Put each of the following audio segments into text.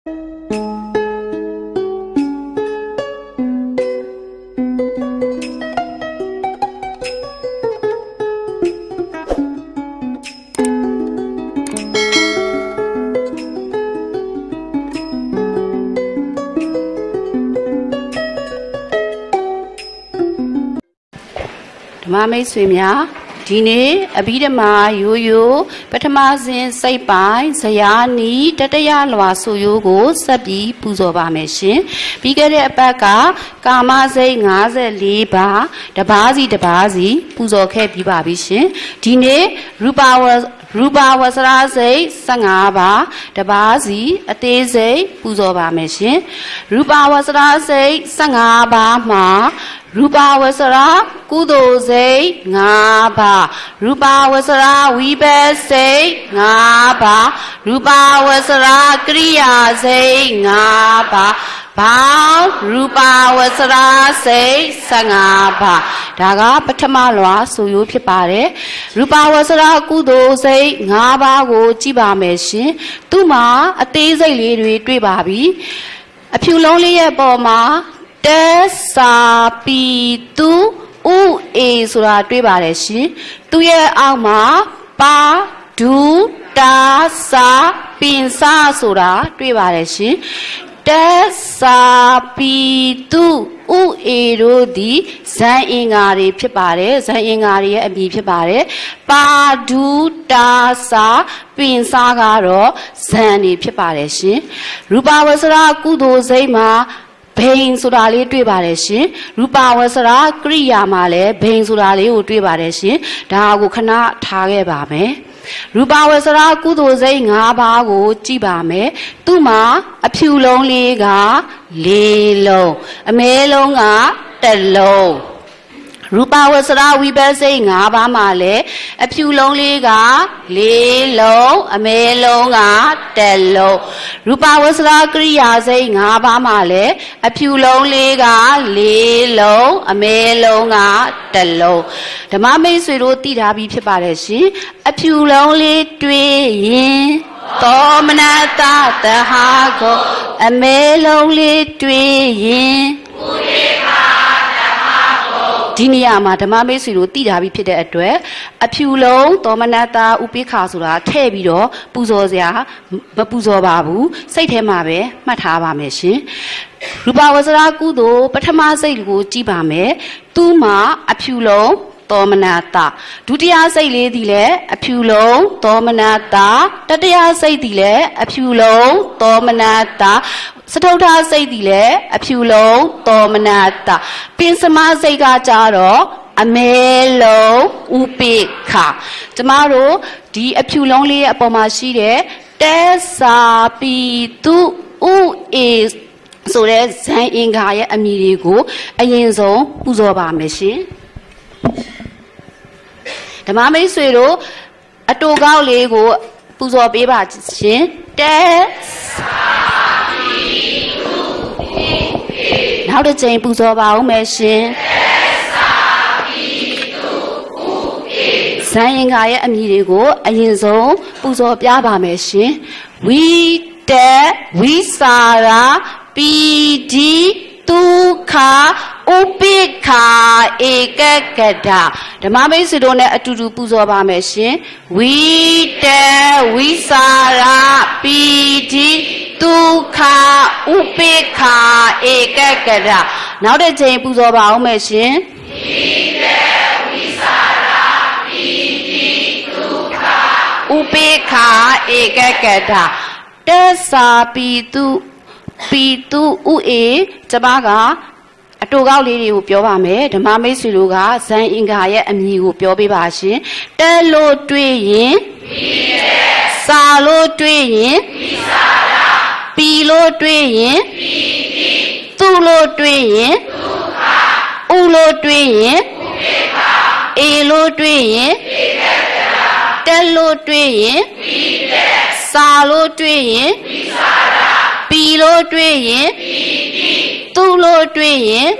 Mama swimya, Dine, Abidama, Yoyo, Patamazin, Saipai, Sayani, Tataya Lwaso Yogo, Sabi, Puzova machine, Bigare Apaka, Kamaze, Naze, Liba, Dabazi, Puzoke, Bibabishin, Dine, Ruba was Raze, Sangaba, Dabazi, Ateze, Puzova machine, Ruba was Raze, Sangaba, Ma, Ruba wasara, kudoze, ngaba. Ruba wasara, wibese, ngaba. Ruba wasara, kriyaze, ngaba. Ba, Ruba wasara, se, sangaba. Daga, patamalwa, suyu pipare. Ruba wasara, kudoze, ngaba, go, chiba meshin. Tuma, ateze liri, tribabi. A few lonely boma. Tesa pitu u e sura tui bare shi tu ye auk ma pa du ta sa pin sa sura tui bare shi Tesa pitu u e ro di zan yin nga ri phit pare zan yin nga ri ye ami phit pare pa du ta sa pin sa ga ro zan ni phit pare shi Rupa wasara kudo sai ma Bain Sudali Tribareshi, Rupa was a Kriya Male, Bain Sudali, Tribareshi, Dagukana Tage Bame. Rupa was a Kudo Zenga Bago, Chibame, Tuma, a pew lonely ga, Lilo, a melonga, Tello. Rupa was a weber saying Abamale, a pew lonely ga, Lilo, a melonga, Tello. Rupa was a Kriya saying Abamale, a pew lonely ga, Lilo, a melonga, Tello. The mamma Suroti Dabi Pipareshi, a pew lonely tree. Tomanata, the Hago, a melonly tree. Diniama, the mamma Suroti Dabi Pita at where a pew long, Tomanata, Upicasura, Tebido, Puzozia, Bapuzo Babu, Saitemabe, Matava Meshi. Rupa was a Kudo, Patamase go Jibame, Tuma, a pew long. Tomanata. Dutia say lady le, a pew low, Tomanata. Tatia say dile, a pew low, Tomanata. Satota say dile, a pew low, Tomanata. Pinsama say gajaro, a melo, upeka. Tomorrow, the a pew lonely upon my sheet, Tessa pitu u is so there's saying Gaya a mirigo, a yenzo, Uzoba machine. The mamma is so a toga lego, Puzo Beba chin, Now the chain Puzo Bao machine. Saying I am Mirigo, a yinzo, Puzo Biaba machine. We Sara, BD. Tuka upika ekakada. The mama is don't at to do puzoba machine. We sara piti tuka upika ekakada. Now the chain puzoba machine. We sara piti tuka upika ekakada. Tesa pitu Pitu ue, Tabaga, a toga lady who piovame, the mamma suluga, San Ingaya and you piobi bashi, Tello twin, Salo twin, Pilo twin, Tulo twin, Ulo twin, Elo twin, Tello twin, Salo twin, Pilo twin, Tulo twin,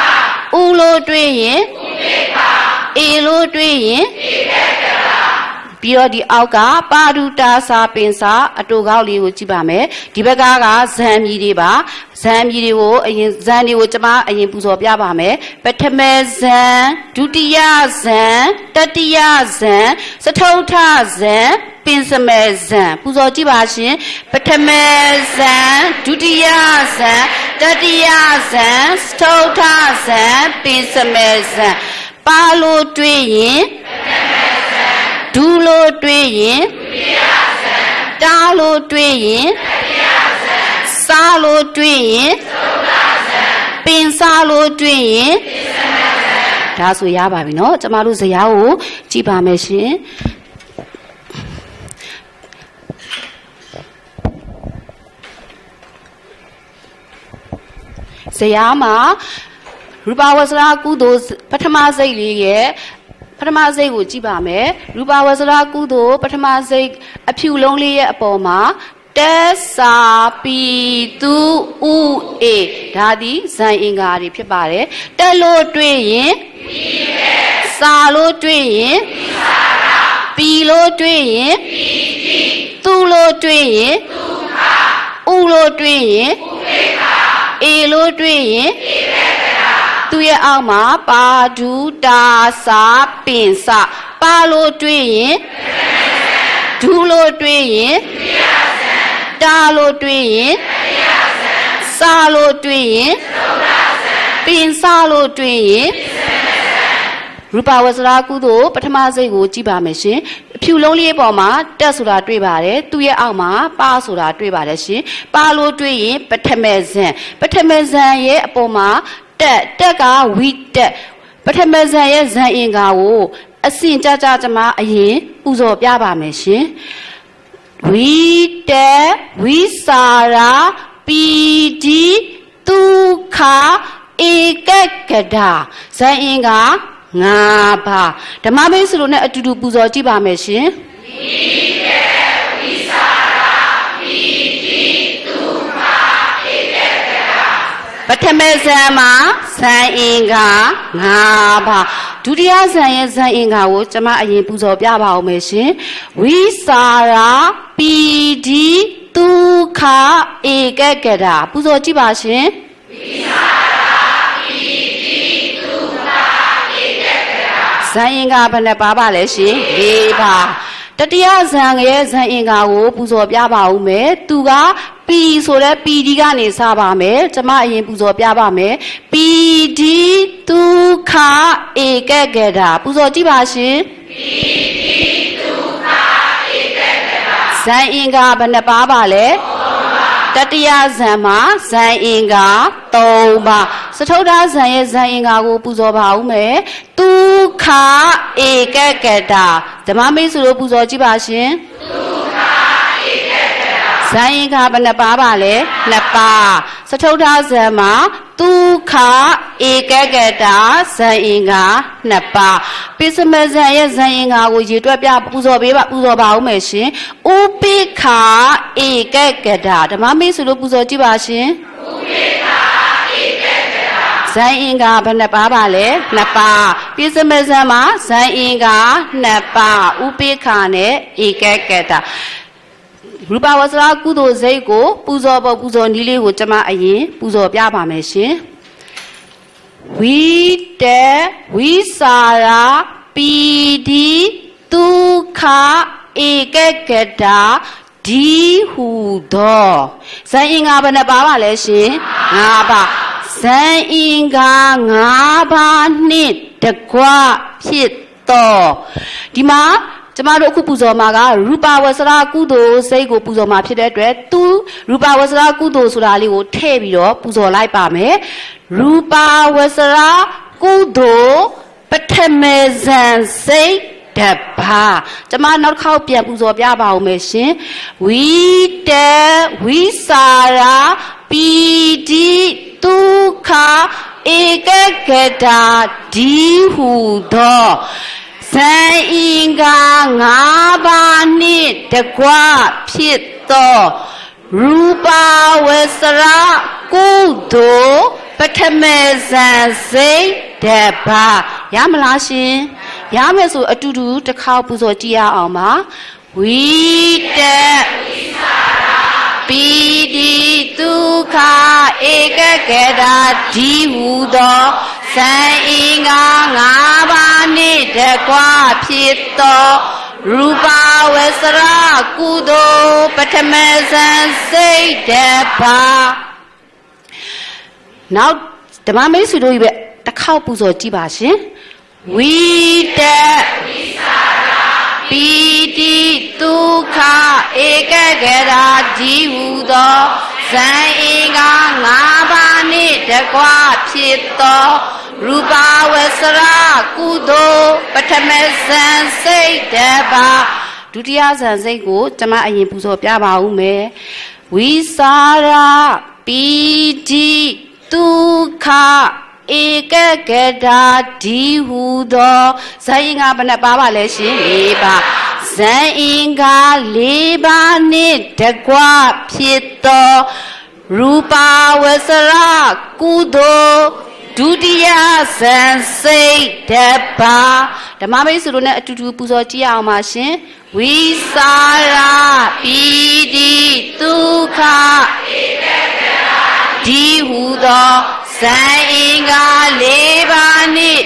Ulo twin, Elo twin, ပြီးတော့ဒီအောက်ကပါဒုတာစာပင်စာအတူကောက်လေးကိုကြည့်ပါမယ်ဒီဘက်ကဇံမြည်တွေပါဇံမြည်တွေကိုအရင်ဇံတွေကိုကျွန်မအရင်ပူဇော်ပြပါမယ်ပထမဇံဒုတိယဇံတတိယဇံစတုထဇံပင်စမဲဇံပူဇော်ကြည့်ပါရှင်ပထမဇံဒုတိယဇံတတိယဇံစတုထဇံပင်စမဲဇံပါလို့တွေ့ရင်ဒူလို့တွေ့ရင်တာလို့တွေ့ရင်စားလို့တွေ့ရင်ပင်စားလို့တွေ့ရင်ဒါဆိုရပါပြီเนาะကျမတို့ဇယားကိုကြည့်ပါမယ်ရှင်ဇယားမှာရူပဝဆရာကုသိုလ်ပထမစိတ်လေးရဲ့ပထမစိတ်ကိုကြည့်ပါမယ်ရူပဝဆရာကုသိုလ်ပထမစိတ်အဖြူလုံးလေးရဲ့အပေါ်မှာတက်စာပီသူဥအေဒါသည်ဇန်အင်္ဂါတွေဖြစ်ပါတယ်တက်လို့တွေ့ရင်စာလို့တွေ့ရင်ပီလို့တွေ့ရင်သူလို့တွေ့ရင်ဥလို့တွေ့ရင်အေလို့တွေ့ရင်သူရဲ့အောက်မှာပါဒုတာစာပင်စပါလို့တွေ့ရင်ဒူလို့တွေ့ရင်တာလို့တွေ့ရင်စာလို့တွေ့ရင်ပင်စလို့တွေ့ရင်ရူပဝဆရာကုသိုလ်ပထမစိတ်ကိုကြည့်ပါမယ်ရှင်အဖြူလုံးလေးပေါ်မှာတက်ဆိုတာတွေ့ပါတယ်သူ့ရဲ့အောက်မှာပါဆိုတာတွေ့ပါတယ်ရှင်ပါလို့တွေ့ရင်ပထမဇန်ရဲ့အပေါ်မှာတက်ကဝိတက်ပထမဇန်ရဲ့ဇန်အင်္ဂါကိုအစင်ကြကြကျမအရင်ပူဇော်ပြပါမယ်ရှင်ဝိတက်ဝိစာရာပီတိဒုက္ခဧကကဒါဇန်အင်္ဂါ၅ပါးဓမ္မမိတ်ဆွေတို့နဲ့အတူတူပူဇော်ကြည့်ပါမယ်ရှင်ဝိတက်ဝိစာရာပီတိဒုက္ခဧကကဒါပထမဇန်မှာဇန်အင်္ဂါ၅ပါးဒုတိယဇန်ရဲ့ဇန်အင်္ဂါကိုကျွန်မအရင်ပူဇော်ပြပါအောင်မယ်ရှင်ဝိစာရာပီတိဒုက္ခဧကကဒါပူဇော်ကြည့်ပါရှင်ဝိစာရာပီတိဒုက္ခဧကကဒါဇန်အင်္ဂါဘယ်နှပါပါလဲရှင်၄ပါးတတိယဇန်ရဲ့ဇန်အင်္ဂါကိုပူဇော်ပြပါဦးမယ်သူကပီဆိုတဲ့ပီဒီကနေစပါမယ်ကျွန်မအရင်ပူဇော်ပြပါမယ်ပီဒီဒုက္ခဧကကဒါပူဇော်ကြည့်ပါရှင်ပီဒီဒုက္ခဧကကဒါဇန်အင်္ဂါဘယ်နှပါပါလဲတတိယဇန်မှာဇန်အင်္ဂါ၃ပါးစတုထဇန်ရဲ့ဇန်အင်္ဂါကိုပူဇော်ပါဦးမယ်ဒုက္ခဧကကဒါဓမ္မမိတ်ဆွေတို့ပူဇော်ကြည့်ပါရှင်ဒုက္ခဧကကဒါဇန်အင်္ဂါဘယ်နှပါပါလဲ၂ပါးစတုထဇန်မှာဒုက္ခဧကကဒါဇန်အင်္ဂါ၂ပါးပိစမဇန်ရဲ့ဇန်အင်္ဂါကိုရေတွက်ပြပူဇော်ပါဦးမယ်ရှင်ဥပိ္ခာဧကကဒါဓမ္မမိတ်ဆွေတို့ပူဇော်ကြည့်ပါရှင်ဥပိ္ခာဧကကဒါဇန်အင်္ဂါဘယ်နှပါပါလဲ၂ပါးပိစမဇန်မှာဇန်အင်္ဂါ၂ပါးဥပိ္ခာနဲ့ဧကကဒါရူပဝဆရာကုသိုလ်စိတ်ကိုပူဇော်နည်းလေးကိုကျွန်မအရင်ပူဇော်ပြပါမယ်ရှင်ဝိတက်ဝိစာရာပီတိဒုက္ခဧကကဒါဒီဟုသောဇန်အင်္ဂါဘယ်နှပါပါလဲရှင်၅ပါးဇန်အင်္ဂါ၅ပါးနှင့်တကွဖြစ်သောဒီမှာကျမတို့အခုပူဇော်မှာကရူပဝဆရာကုသိုလ်စိတ်ကိုပူဇော်မှာဖြစ်တဲ့အတွက်သူရူပဝဆရာကုသိုလ်ဆိုတာလေးကိုထည့်ပြီးတော့ပူဇော်လိုက်ပါမယ်ရူပဝဆရာကုသိုလ်ပထမဇန်စိတ်တပါကျမနောက်တစ်ခေါက်ပြန်ပူဇော်ပြပါဦးမယ်ရှင်ဝိတက်ဝိစာရာပီတိဒုက္ခဧကကဒါဒီဟုသောဇန်အင်္ဂါ၅ပါးနှင့်တကွဖြစ်သောရူပဝဆရာကုသိုလ်ပထမဇန်စိတ်တပါရမလားရှင်မယ်ဆိုအတူတူတစ်ခေါက်ပူဇော်ကြည့်ရအောင်ပါဝိတက်ပိတိဒုက္ခဧကဂတာဒီဟုသောဇံအင်္ဂါ၅ပါးနှင့်တကွဖြစ်သောရူပဝဆရာကုသိုလ်ပထမဇံစိတ်တပါနောက်ဓမ္မမိတ်ဆွေတို့ကြီးပဲတစ်ခေါက်ပူဇော်ကြည့်ပါရှင်ဝိတက်ပိတိဒုက္ခဧကဂတာဒီဟုသောဇံအင်္ဂါ၅ပါးနှင့်တကွဖြစ်သောရူပဝဆရာကုသိုလ်ပထမဇံစိတ်တပါဒုတိယဇံစိတ်ကိုကျွန်မအရင်ပူဇော်ပြပါဦးမယ်ဝိစာရပိတိဒုက္ခဧကဂတာဒီဟုသောဇံအင်္ဂါဘယ်နှပါပါလဲရှင်၄ပါးဇံအင်္ဂါ၄ပါးနှင့်တကွဖြစ်သောရူပဝဆရာကုသိုလ်ဒုတိယဇံစိတ်တပါဓမ္မမိတ်ဆွေတို့နဲ့အတူတူပူဇော်ကြည့်အောင်ပါရှင်ဝိစာရပိတိဒုက္ခဧကဂတာဒီဟုသောဇံအင်္ဂါ၄ပါးနှင့်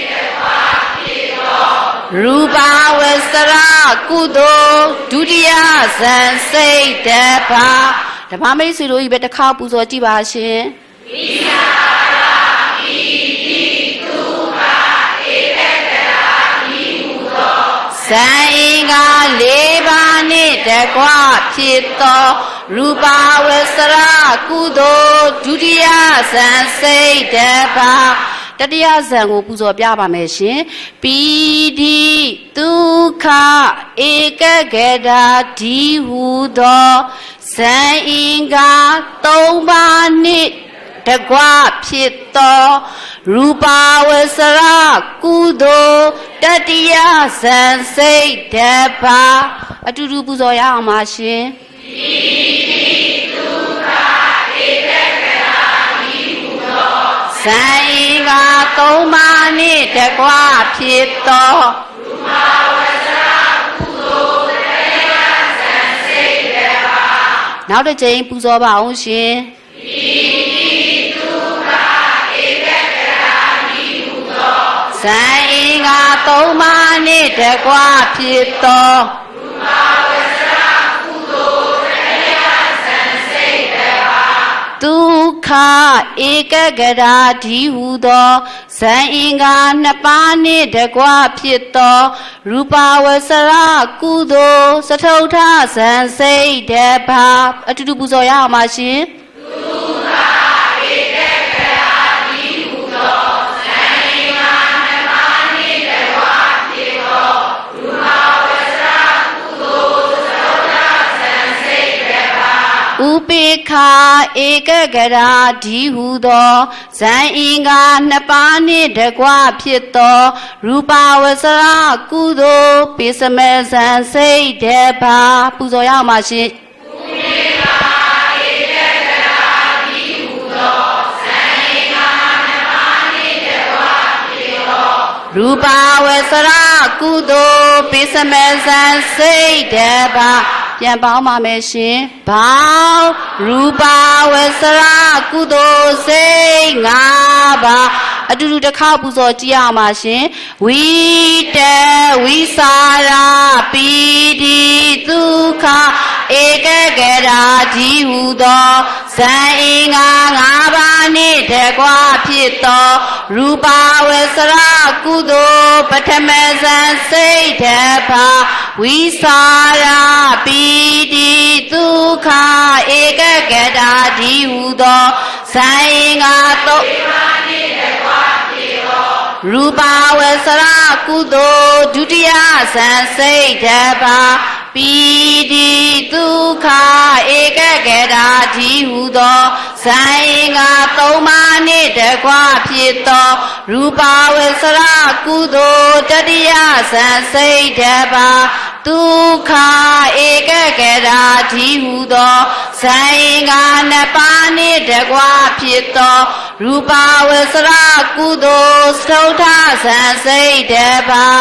ရူပဝဆရာကုသိုလ်ဒုတိယဇံစိတ်တပါဓမ္မမိတ်ဆွေတို့ကြီးပဲတစ်ခါပူဇော်ကြည့်ပါရှင်ဝိစာရပိတိဒုက္ခဧကဂတာဒီဟုသောဇံအင်္ဂါ၄ပါးနှင့်တကွဖြစ်သောရူပဝဆရာကုသိုလ်ဒုတိယဇံစိတ်တပါတတိယဇံကိုပူဇော်ပြပါမယ်ရှင်ပိတိဒုက္ခဧကဂတာဒီဟုသောဇံအင်္ဂါ၃ပါးနှင့်တကွဖြစ်သောရူပဝဆရာကုသိုလ်တတိယဇံစိတ်တပါအတူတူပူဇော်ရအောင်ပါရှင်ပိတိဒုက္ခဧကဂတာဒီဟုသောဇံအင်္ဂါ၃ပါးနှင့်တကွဖြစ်သောရူပဝဆရာကုသိုလ်တတိယဇံစိတ်တပါနောက်တစ်ကြိမ်ပူဇော်ပါအောင်ရှင်ပိတိဒုက္ခဧကဂတာဒီဟုသောဇံအင်္ဂါ၃ပါးနှင့်တကွဖြစ်သောရူပဝဆရာကုသိုလ်တတိယဇံစိတ်တပါဒုက္ခဧကဂတာဒီဟုသောဇံအင်္ဂါ၂ပါးနှင့်တကွဖြစ်သောရူပဝဆရာကုသိုလ်စတုထဇံစိတ်တပါအတူတူပူဇော်ရအောင်ပါရှင်ဒုက္ခဧကဂတာဒီဟုသောဇံအင်္ဂါ၂ပါးနှင့်တကွဖြစ်သောရူပဝဆရာကုသိုလ်စတုထဇံစိတ်တပါဥပေက္ခဧကဂတာဒီဟုသောဇံအင်္ဂါ၂ပါးနှင့်တကွဖြစ်သောရူပဝဆရာကုသိုလ်ပိစမေဇံစိတ်တပါပူဇော်ရအောင်ပါရှင်ဥပေက္ခဧကဂတာဒီဟုသောဇံအင်္ဂါ၂ပါးနှင့်တကွဖြစ်သောရူပဝဆရာကုသိုလ်ပိစမေဇံစိတ်တပါပြန်ပေါင်းပါမယ်ရှင်ဘောင်းရူပဝဆရာကုသိုလ်စိတ်၅ပါးအတူတူတစ်ခေါက်ပူဇော်ကြည့်အောင်ပါရှင်ဝိတဝိစာရပိတိဒုက္ခဧကဂတာဒီဟုသောဇံအင်္ဂါ၅ပါးနှင့်တကွဖြစ်သောရူပဝဆရာကုသိုလ်ပထမဇံစိတ်တပါဝိစာရပိတိဒုက္ခဧကဂတာဒီဟုသောဇံအင်္ဂါ၃ပါးနှင့်တကွဖြစ်သောရူပဝဆရာကုသိုလ်ဒုတိယဇံစိတ်တပါပိတိဒုက္ခဧကဂတာဒီဟုသောဇံအင်္ဂါ၃ပါးနှင့်တကွဖြစ်သောရူပဝဆရာကုသိုလ်တတိယဇံစိတ်တပါဒုက္ခဧကဂတာဒီဟုသောဇံအင်္ဂါ၂ပါးနှင့်တကွဖြစ်သောရူပဝဆရာကုသိုလ်စတုထဇံစိတ်တပါဥ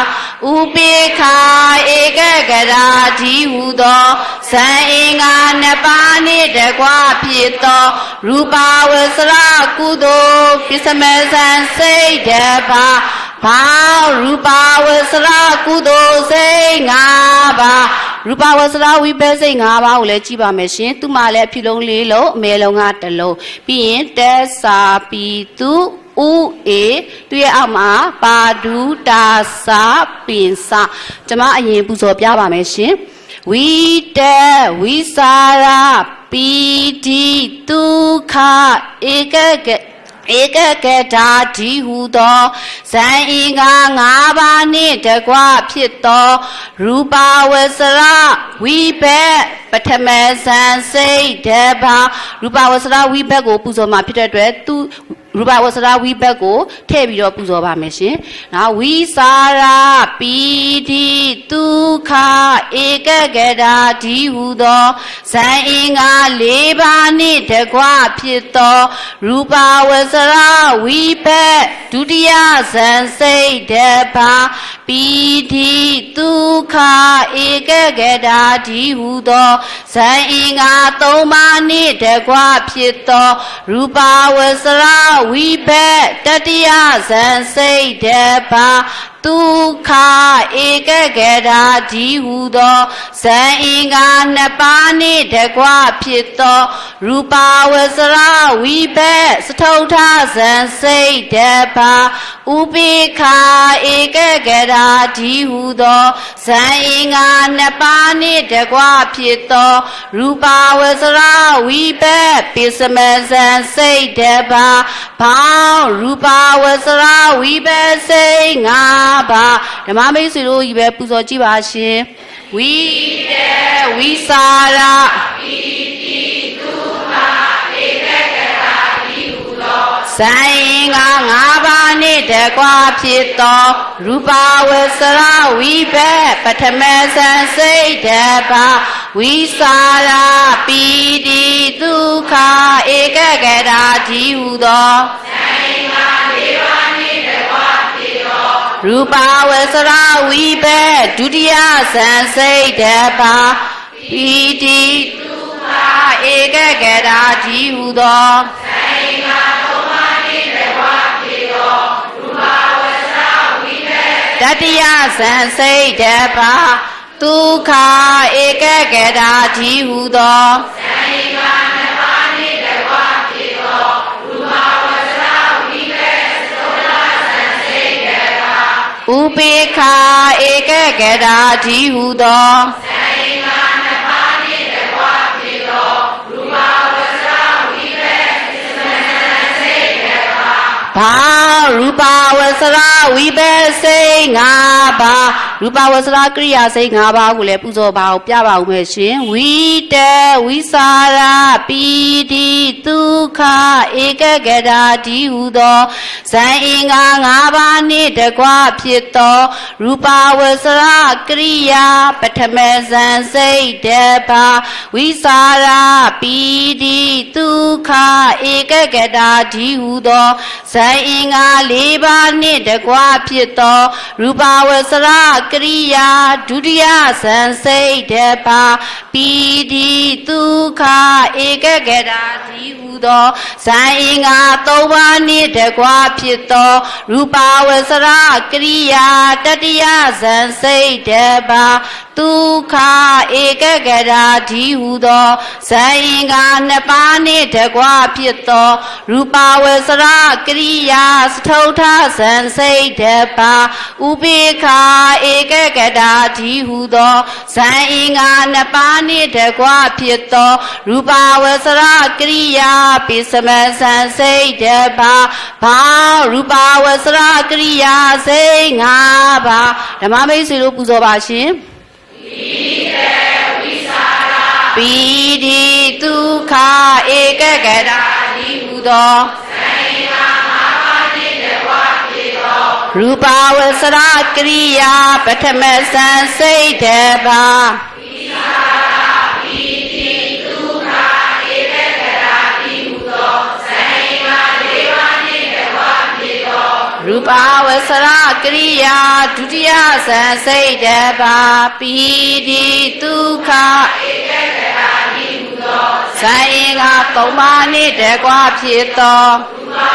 Upeka eka gadati hudo Sainga nepani dekwa pito Rupa wasra kudo Pisamesan say deba Pa Rupa wasra kudo say ngaba Rupa wasra wibe say ngaba ule chiba machine Tumale pilong lilo melonga talo Pien tesa pitu U E တွေ့ရအောင်မှာပါဒုတာစာပင်စကျွန်မအရင်ပူဇော်ပြပါမယ်ရှင်ဝိတဝိစာရပီတိဒုက္ခဧကကတာဒီဟုသောဇံအင်္ဂါ၅ပါးနှင့်တကွဖြစ်သောရူပဝဆရဝိဘက်ပထမဇံစိတ်တပါရူပဝဆရဝိဘက်ကိုပူဇော်မှာဖြစ်တဲ့အတွက်သူရူပဝဆရာဝိဘက်ကိုထည့်ပြီးတော့ပူဇော်ပါမယ်ရှင်။နောက်ဝိစာရာပီတိဒုက္ခဧကကတာဒီဟုသောဇံအင်္ဂါ၄ပါးနှင့်တကွဖြစ်သောရူပဝဆရာဝိဘက်ဒုတိယဇံစိတ်တပါပီတိဒုက္ခဧကကတာဒီဟုသောဇံအင်္ဂါ၃ပါးနှင့်တကွဖြစ်သောရူပဝဆရာဝိဘက်တတိယဇံစိတ်တပါဒုက္ခဧကကတာဒီဟုသောဇံအင်္ဂါနှစ်ပါးနှင့်တကွဖြစ်သောရူပဝဆရာဝိဘက်စထုထဇံစိတ်တပါဥပိ္ခာဧကကတာဒီဟုသောဇံအင်္ဂါနှစ်ပါးနှင့်တကွဖြစ်သောရူပဝဆရာဝိဘက်ပိစမဇံစိတ်တပါဘောင်းရူပဝဆရာဝိဘက်စိတ်၅ပါဓမ္မမိတ်ဆွေတို့ကြီးပဲပူဇော်ကြည့်ပါရှင်ဝိတေဝိစာရပိတိဒုက္ခဧကကတာဒီဟုသောဇံအင်္ဂါ၅ပါးနှင့်တကွဖြစ်သောရူပဝဆရာဝိဘက်ပထမဇံစိတ်တပါဝိစာရပိတိဒုက္ခဧကကတာဒီဟုသောဇံအင်္ဂါ၄ပါးနှင့်တကွဖြစ်သောရူပဝဆရာဝိဘက်ဒုတိယဇံစိတ်တပါပိတိဒုက္ခဧကကတာဒီဟုသောဇံအင်္ဂါ၃ပါးနှင့်တကွဖြစ်သောရူပဝဆရာဝိဘက်တတိယဇံစိတ်တပါဒုက္ခဧကကတာဒီဟုသောဇံအင်္ဂါနှစ်ပါးနှင့်တကွဖြစ်သောရူပဝဆရာဝိဘက်စတုတ္ထဇံစိတ်တပါဥပိ္ခာဧကကတာဒီဟုသောဇံအင်္ဂါနှစ်ပါးနှင့်တကွဖြစ်သောရူပဝဆရာဝိဘက်ပိစမဇံစိတ်တပါဘာရူပဝဆရာဝိဘက်စိတ်၅ပါးရူပဝဆရာကရိယာစိတ်၅ပါးကိုလည်းပူဇော်ပါအောင်ပြပါဦးမယ်ရှင်ဝိတဝိစာရပိတိဒုက္ခဧကကတာဒီဟုသောဇံအင်္ဂါ၅ပါးနှင့်တကွဖြစ်သောရူပဝဆရာကရိယာပထမဇံစိတ်တပါဝိစာရပိတိဒုက္ခဧကကတာဒီဟုသောဇံအင်္ဂါ၄ပါးနှင့်တကွဖြစ်သောရူပဝဆရာကရိယာဒုတိယဇံစိတ်တပါပိတိဒုက္ခဧကကတာဒီဟုသောဇံအင်္ဂါ၃ပါးနှင့်တကွဖြစ်သောရူပဝဆရာကရိယာတတိယဇံစိတ်တပါဒုက္ခဧကကတာဒီဟုသောဇံအင်္ဂါနှစ်ပါးနှင့်တကွဖြစ်သောရူပဝဆရာကရိယာစထုထဇံစိတ်တပါဥပိ္ခာဧကကတာဒီဟုသောဇံအင်္ဂါနှစ်ပါးနှင့်တကွဖြစ်သောရူပဝဆရာကရိယာပိစမဇံစိတ်တပါဘာရူပဝဆရာကရိယာစိတ်၅ပါးဓမ္မမိတ်ဆွေတို့ပူဇော်ပါရှင်ပိတိဒုက္ခဧကကတာဒီဟုသောဇံအင်္ဂါ၅ပါးနှင့်တကွဖြစ်သောရူပဝဆရာကရိယာပထမဇံစိတ်တပါပိစာပိတိဒုက္ခဧကကတာဒီဟုသောဇံအင်္ဂါ၄ပါးနှင့်တကွဖြစ်သောရ Rupa Vasara Kriya Dutiya Sansaidaba Pidi Dukha Sainga Tomani Degwa Pito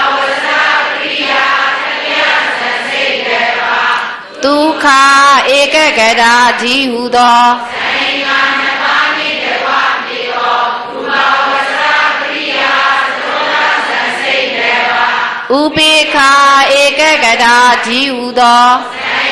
Dukha Ekagada Jihudo Upeka Ekagada Jihudo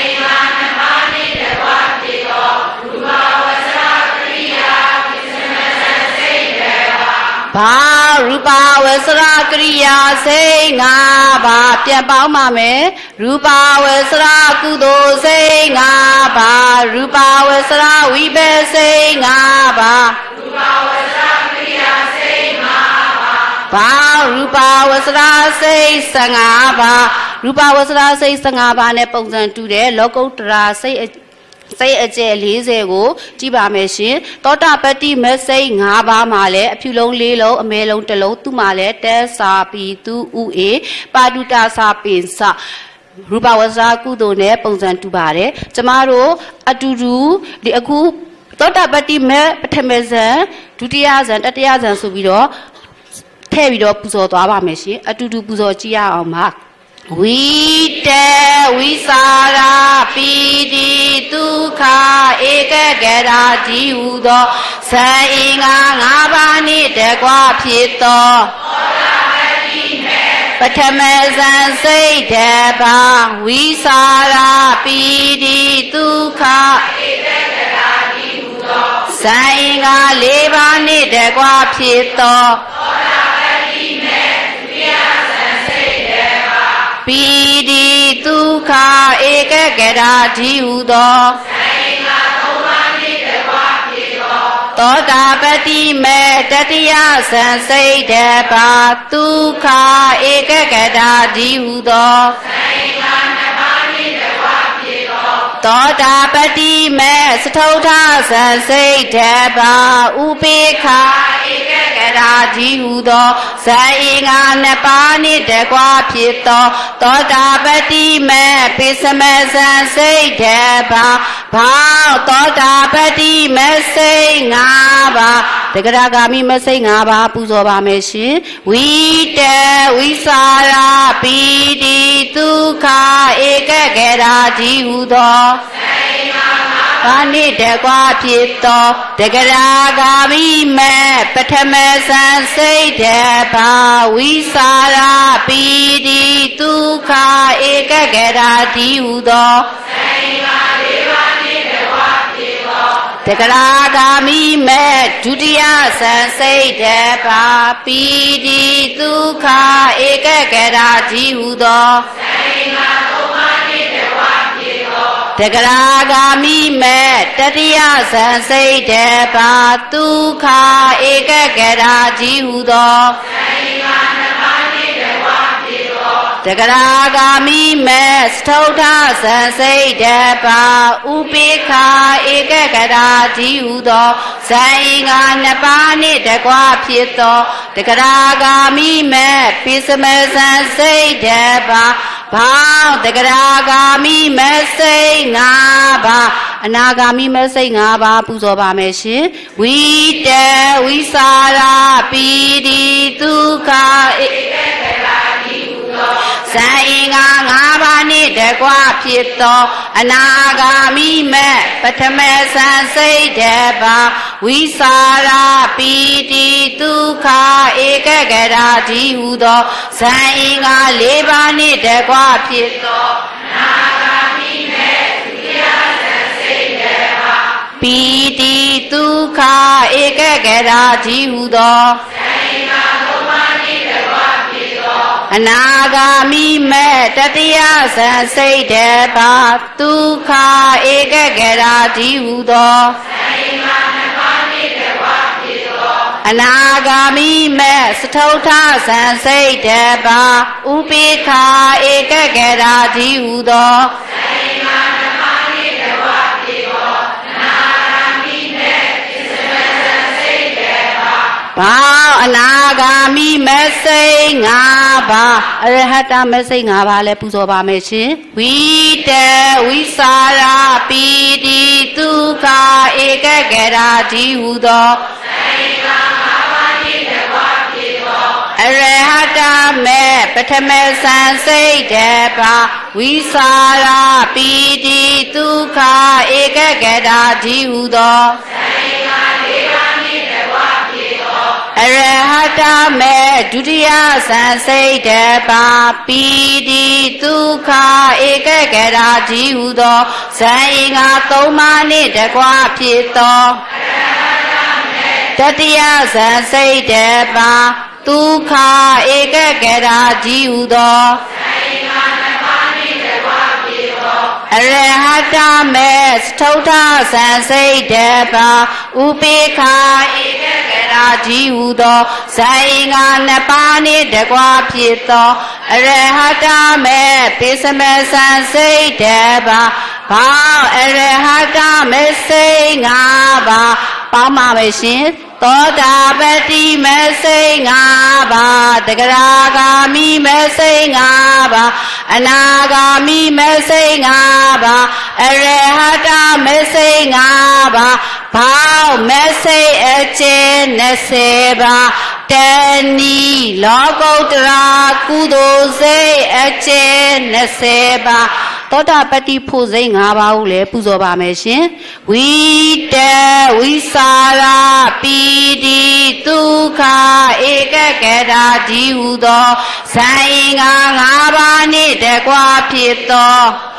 Ba Rupa Vasara Kriya Say Nga Ba Pian Bao Ma Me Rupa Vasara Kudo Say Nga Ba Rupa Vasara Vibe Say Nga Ba Rupa Vasara Kriya Say Nga Ba Ba Rupa Vasara Say Sanga Ba Rupa Vasara Say Sanga Ba Ne Pong San Tu De Lokuttara Say Say a jelly, say go, Tiba machine, Tota Petty Messay, Ngaba Male, a Pulong Lilo, a melon telo, to Male, Sapi, to Ue, Paduta Sapinsa. Rupa was a good on apples and to Bare, Tomorrow, a to the Aku, Tota Petty Me, Patamazan, 2 years and 30 years and so we do, Tevido Puzo to our machine, a to do Puzo Chia or Mark. We Sara Pidi Dukha Ekagada Jihudo Sainga Ngabani Degwa Pito Patamazan Say Deba We Sara Pidi Dukha Ekagada Jihudo Sainga Lebani Degwa Pito Pidi Dukha Ekagada Jihudo Tota Pati Me Tatiya Sansaidaba Dukha Ekagada Jihudo Tota Pati Me Satota Sansaidaba Upeka Ekagada Jihudo Sainga Nepani Degwa Pito Tota Pati Me Pisamazan Saidaba Pao Tota Pati Me Say Ngaba Degadagami Me Say Ngaba Puzoba Meshin We Sara Pidi Dukha Ekagada Jihudo Pani Degwa Pito Degadagami Me Patamazan Saidaba We Sara Pidi Dukha Ekagada Jihudo Degadagami Me Dutiya Sansaidaba Pidi Dukha Ekagada Jihudo Degadagami Me Tatiya Sansaidaba Dukha Ekagada Jihudo Degadagami Me Stota Sansaidaba Upeka Ekagada Jihudo Sainga Nepani Degwa Pito Degadagami Me Pisamazan Saidaba Pao Degadagami Me Say Ngaba Anagami Me Say Ngaba Puzoba Meshin We Sara Pidi Dukha Sainga Ngabani Degwa Pito Anagami Me Patamazan Saidaba We Sara Pidi Dukha Ekagada Jihudo Sainga Lebani Degwa Pito Anagami Me Pidi Dukha Ekagada Jihudo Anagami Me Tatiya Sansaidaba Dukha Ekagada Jihudo Anagami Me Satota Sansaidaba Upeka Ekagada Jihudo Bao anagami mesai ngaba arahata mesai ngaba le puso ba me shin vita visara piti dukha ekagara ji hu do arahata me pathame san sai de ba visara piti dukha ekagara ji hu do Arahata me dutiya sansai deba piti dukha ekagara ji hu do sainga toma ni dakwa phit do tatiya sansai deba dukha ekagara ji hu do Arahata me stauta sansai deba upekha ekagara ji hu do sainga napa ni dakwa phit do Arahata me pisame sansai deba bao Arahata me sai nga ba bao ma me shin Toda pati me sai nga ba Dagaragami me sai nga ba Anagami me sai nga ba Arahata me sai nga ba Bao me sai eche ne se ba Tani lokotra kudo sai eche ne se ba Toda pati phu sai nga ba hu le puso ba me shin Vita visara piti dukha ekagara ji hu do sainga nga ba ni dakwa phit do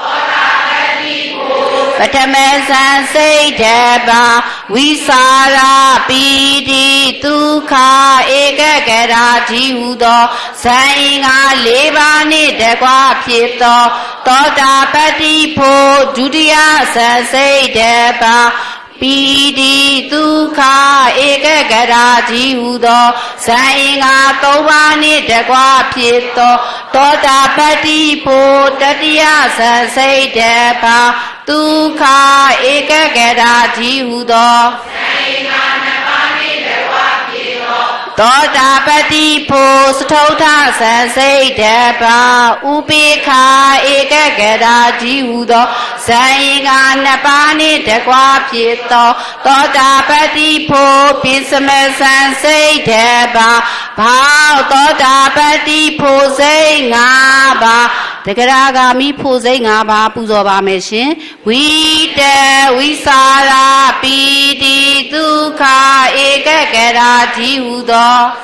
Pathame san sai deba visara piti dukha ekagara ji hu do sainga leba ni dakwa phit do toda pati pho dutiya san sai deba Piti dukha ekagara ji hu do sainga toba ni dakwa phit do toda pati pho tatiya san sai deba dukha ekagara ji hu do sainga napa ni dakwa phit do toda pati pho stauta san sai deba upekha ekagara ji hu do sainga napa ni dakwa phit do toda pati pho pisame san sai deba bao toda pati pho sai nga ba Dagaragami pho sai nga ba puso ba me shin Vita visara piti dukha ekagara ji hu do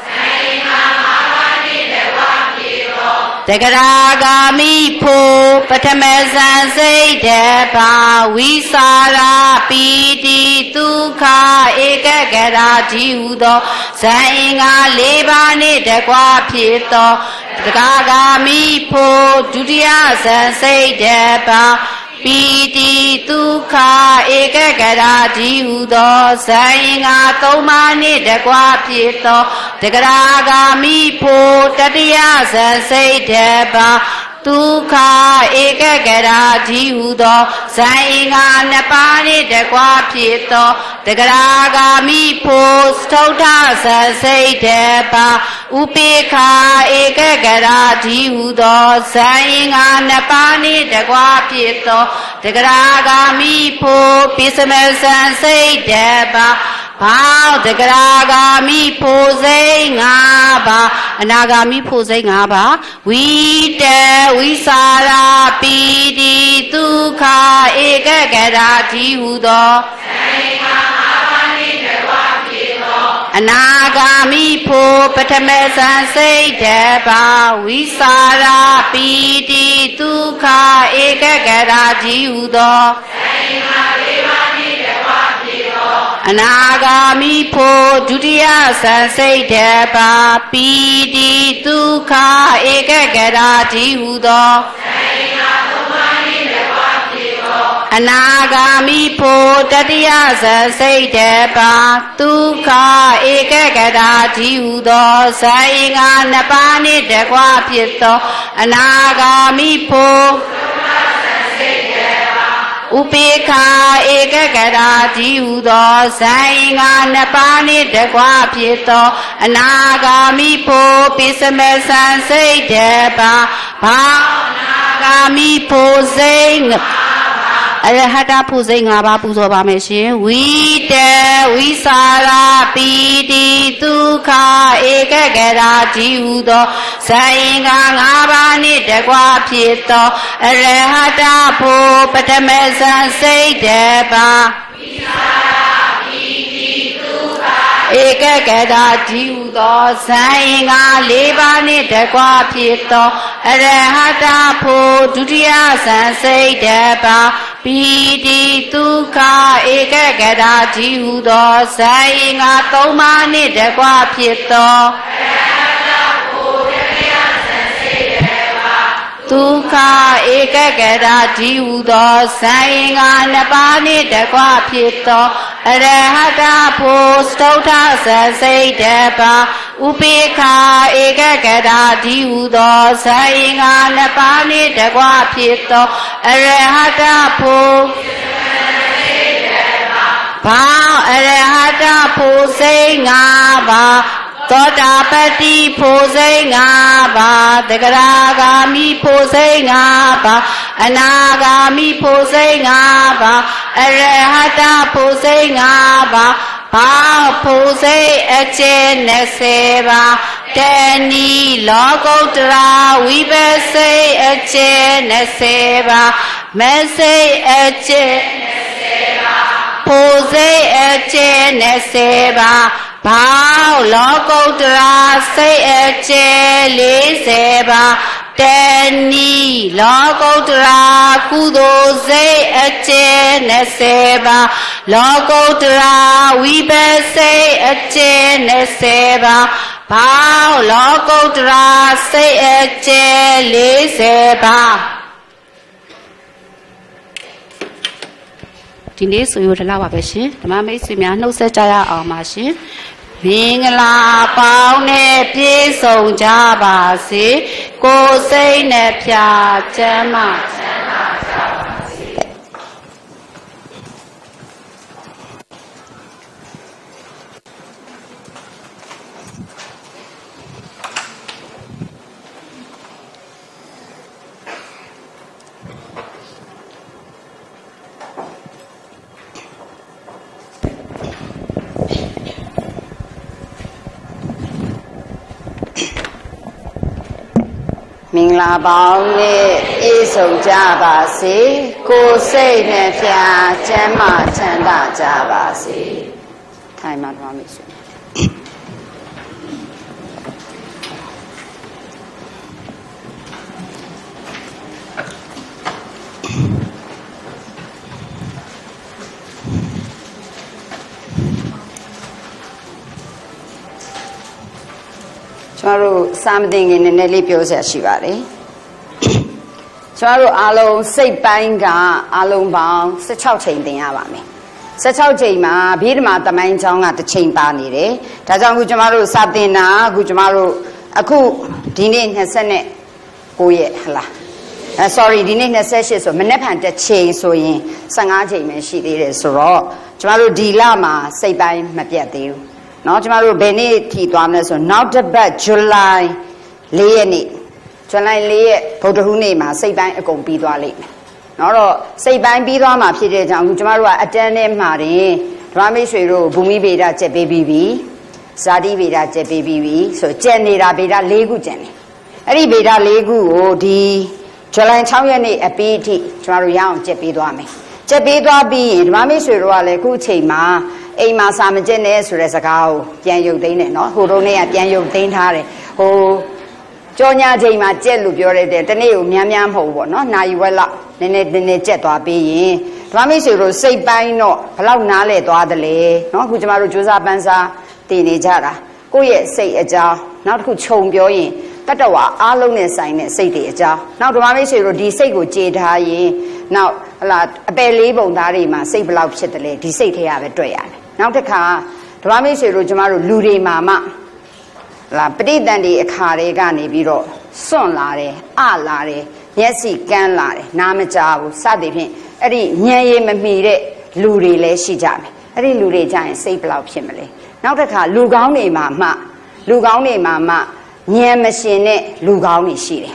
Dagaragami pho pathame san sai deba visara piti dukha ekagara ji hu do sainga leba ni dakwa phit do Dagaragami pho dutiya san sai deba Piti dukha ekagara ji hu do sainga toma ni dakwa phit do Dagaragami pho tatiya san sai deba dukha ekagara ji hu do sainga napa ni dakwa phit do Dagaragami pho stauta san sai deba upekha ekagara ji hu do sainga napa ni dakwa phit do Dagaragami pho pisame san sai deba Bao Dagaragami pho sai nga ba Anagami pho sai nga ba Vita visara piti dukha ekagara ji hu do Anagami pho pathame san sai deba visara piti dukha ekagara ji hu do Anagami pho dutiya san sai deba piti dukha ekagara ji hu do Anagami pho tatiya san sai deba dukha ekagara ji hu do sainga napa ni dakwa phit do Anagami pho Upeka Ekagada Jiudo Sainga Napani Degua Pieto Anagami Po Pisamesan Say Deba Nagami Po Zing Arahata Pusing Abapuzo Machine we de we Sara Pidi Tuka Ekagada Jiudo Sainga Nabani Degua Pieto Arahata Po Patamesan Say Deba Ekagada Jiudo Sainga Lebani Degua Pieto Arahata Po Dudia San Say Deba Pidi Tuka Ekagada Jiudo Sainga Tomani Degua Pieto Tuka Ekagada Jiudo Sainga Napani Degua Pieto Arahata Po Stota Say Deba Upeka Ekagada Jiudo Sainga Napani Degua Pieto Arahata Po Arahata Po Sainga Ba Todapati Posing Abba, the Garagami Posing Abba, Anagami Posing Abba, Arahata Posing Abba, Pa Pose Eche Neseba, Teni Logotra, Weber say Eche Neseba, Mese Eche Pose Eche Neseba. Pao Logotra say Eche Liseba Teni Logotra Kudo say Eche Neseba Logotra Weber say Eche Neseba Pao Logotra say Eche Liseba ဒီနေ့ဆိုရလာပါပဲရှင်ဓမ္မမိတ်ဆွေများနှုတ်ဆက်ကြရအောင်ပါရှင်မင်္ဂလာပေါင်းနဲ့ပြည့်စုံကြပါစေကိုယ်စိတ်နဲ့ဖြာချမ်းသာချမ်းသာကြပါစေ မင်္ဂလာပေါင်းနဲ့ပြည့်စုံကြပါစေကိုယ်စိတ်နဲ့ဖြာချမ်းသာချမ်းသာကြပါစေထိုင်မှာသွားမိတ်ဆွေကျွန်တော်တို့စာမသင်ခင်နည်းနည်းလေးပြောစရာရှိပါတယ်ကျွန်တော်တို့အားလုံးစိတ်ပိုင်းကအားလုံးပေါင်း16ချိန်သင်ရပါမယ်16ချိန်မှာဘိဓမ္မာသမိုင်းချောင်းကတစ်ချိန်ပါနေတယ်ဒါကြောင့်အခုကျွန်တော်တို့စာသင်တာကျွန်တော်တို့အခုဒီနေ့29ရက်ဟလားsorry ဒီနေ့28ဆိုမနေ့ဖန်တစ်ချိန်ဆိုရင်15ချိန်ပဲရှိသေးတယ်ဆိုတော့ကျွန်တော်တို့ဒီလမှာစိတ်ပိုင်းမပြတ်သေးဘူးနော်ကျမတို့ဘယ်နေ့ထိသွားမလဲဆိုနောက်တစ်ပတ်ဇူလိုင်4ရက်နေ့ဇူလိုင်4ရက်ဗုဒ္ဓဟူးနေ့မှာစိတ်ပိုင်းအကုန်ပြီးသွားလိမ့်မယ်နော်တော့စိတ်ပိုင်းပြီးသွားမှာဖြစ်တဲ့ကြောင့်ကျမတို့ကအတန်းထဲမှာတင်ဓမ္မမိတ်ဆွေတို့ဘူမိဗေဒကျက်ပေးပြီးပြီဇာတိဗေဒကျက်ပေးပြီးပြီဆိုကျက်နေတာဗေဒ4ခုကျန်တယ်အဲ့ဒီဗေဒ4ခုကိုဒီဇူလိုင်6ရက်နေ့အပြီးအထိကျမတို့ရအောင်ကျက်ပေးသွားမယ်ကျက်ပေးသွားပြီးရင်ဓမ္မမိတ်ဆွေတို့ကလည်းအခုအချိန်မှာအိမ်မှာစာမကျက်နဲ့ဆိုတဲ့စကားကိုပြန်ရုပ်သိမ်းတယ်နော်ဟိုတုန်းကပြန်ရုပ်သိမ်းထားတယ်ဟိုကြောညာချိန်မှာကျက်လို့ပြောတဲ့တနေ့ကိုများများမဟုတ်ဘူးပေါ့နော်နိုင်ဝက်လောက်နည်းနည်းကျက်သွားပြီးရင်ဓမ္မမိတ်ဆွေတို့စိတ်ပိုင်းတော့ဘလောက်နားလဲသွားတယ်လေနော်အခုကျမတို့ကြိုးစားပန်းစားတည်နေကြတာကိုယ့်ရဲ့စိတ်အကြောင်းနောက်တစ်ခုခြုံပြောရင်တတ္တဝါအားလုံးနဲ့ဆိုင်တဲ့စိတ်တွေအကြောင်းနောက်ဓမ္မမိတ်ဆွေတို့ဒီစိတ်ကိုကြေထားရင်နောက်ဟလာအပယ်လေးပုံသားတွေမှာစိတ်ဘလောက်ဖြစ်တယ်လေဒီစိတ်ထဲရပဲတွေ့ရတယ်နောက်တစ်ခါဓမ္မမိတ်ဆွေတို့ကျမတို့လူတွေမှာမှလာပဋိသန္ဓေအခါတွေကနေပြီးတော့စွန့်လာတယ်အလာတယ်မျက်စိကန်းလာတယ်နားမကြားဘူးစသည်ဖြင့် Eri Nye Mire, Luri Le Shijami. Eri Luri Giant, say Blau Pimele. Now the car, Lugani Mama, Nye Machine, Lugani Shire.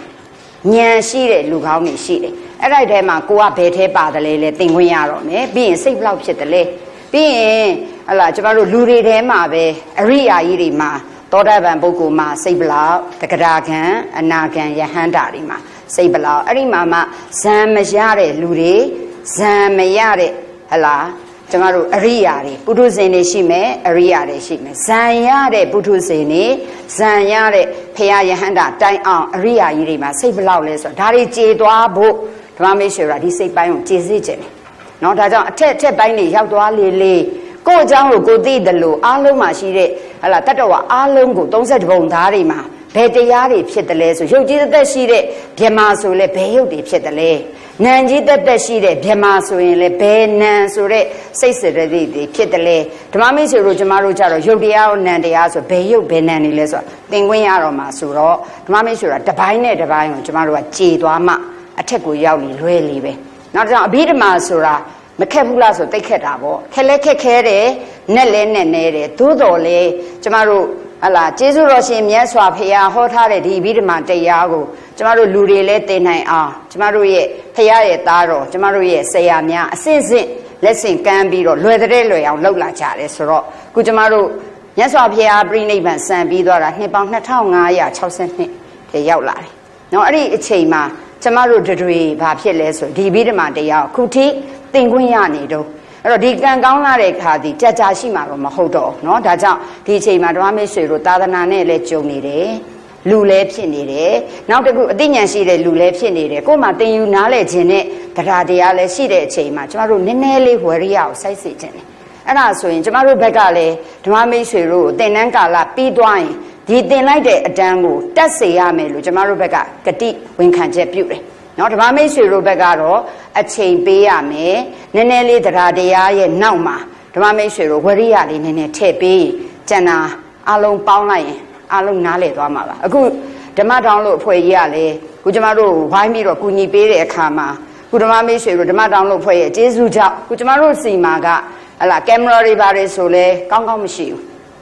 Nye Shire, Lugani Shire. And I dema go up bete badale, thing we are on me, being say Blau Pitale. Being a large Luri de Mabe, Aria Irima, Toda Bambuguma, say Blau, the Kadakan, and Nagan Yahandarima. Say below, Ari Mama, Sam Majare, Luri, Sam Mayare, Hala, Tamaru, Ariari, Puduzene Shime, Ariari Shime, Sanyare, Puduzene, Sanyare, Pea Yahanda, Die on Aria Irima, say below, lesson, Dari Jidwa Bo, Tramishura, he say by Jizijin. Not as a tete by me, Yadwa Lily, go down, go did the low, Aloma Shire, Ala Tatawa, Alongo, don't set Bondarima. Petayari Pitale, you did the Shire, Piamaso le Peo di Pitale. Nanji the Shire, Piamaso in le Pen Sure, say the Pitale. Tamamis Rujamaru Jaro, Yodia, Nandiaso, Peo Benani Leso, Penguin Aroma Suro, Tamisura, the Pine, the Vine, Jamarua, Chiduama, a Teku Yauli, really. Not a bit Masura, Macabulaso, take it up, Keleke Kere, Nele Nere, Tudole, Jamaru. Allah, Jesus Rosim, yes, swap here, hot hearted, he beat him at the Yago, Jamaru Luri let the night ah, Jamaru ye, Payare Taro, Jamaru ye, say Amia, since it, let's sing Cambi or Luedrele on Lola Charles Ro, Kujamaru, yes, swap here, bring even San Bidora, Nipang Natanga, Chausen, the Yaulai. No, Ari Chema, Jamaru Dri, Papiles, he beat him at the Yao, Kuti, Tinguiani do. Rodigan Gaunare had the Jajashima Mahodo, no, Daja, DJ Madame Sirutana let Jonire, Lule Pinire, now the good thing and see the Lule Pinire, go Martin, you knowledge in it, the Radiale Side Chema, Jamaru Ninelli, where he outside sitting. And also in Jamaru Begale, Tamame Siru, then Angala, Pidwine, did they like a dango, that's say Yame, Jamaru Bega, Kati, when can jet beauty. Not Mame Siru Begaro, a chain Beame, Neneli the Radia, Nauma, the Mame Siru, Wariali, Nene Tepe, Jana, Alon Paulai, Alon Nale, Ramala. A good, the Madame Lo Poyale, Kujamaru, Waimiro, Kuni Bere Kama, Kudamame Siru, the Madame Lo Poy, Jesuja, Kujamaru Simaga, a la camera ribare sole, Gangam Shiu.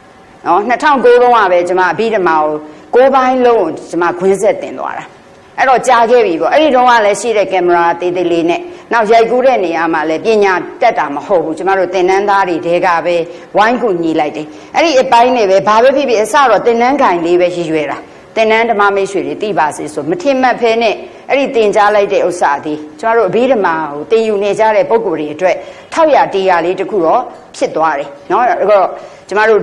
No, Natan go on, Jama, beat them out, go by loan, Jama Quinzet in Laura. I don't charge you. I don't want to see the camera. They lean it. Now, Jagureni, Amale, Pina, Tatam, Ho, Jamaru, Tenandari, Tegabe, wine could knee like it. I eat a pine, a baby, a sorrow, Tenanka, leave a Shivera. Tenant Mammy Shuri, Tibas, so Matima Pene, everything Jala de Osati, Jaro Bidama, the Unizare Boguri, Taya Diali de Kuro, Pitwari. No, Jamaru,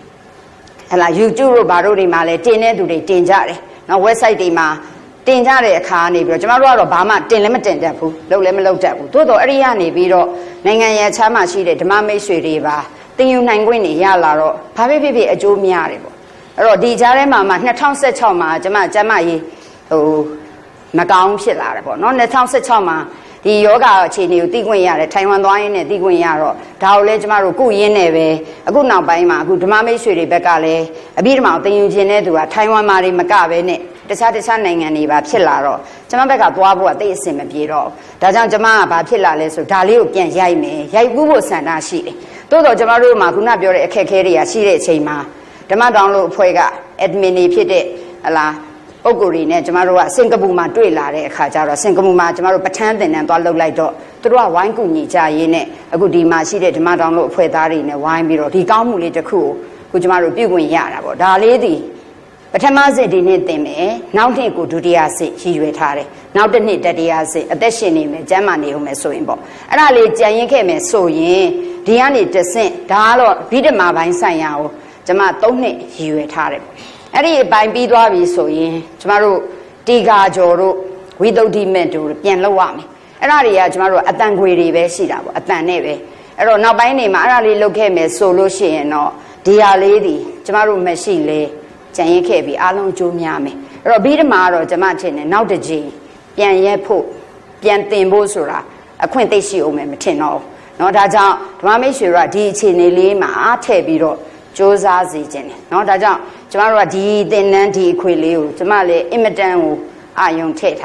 and like you do, Baruri Male, Tene to the Tinjare. Now, Westside Dima. Tinjare a car neighbor, Jamaro Bama, Tinlimited Depu, low lemon low depu, Todo Ariani Viro, Nangaya Chama Shide, Mame Shuriva, Tingu Nanguini Yalaro, Pavivi a Jumiaribo. Rodi Jare Mama, Natan Sechoma, Jamai, oh, Macam Shilarabo, non the town Sechoma, the yoga chinu, Tiguia, Taiwan wine, Tiguiaro, Taule Jamaru, Yeneve, a good now by Ma, good Mame Shuri Becale, a bit mouth, the Eugene to a Taiwan Mari Macave. The satisfying and Eva Pilaro, Jamaica Boabo, they seem a bureau. Dajan Jama, Pilares, Dalio, Yaime, Yagubo Sanashi. Todo Jamaru Maguna Bure, Kekeria, Sire Chema, the Madame Puega, Edmini Pide, Ala, Ogurine, Jamarua, Singapuma, Duila, Kajara, Singapuma, Jamaru Patandan and Dolo Lido, through a wine Kunija in it, a good Dimasi, Madame Puedari in a wine bureau, the Gamuli the crew, Kujamaru Buguin Yarabo, Da lady. But Tamazi didn't think, now take good to the assay, he retire. Now the need that he has a destiny, Germany, whom I saw him. And I let Jayan came so ye, Diani the Saint, Dalo, Bidama by Sayao, Jama don't he retire. And he by Bidwabi so ye, Jamaru, Diga Joro, widow Dimentu, Pianlawami. And I Jamaru, a tangri, Sida, a taneve. And now by name, I really look at me so Lucian or dear lady, Jamaru Messile. Jane Kebi, Alon Jumiami, Robida Maro, Jamatin, now the G, Pian Yepo, Pian Timbosura, a quintessio memetino, not a down, Rameshura, D. Chinelima, Tebiro, Josazi, not a down, Jamara D. Denanti Quilio, Jamale, Imedan, Ion Tetari.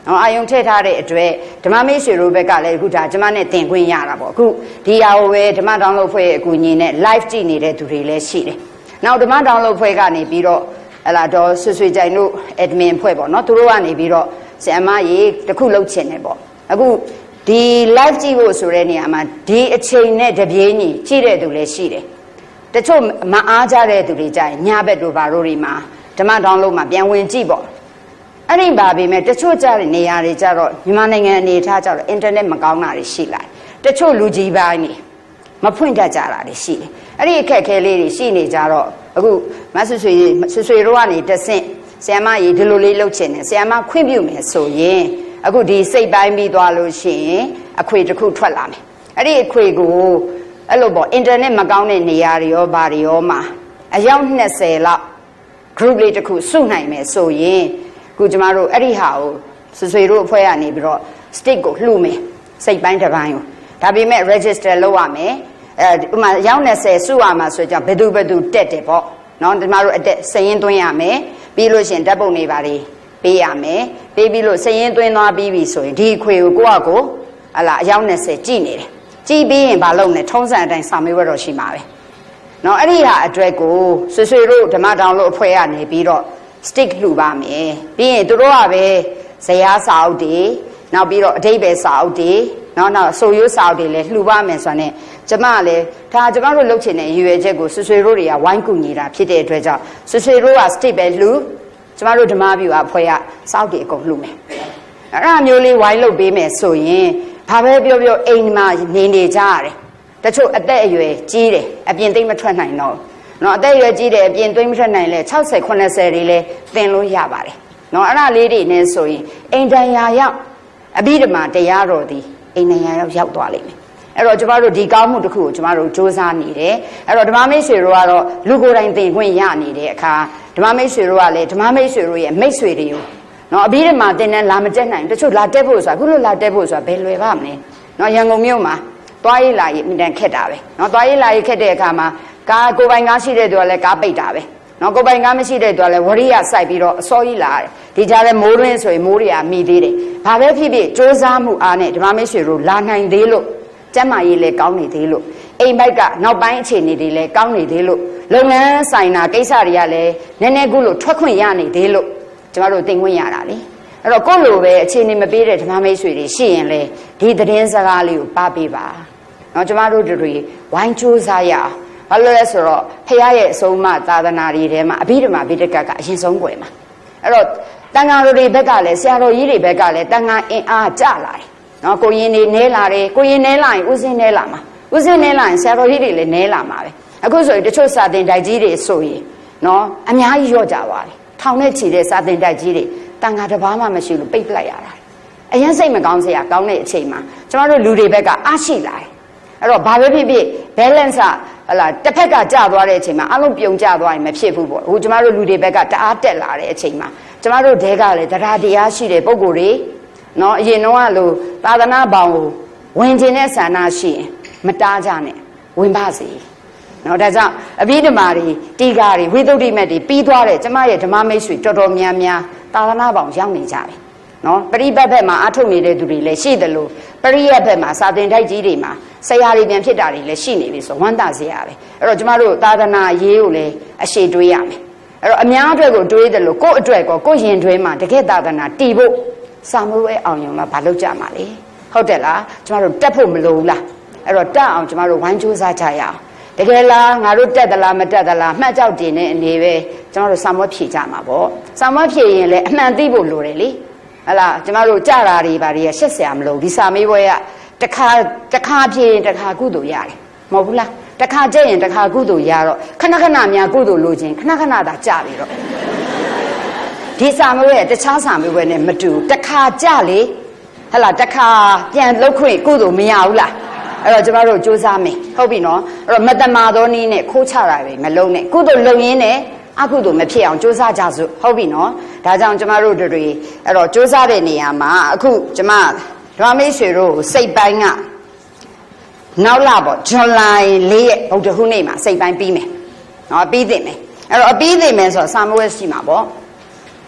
အာယုံထည့်ထားတဲ့အတွက်ဓမ္မမိတ်ဆွေတို့ဘက်ကလည်းအခုဒါဓမ္မနဲ့သင်ခွင့်ရတာပေါ့အခုဒီဟာကိုပဲဓမ္မဒေါင်းလုတ်ဖွဲ့ရဲ့အကူအညီနဲ့ live ကြည့်နေတဲ့သူတွေလည်းရှိတယ်နောက်ဓမ္မဒေါင်းလုတ်ဖွဲ့ကနေပြီးတော့ဟလာတော့ဆွေကြိုင်တို့ admin ဖွဲ့ပေါ့နော်သူတို့ကနေပြီးတော့ဆရာမကြီးတခုလှုပ်ချင်တယ်ပေါ့အခုဒီ live ကြည့်ဖို့ဆိုတဲ့နေရာမှာဒီအချိန်နဲ့တပြေးညီကြည့်တဲ့သူလည်းရှိတယ်တချို့မအားကြတဲ့သူတွေကြရင်ညဘက်တို့ဘာတို့တွေမှာဓမ္မဒေါင်းလုတ်မှာပြန်ဝင်ကြည့်ပေါ့အဲ့ဒီပါပေမဲ့တချို့ကြတဲ့နေရာတွေကြတော့မြန်မာနိုင်ငံအနေထားကြတော့အင်တာနက်မကောင်းတာတွေရှိလာတချို့လူကြီးပိုင်းနေမဖွင့်တတ်ကြတာတွေရှိတယ်အဲ့ဒီအခက်ခဲလေးတွေရှိနေကြတော့အခုမဆွေတို့ကနေတဆင့်ဆရာမကြီးဒီလိုလေးလုပ်ချင်တယ်ဆရာမခွင့်ပြုမယ်ဆိုရင်အခုဒီစိတ်ပိုင်းပြီးသွားလို့ရှိရင်အခွေတစ်ခုထွက်လာမယ်အဲ့ဒီအခွေကိုအဲ့လိုပေါ့အင်တာနက်မကောင်းတဲ့နေရာတွေရောဘာတွေရောမှာအယောက်20လောက် group လေးတစ်ခုစုနိုင်မယ်ဆိုရင်ခုကျမတို့အဲ့ဒီဟာကိုဆွေတို့အဖွဲ့ကနေပြီးတော့ stick ကိုလှူမယ်စိတ်ပိုင်းတစ်ပိုင်းကိုဒါပေမဲ့ register လုပ်ရမယ်ဥမာရောက်20စုရမှာဆိုကြဘယ်သူတက်တယ်ပေါ့နော်ကျမတို့အတက်စရင်သွင်းရမယ်ပြီးလို့ရှိရင်ဓာတ်ပုံတွေပါတွေပေးရမယ်ပေးပြီးလို့စရင်သွင်းသွားပြီးပြီဆိုရင်ဒီခွေကိုကိုယ့်အကိုဟလာအယောက်20ကြည့်နေတယ်ကြည့်ပြီးရင်မလုပ်နဲ့ထုံးစံအတိုင်းစာမေးပွဲတော့ရှိမှာပဲနော်အဲ့ဒီဟာအတွက်ကိုဆွေတို့ဓမ္မတောင်လို့အဖွဲ့ကနေပြီးတော့ stick လှူပါမယ်ပြီးရင်တို့ကပဲဇယားစာအုပ်တွေနောက်ပြီးတော့အဓိပ္ပာယ်စာအုပ်တွေနောက်ဆိုရိုးစာအုပ်တွေလည်းလှူပါမယ်ဆိုတော့ ကျမလည်းဒါကျမတို့လှုပ်ချင်တဲ့ရည်ရွယ်ချက်ကိုဆွေတို့တွေကဝိုင်းကူညီတာဖြစ်တဲ့အတွက်ကြောင့်ဆွေတို့က stick ပဲလှူကျမတို့ဓမ္မဗျူအဖွဲ့ကစောက်တွေအကုန်လှူမယ်အဲ့ဒါမျိုးလေးဝိုင်းလုပ်ပေးမယ်ဆိုရင်ဘာပဲပြောပြောအိမ်မှာနေကြရတယ်တချို့အသက်အရွယ်ကြီးတယ်အပြင်သိမ့်မထွက်နိုင်တော့နော်အသက်အရွယ်ကြီးတယ်အပြင်သိမ့်မထွက်နိုင်လဲ60 80တွေလဲသင်လို့ရပါတယ်နော်အဲ့ဒါလေးတွေနဲ့ဆိုရင်အိမ်တန်ရာရောက်အဘိဓမ္မာတရားတော်သည်အိမ်တန်ရာရောက်သွားလိမ့်မယ်အဲ့တော့ကျမတို့ဒီကောင်းမှုတစ်ခုကိုကျမတို့စ조사နေတယ်အဲ့တော့ဓမ္မမိတ်ဆွေတို့ကတော့လူကိုယ်တိုင်သင်ခွင့်ရနေတဲ့အခါဓမ္မမိတ်ဆွေတို့ကလည်းဓမ္မမိတ်ဆွေတို့ရဲ့မိတ်ဆွေတွေကိုနော်အဘိဓမ္မာသင်တန်းလာမတက်နိုင်တချို့လာတက်ဖို့ဆိုတာခုလိုလာတက်ဖို့ဆိုတာဘယ်လွယ်ပါမလဲနော်ရန်ကုန်မြို့မှာသွားရေးလာရေးအမြဲတမ်းခက်တာပဲနော်သွားရေးလာရေးခက်တဲ့အခါမှာကားကိုယ်ပိုင်ကားရှိတဲ့သူကလည်းကားပိတ်တာပဲနော်ကိုယ်ပိုင်ကားမရှိတဲ့သူကလည်းဝရိယစိုက်ပြီးတော့အစောကြီးလာတယ်ဒီကြားထဲမိုးရင်းဆိုရင်မိုးတွေကမိသေးတယ်ဘာပဲဖြစ်ဖြစ်စ조사မှုအားနဲ့ဓမ္မမိတ်ဆွေတို့လာနိုင်သေးလို့ကျမ်းမာရေးလည်းကောင်းနေသေးလို့အိမ်ဘက်ကနောက်ပိုင်းအခြေအနေတွေလည်းကောင်းနေသေးလို့လုပ်ငန်းဆိုင်တာကိစ္စတွေကလည်းနည်းနည်းခုလို့ထွက်ခွင့်ရနေသေးလို့ကျမတို့သင်ခွင့်ရတာလေအဲ့တော့ကိုယ့်လိုပဲအခြေအနေမပေးတဲ့ဓမ္မမိတ်ဆွေတွေရှိရင်လေဒီသတင်းစကားလေးကိုပါပေးပါနော်ကျမတို့တွေဝိုင်းစ조사ရအောင်ဘာလို့လဲဆိုတော့ဖခင်ရဲ့အဆုံးအမသာသနာတွေထဲမှာအဘိဓမ္မာဘိဒကကအရင်ဆုံးွယ်မှာအဲ့တော့တန်ဃာတော်တွေဘက်ကလည်းဆရာတော်ကြီးတွေဘက်ကလည်းတန်ဃာအင်အားကျလာတယ်နော်ကိုရင်တွေနဲလာတယ်ကိုရင်နဲလာရင်ဦးစင်းနဲလာမှာဦးစင်းနဲလာရင်ဆရာတော်ကြီးတွေလည်းနဲလာမှာပဲအခုဆိုရင်တချို့စာသင်တိုက်ကြီးတွေဆိုရင်နော်အများကြီးရော့ကြသွားတယ်ထောင်နဲ့ချီတဲ့စာသင်တိုက်ကြီးတွေတန်ဃာတစ်ပါးမှမရှိလို့ပိတ်ပလိုက်ရတာအရင်စိတ်မကောင်းစရာကောင်းတဲ့အချိန်မှာကျမတို့လူတွေဘက်ကအားရှိလာတယ်အဲ့တော့ဘာပဲဖြစ်ဖြစ် balance ဟလာတစ်ဖက်ကကျသွားတဲ့အချိန်မှာအလုံးပြုံကျသွားရင်မဖြစ်ဘူးပေါ့အခုကျမတို့လူတွေဘက်ကတအားတက်လာတဲ့အချိန်မှာကျမတို့တဲကလည်းတရားတရားရှိတဲ့ပုံကိုယ်တွေနော်အရင်တော့လို့သာသနာပေါင်းကိုဝင်ခြင်းတဲ့ဆန္ဒရှိရင်မတားကြနဲ့ဝင်ပါစေနော်ဒါကြောင့်အဘိဓမ္မာတွေတီဃာတွေဝိသုဒ္ဓိမတ်တွေပြီးသွားတဲ့ကျမရဲ့ဓမ္မမိတ်ဆွေတော်တော်များများသာသနာပေါင်းရောက်နေကြတယ်နော်ပရိပတ်ဘက်မှာအထုတ်နေတဲ့သူတွေလည်းရှိတယ်လို့ပရိယတ်ဘက်မှာစာသင်တိုက်ကြီးတွေမှာဆရာတွေပြန်ဖြစ်တာတွေလည်းရှိနေပြီဆိုဝမ်းသာစရာပဲအဲ့တော့ကျမတို့သာသနာရေးကိုလည်းအရှိတွေးရမယ်အဲ့တော့အများအတွက်ကိုတွေးတယ်လို့ကိုယ့်အတွက်ကောကိုယ့်ရင်တွဲမှာတကယ့်သာသနာတည်ဖို့စာမိုးရဲအောင်ရုံလားဘာလုပ်ကြမှာလဲဟုတ်တယ်လားကျမတို့တက်ဖို့မလိုဘူးလားအဲ့တော့တက်အောင်ကျမတို့ဝိုင်းကြိုးစားကြရအောင်တကယ်လားငါတို့တက်သလားမတက်သလားမှတ်ကြောက်တင်တဲ့အနေပဲကျမတို့စာမေးဖြေကြမှာပေါ့စာမေးဖြေရင်လည်းအမှန်သိဖို့လိုတယ်လေဟလာကျမတို့ကြတာတွေဘာတွေကရှက်စရာမလိုဒီစာမေးပွဲကတခါဖြေရင်တခါကုသိုလ်ရတယ်မဟုတ်ဘူးလားတခါကြက်ရင်တခါကုသိုလ်ရတော့ခဏခဏများကုသိုလ်လိုချင်ခဏခဏသာကြပြီတော့ဒီစာမေးပွဲတခြားစာမေးပွဲနဲ့မတူတခါကြလေဟလာတခါပြန်လှုပ်ခွင့်ကုသိုလ်မရဘူးလားအဲ့တော့ကျမတို့စ조사မယ်ဟုတ်ပြီနော်အဲ့တော့မတမာသောနည်းနဲ့ခိုးချတာပဲမလုံးနဲ့ကုသိုလ်လုံရင်းနဲ့အကုသိုလ်မဖြစ်အောင်စ조사ကြစို့ဟုတ်ပြီနော်ဒါကြောင့်ကျမတို့တွေအဲ့တော့စ조사တဲ့နေရာမှာအခုကျမဓမ္မမိတ်ဆွေတို့စိတ်ပိုင်းကနောက်လာပေါ့ဇွန်လ4ရက်ဗုဒ္ဓဟူးနေ့မှာစိတ်ပိုင်းပြီးမယ်နော်ပြီးသိမယ်အဲ့တော့အပြီးသိမယ်ဆိုတော့စာမွေးရှိမှာပေါ့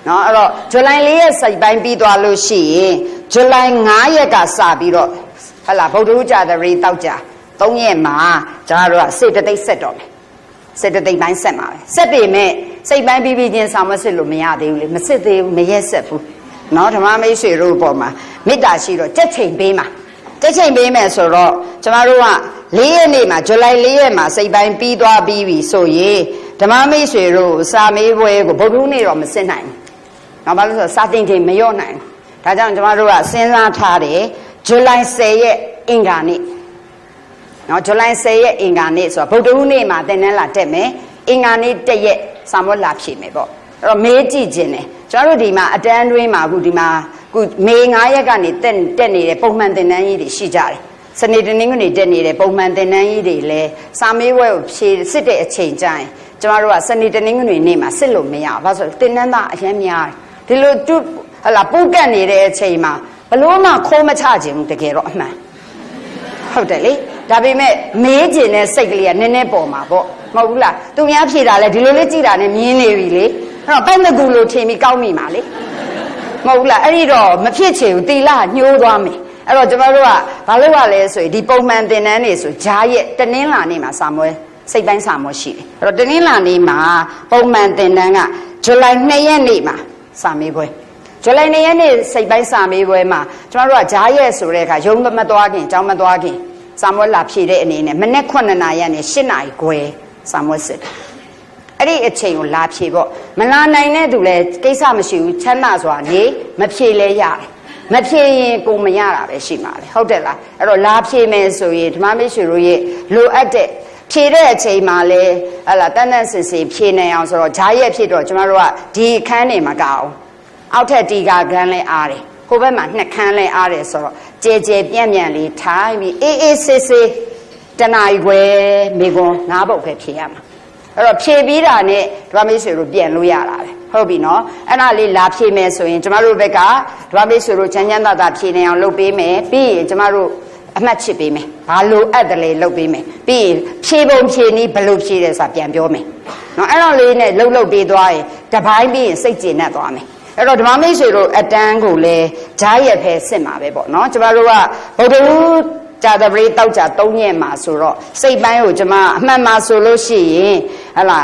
နော်အဲ့တော့ဇူလိုင်4ရက်စိတ်ပိုင်းပြီးသွားလို့ရှိရင်ဇူလိုင်5ရက်ကစပြီးတော့ဟလာဗုဒ္ဓဦးကြာသပတေးတောက်ကြ3ရက်မှာကျွန်တော်တို့ကစေတသိက်ဆက်တော့မယ်စေတသိက်ပိုင်းဆက်မှာပဲဆက်ပေမဲ့စိတ်ပိုင်းပြီးချင်းဆောင်မစစ်လို့မရသေးဘူးလေမစစ်သေးဘူးမရက်ဆက်ဘူးနော်ဓမ္မမိတ်ဆွေတို့ပေါ်မှာမေတ္တာရှိတော့ကြက်ချိန်ပေးမှာကြက်ချိန်ပေးမယ်ဆိုတော့ကျွန်တော်တို့က4ရက်နေ့မှာဇူလိုင်4ရက်မှာစိတ်ပိုင်းပြီးသွားပြီးပြီဆိုရင်ဓမ္မမိတ်ဆွေတို့စာမေးပွဲကိုဗုဒ္ဓဦးနေ့တော့မစစ်နိုင်ဘူးနော်ဘာလို့ဆိုစာသင်ချိန်မလျော့နိုင်ဘူးဒါကြောင့်ကျွန်တော်တို့ကစဉ်းစားထားတယ်ဇူလိုင်10ရက်အင်္ဂါနေ့နော်ဇူလိုင်10ရက်အင်္ဂါနေ့ဆိုတော့ဗုဒ္ဓဦးနေ့မှာသင်တန်းလာတက်မယ်အင်္ဂါနေ့1ရက်စာမေးလာဖြေမယ်ပေါ့အဲ့တော့မေးကြည့်ခြင်းတယ်ကျွန်တော်တို့ဒီမှာအတန်းတွင်းမှာအခုဒီမှာအခုမေ9ရက်ကနေတက်နေတဲ့ပုံမှန်သင်တန်းကြီးတွေရှိကြတယ်စနေတနင်္ဂနွေတက်နေတဲ့ပုံမှန်သင်တန်းကြီးတွေလည်းစာမေးပွဲကိုဖြေစစ်တဲ့အချိန်ကျရင်ကျွန်တော်တို့ကစနေတနင်္ဂနွေနေ့မှာစစ်လို့မရဘူးဘာလို့ဆိုသင်တန်းသားအရင်များဒီလိုဟလာပူကတ်နေတဲ့အချိန်မှာဘလို့မှခိုးမချခြင်းဘူးတကယ်တော့အမှန်ဟုတ်တယ်လေဒါပေမဲ့မေးခြင်းနဲ့စိတ်ကလေးကနည်းနည်းပေါ်မှာပေါ့မဟုတ်ဘူးလားသူများဖြေတာလဲဒီလိုလေးကြည့်တာနဲ့မြင်နေပြီလေအဲ့တော့ပတ်သက်ကူလို့ထင်ပြီးကောက်မိမှာလေမဟုတ်ဘူးလားအဲ့ဒီတော့မဖြစ်ချင်ဘူးတီလာညှိုးသွားမယ်အဲ့တော့ကျွန်တော်တို့ကဘာလို့ရလဲဆိုရင်ဒီပုံမှန်သင်တန်းတွေဆိုဂျားရက်တနင်္လာနေ့မှာစာမွေးစိတ်ပိုင်းစာမွေးရှိတယ်အဲ့တော့တနင်္လာနေ့မှာပုံမှန်သင်တန်းကဇူလိုင်2ရက်နေ့မှာစာမေးပွဲဇူလိုင်2ရက်နေ့စိတ်ပိုင်းစာမေးပွဲမှာကျွန်တော်တို့ကဂျားရက်ဆိုတဲ့အခါရုံးမသွားခင်ကျောင်းမသွားခင်စာမွေးလာဖြည့်တဲ့အနေနဲ့မနေ့9နာရီနဲ့10နာရီခွဲစာမွေးစစ်အဲ့ဒီအချိန်ကိုလာဖြည့်ပေါ့မလာနိုင်တဲ့သူလည်းကိစ္စမရှိဘူးချမ်းသာစွာနေမဖြည့်လဲရတယ်မဖြည့်ရင်ကိုမရတာပဲရှိမှာလေဟုတ်တယ်လားအဲ့တော့လာဖြည့်မယ်ဆိုရင်ဓမ္မမိတ်ဆွေတို့ရဲ့လိုအပ်တဲ့ဖြည့်တဲ့အချိန်မှာလဲဟလာတန်းတန်းစစ်စစ်ဖြည့်နေအောင်ဆိုတော့ဂျားရက်ဖြည့်တော့ကျွန်တော်တို့ကဒီအခန်းနေမှာကအောင်အောက်ထက်တီကာခန်းလဲအားတယ်ဟိုဘက်မှာ2ခန်းလဲအားတယ်ဆိုတော့ကြဲကြဲပြန့်ပြန့်လေးထိုင်ပြီးအေးအေးဆေးဆေးတနာရီခွဲမိကွန်9ပုတ်ပဲဖြည့်ရမှာအဲ့တော့ဖြည့်ပြီးတာနဲ့ဓမ္မမိတ်ဆွေတို့ပြန်လို့ရတာပဲဟုတ်ပြီနော်အဲ့ဒါလေးလာဖြည့်မယ်ဆိုရင်ကျမတို့ဘက်ကဓမ္မမိတ်ဆွေတို့ချမ်းချမ်းသာသာဖြည့်နေအောင်လုပ်ပေးမယ်ပြီးရင်ကျမတို့အမှတ်ချစ်ပေးမယ်ဘာလို့အပ်တယ်လဲလုပ်ပေးမယ်ပြီးရင်ဖြည့်ပုံဖြည့်နည်းဘယ်လိုဖြည့်တယ်ဆိုတာပြန်ပြောမယ်နော်အဲ့တော့လေးနဲ့လှုပ်ပေးသွားရင်တပိုင်းပြီးရင်စိတ်ကျေနပ်သွားမယ်အဲ့တော့ဓမ္မမိတ်ဆွေတို့အတန်းကိုလည်းဂျားရက်ဖဲစစ်မှာပဲပေါ့နော်ကျမတို့ကဗုဒ္ဓဦးကြာသပတေးတောက်ကြ3ရက်မှာဆိုတော့စိတ်ပိုင်းကိုကျမအမှန်မှာဆိုလို့ရှိရင်ဟလာ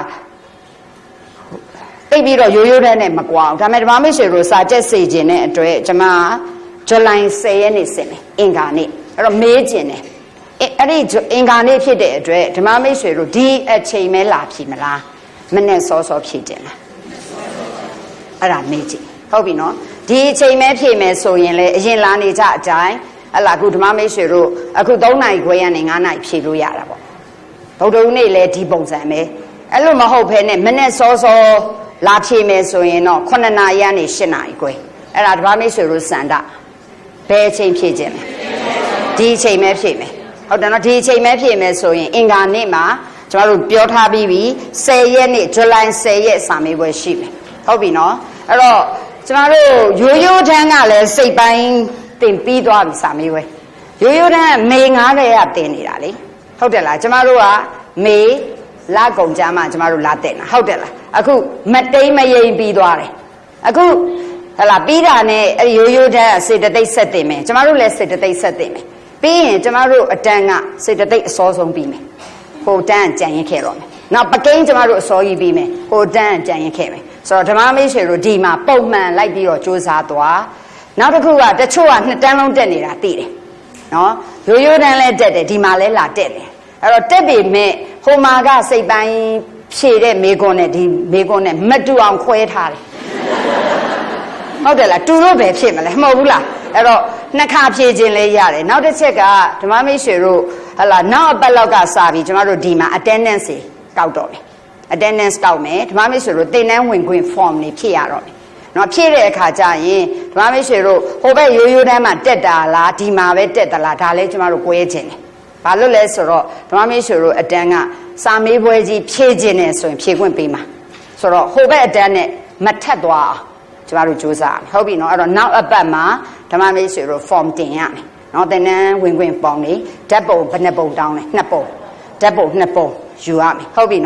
တိတ်ပြီးတော့ရိုးရိုးတန်းနဲ့မကွာအောင်ဒါပေမဲ့ဓမ္မမိတ်ဆွေတို့စာချက်စေခြင်းတဲ့အတွက်ကျမဇူလိုင်10ရက်နေ့စစ်မယ်အင်္ဂါနေ့အဲ့တော့မေးခြင်းတယ်အဲ့ဒီအင်္ဂါနေ့ဖြစ်တဲ့အတွက်ဓမ္မမိတ်ဆွေတို့ဒီအချိန်မဲလာဖြေမလားမနဲ့စောစောဖြေခြင်းလားအဲ့ဒါမေးကြည့်ဟုတ်ပြီနော်ဒီအချိန်မဲဖြေမယ်ဆိုရင်လေအရင်လာနေကြအတိုင်းဟလာအခုဓမ္မမိတ်ဆွေတို့အခု3နာရီခွဲကနေ9နာရီဖြေလို့ရတာပေါ့ဗုဒ္ဓဦးနေ့လည်းဒီပုံစံပဲအဲ့လိုမဟုတ်ဘဲနဲ့မနဲ့စောစောလာဖြေမယ်ဆိုရင်တော့9နာရီကနေ10နာရီခွဲအဲ့ဒါဓမ္မမိတ်ဆွေတို့စံတာဘယ်အချိန်ဖြည့်ခြင်းလဲဒီအချိန်ပဲဖြည့်မယ်ဟုတ်တယ်နော်ဒီအချိန်ပဲဖြည့်မယ်ဆိုရင်အင်္ဂါနေ့မှာကျွန်တော်တို့ပြောထားပြီးပြီ10ရက်နေ့ဇူလိုင်10ရက်စာမေးပွဲရှိမယ်ဟုတ်ပြီနော်အဲ့တော့ကျွန်တော်တို့ရိုးရိုးတန်းကလည်းစိတ်ပိုင်းတင်ပြီးသွားပြီစာမေးပွဲရိုးရိုးတန်းကမေ9ရက်ရတင်နေတာလေဟုတ်တယ်လားကျွန်တော်တို့ကမေလာကုန်ကြမှာကျွန်တော်တို့လာတင်တာဟုတ်တယ်လားအခုမတိမ်မယိမ်ပြီးသွားတယ်အခုဟလာပြီးတာနဲ့အဲ့ရိုးရိုးတန်းစေတသိက်ဆက်တင်မယ်ကျွန်တော်တို့လည်းစေတသိက်ဆက်တင်မယ်ပြီးရင်ကျွန်တော်တို့အတန်းကစေတသိက်အစောဆုံးပြီးမယ်ဟိုတန်းကြံရင်ခဲ့တော့မယ်နောက်ပကိန်းကျွန်တော်တို့အစောကြီးပြီးမယ်ဟိုတန်းကြံရင်ခဲ့မယ်ဆိုတော့ဓမ္မမိတ်ဆွေတို့ဒီမှာပုံမှန်လိုက်ပြီးတော့စူးစမ်းသွားနောက်တစ်ခုကတချို့က2တန်းလုံးတက်နေတာသိတယ်နော်ရိုးရိုးတန်းလဲတက်တယ်ဒီမှာလဲလာတက်တယ်အဲ့တော့တက်ပေမဲ့ဟိုမှာကစိတ်ပိုင်းဖြည့်တဲ့မေကွန်းနဲ့ဒီမေကွန်းနဲ့မတူအောင်ခွဲထားတယ်ဟုတ်တယ်လားတူလို့ပဲဖြစ်မလဲမဟုတ်ဘူးလားအဲ့တော့နှစ်ခါဖြည့်ခြင်းလဲရတယ်နောက်တစ်ချက်ကဓမ္မမိတ်ဆွေတို့ဟလာနောက်အပတ်လောက်ကစပြီးကျွန်တော်တို့ဒီမှာ attendance ကောက်တော့မယ် attendance ကောက်မယ်ဓမ္မမိတ်ဆွေတို့သင်တန်းဝင်ခွင့် form တွေဖြည့်ရတော့မယ်နော်ဖြည့်တဲ့အခါကျရင်ဓမ္မမိတ်ဆွေတို့ဟိုဘက်ရိုးရိုးတန်းမှာတက်တာလားဒီမှာပဲတက်သလားဒါလဲကျွန်တော်တို့꿰ခြင်းတယ်ဘာလို့လဲဆိုတော့ဓမ္မမိတ်ဆွေတို့အတန်းကစာမေးပွဲကြီးဖြည့်ခြင်းနဲ့ဆိုရင်ဖြည့်ခွင့်ပေးမှာဆိုတော့ဟိုဘက်အတန်းနဲ့မထက်သွားအောင်ကျွန်တော်တို့စူးစမ်းရမယ်ဟုတ်ပြီနော်အဲ့တော့နောက်အပတ်မှာဓမ္မမိတ်ဆွေတို့ form တင်ရမယ်နော်သင်တန်းဝင်ခွင့်ပုံနေဓာတ်ပုံဘယ်နှပုံတောင်းလဲ2ပုံဓာတ်ပုံ2ပုံယူရမယ်ဟုတ်ပြီနော်